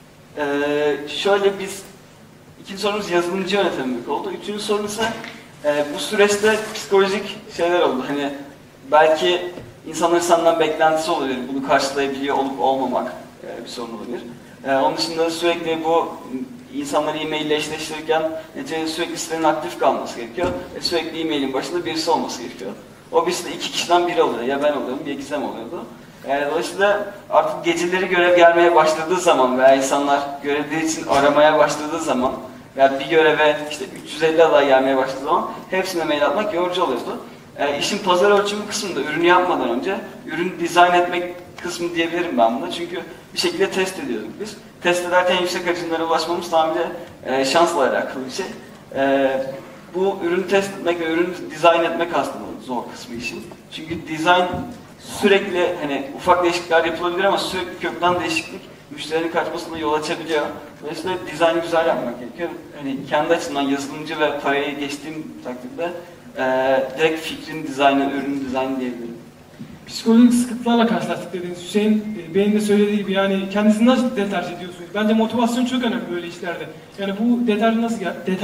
[SPEAKER 10] ikinci sorunumuz yazılımcı yönetememek oldu. Üçüncü sorun ise bu süreçte psikolojik şeyler oldu. Hani belki senden beklentisi olabilir. Bunu karşılayabiliyor olup olmamak bir sorun olabilir. Onun dışında sürekli bu insanları e-mail ile eşleştirirken sürekli sitenin aktif kalması gerekiyor. Sürekli e-mailin başında birisi olması gerekiyor. O birisi de 2 kişiden biri oluyor. Ya ben oluyorum ya Gizem oluyordu. Dolayısıyla artık geceleri görev gelmeye başladığı zaman veya insanlar görevleri için aramaya başladığı zaman veya bir göreve işte 350 aday gelmeye başladığı zaman hepsine mail atmak yorucu oluyordu. İşin pazar ölçümü kısmında ürünü yapmadan önce ürün dizayn etmek kısmı diyebilirim ben buna. Çünkü bir şekilde test ediyorduk biz. Test ederken yüksek hacimlere ulaşmamız tamamen şansla alakalı bir şey. Bu ürünü test etmek ve ürünü dizayn etmek aslında zor kısmı işin. Çünkü dizayn sürekli hani ufak değişiklikler yapılabilir ama sürekli kökten değişiklik müşterinin kaçmasına yol açabiliyor. Dolayısıyla dizaynı güzel yapmak gerekiyor. Hani kendi açımdan yazılımcı ve parayı geçtiğim takdirde direkt fikrin dizaynı, ürünün dizaynı diyebilirim.
[SPEAKER 9] Psikolojik sıkıntılarla karşılaştık dediğiniz Hüseyin Bey'in de söylediği gibi yani kendinizi nasıl deterj ediyorsunuz? Bence motivasyon çok önemli böyle işlerde. Yani bu deterj nasıl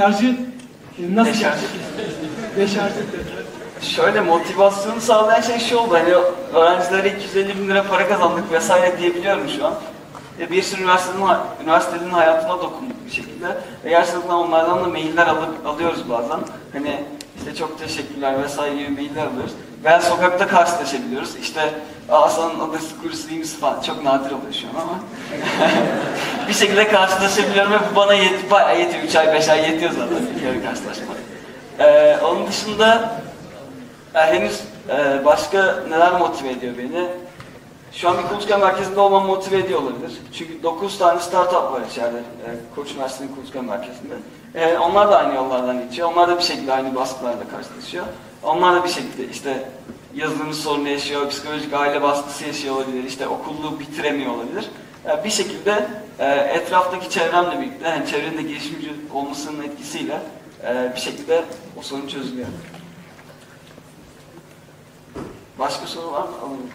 [SPEAKER 9] deşarj.
[SPEAKER 10] Şöyle motivasyonu sağlayan şey şu oldu. Hani öğrencilere 250 bin lira para kazandık vesaire diyebiliyorum şu an. Bir sürü üniversitenin hayatına dokunduk bir şekilde. Ve gerçekten onlardan da mailler alıyoruz bazen. Hani işte çok teşekkürler vesaire gibi mailler alıyoruz. Veya sokakta karşılaşabiliyoruz. İşte Aslan'ın adresi kurusu değil misin falan. Çok nadir oluyor şu an ama. Bir şekilde karşılaşabiliyorum ve bu bana bayağı yetiyor. 3 ay 5 ay yetiyor zaten bir kere karşılaşmak. Onun dışında henüz başka neler motive ediyor beni? Şu an bir kuluçka merkezinde olmam motive ediyor olabilir. Çünkü 9 tane startup var içeride. Koç Üniversitesi'nin kuluçka merkezinde. Onlar da aynı yollardan geçiyor. Onlar da bir şekilde aynı baskılarla karşılaşıyor. Onlar da bir şekilde işte yazılım sorunu yaşıyor, psikolojik aile baskısı yaşıyor olabilir, işte okulluğu bitiremiyor olabilir. Bir şekilde etraftaki çevremle birlikte, yani çevrenin de girişimci olmasının etkisiyle bir şekilde o sorun çözülüyor. Başka soru var mı? Alalım.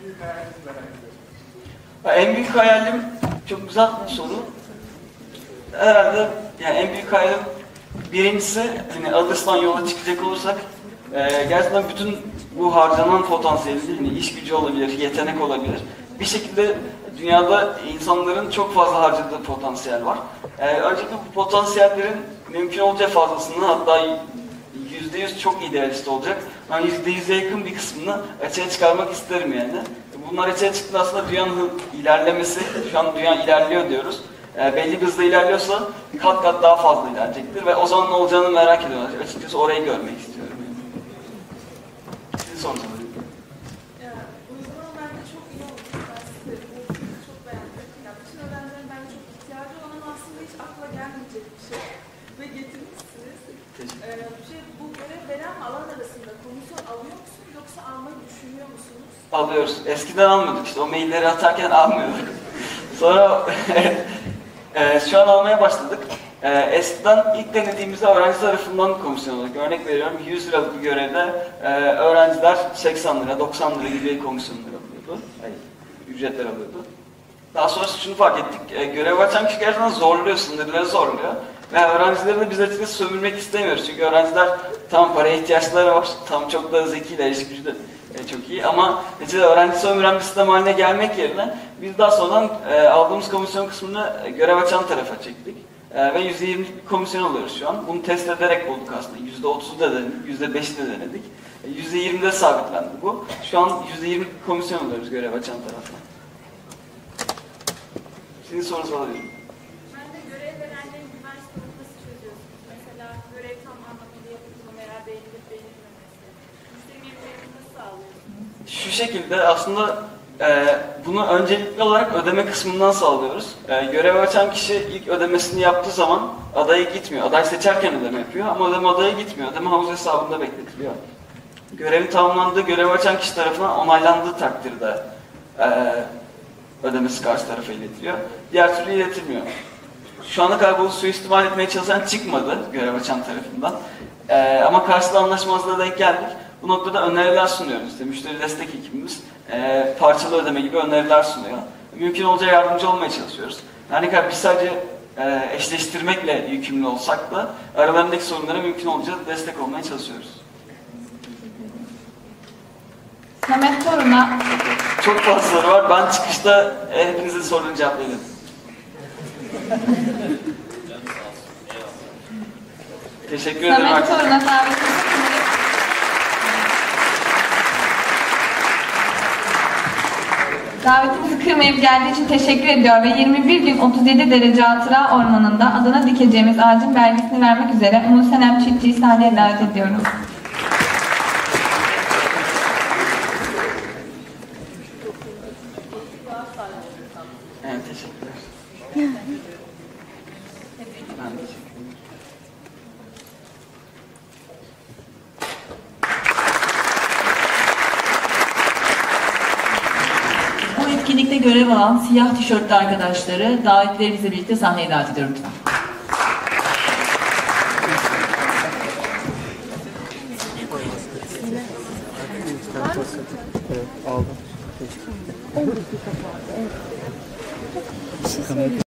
[SPEAKER 10] En büyük hayalim çok güzel bir soru. Herhalde yani en büyük hayalim birincisi hani Adırs'tan yola çıkacak olursak gerçekten bütün bu harcanan potansiyeli, hani iş gücü olabilir, yetenek olabilir. Bir şekilde dünyada insanların çok fazla harcadığı potansiyel var. Öncelikle bu potansiyellerin mümkün olacağı fazlasını, hatta %100 çok idealist olacak. Ben %100'e yakın bir kısmını açığa çıkarmak isterim yani. Bunlar açığa çıktığında aslında dünyanın ilerlemesi, şu an dünya ilerliyor diyoruz. Belli bir hızla ilerliyorsa kat kat daha fazla ilerleyecektir ve o zaman ne olacağını merak ediyorum. Açıkçası orayı görmek istiyorum. Sizin sorunuz.
[SPEAKER 13] Uygulama bence çok iyi oldu. Ben size çok beğendim. Yani bütün öğrencilerin bence çok ihtiyacı olan ama aslında hiç akla gelmeyecek bir şey. Ve getirmişsiniz. Bu görev veren alan arasında komisyon alıyor musunuz yoksa almayı düşünüyor musunuz?
[SPEAKER 10] Alıyoruz. Eskiden almıyorduk işte. O mailleri atarken almıyorduk. Sonra şu an almaya başladık. Eskiden ilk denediğimizde öğrenci tarafından komisyon olarak, örnek veriyorum 100 liralık bir görevde öğrenciler 80 lira, 90 lira gibi komisyonlar alıyordu, ücretler alıyordu. Daha sonra şunu fark ettik, görev açan kişi gerçekten zorluyor, sınırları zorluyor. Ve öğrencileri de biz açıkçası sömürmek istemiyoruz. Çünkü öğrenciler tam paraya ihtiyaçları var, tam çok da zekiler, iş gücü de çok iyi. Ama neticede öğrenci sömüren bir sistem haline gelmek yerine biz daha sonradan aldığımız komisyon kısmını görev açan tarafa çektik. Ve %20'lik bir komisyon alıyoruz şu an. Bunu test ederek bulduk aslında. %30'u da denedik, %5'i de denedik. %20'de sabitlendi bu. Şu an %20'lik bir komisyon alıyoruz görev açan taraftan. Şimdi sorunuzu alıyorum.
[SPEAKER 13] Ben de görev verenlerin güven sorunu nasıl çözüyorsunuz? Mesela görev tam anlamıyla yapıldı mı veya beğenilip beğenilmemesi. Müşteri memnuniyetini nasıl sağlıyorsunuz?
[SPEAKER 10] Şu şekilde aslında bunu öncelikli olarak ödeme kısmından sağlıyoruz. Görev açan kişi ilk ödemesini yaptığı zaman adaya gitmiyor. Aday seçerken ödeme yapıyor ama ödeme adaya gitmiyor. Ödeme havuz hesabında bekletiliyor. Görevin tamamlandığı, görev açan kişi tarafından onaylandığı takdirde ödemesi karşı tarafa iletiliyor. Diğer türlü iletilmiyor. Şu ana kadar bunu suistimal etmeye çalışan çıkmadı görev açan tarafından. Ama karşılıklı anlaşmazlığa denk geldik. Bu noktada öneriler sunuyoruz. İşte müşteri destek ekibimiz parçalı ödeme gibi öneriler sunuyor. Mümkün olunca yardımcı olmaya çalışıyoruz. Yani ne kadar biz sadece eşleştirmekle yükümlü olsak da aralarındaki sorunlara mümkün olunca destek olmaya çalışıyoruz.
[SPEAKER 1] Samet Torun'a
[SPEAKER 10] çok fazla soru var. Ben çıkışta hepinizin sorularını cevaplayayım. Teşekkür ederim.
[SPEAKER 1] Samet Torun'a davetimizi kırmayıp geldiği için teşekkür ediyor ve 21 gün 37 derece hatıra ormanında adına dikeceğimiz ağacın belgesini vermek üzere Umut Senem Çiftçi'yi sahneye davet ediyorum.
[SPEAKER 10] Evet, teşekkürler. Ben teşekkür ederim.
[SPEAKER 14] Bu etkinlikte görev alan siyah tişörtlü arkadaşları davetlerimizle birlikte sahneye davet ediyorum lütfen.
[SPEAKER 15] Evet, aldım.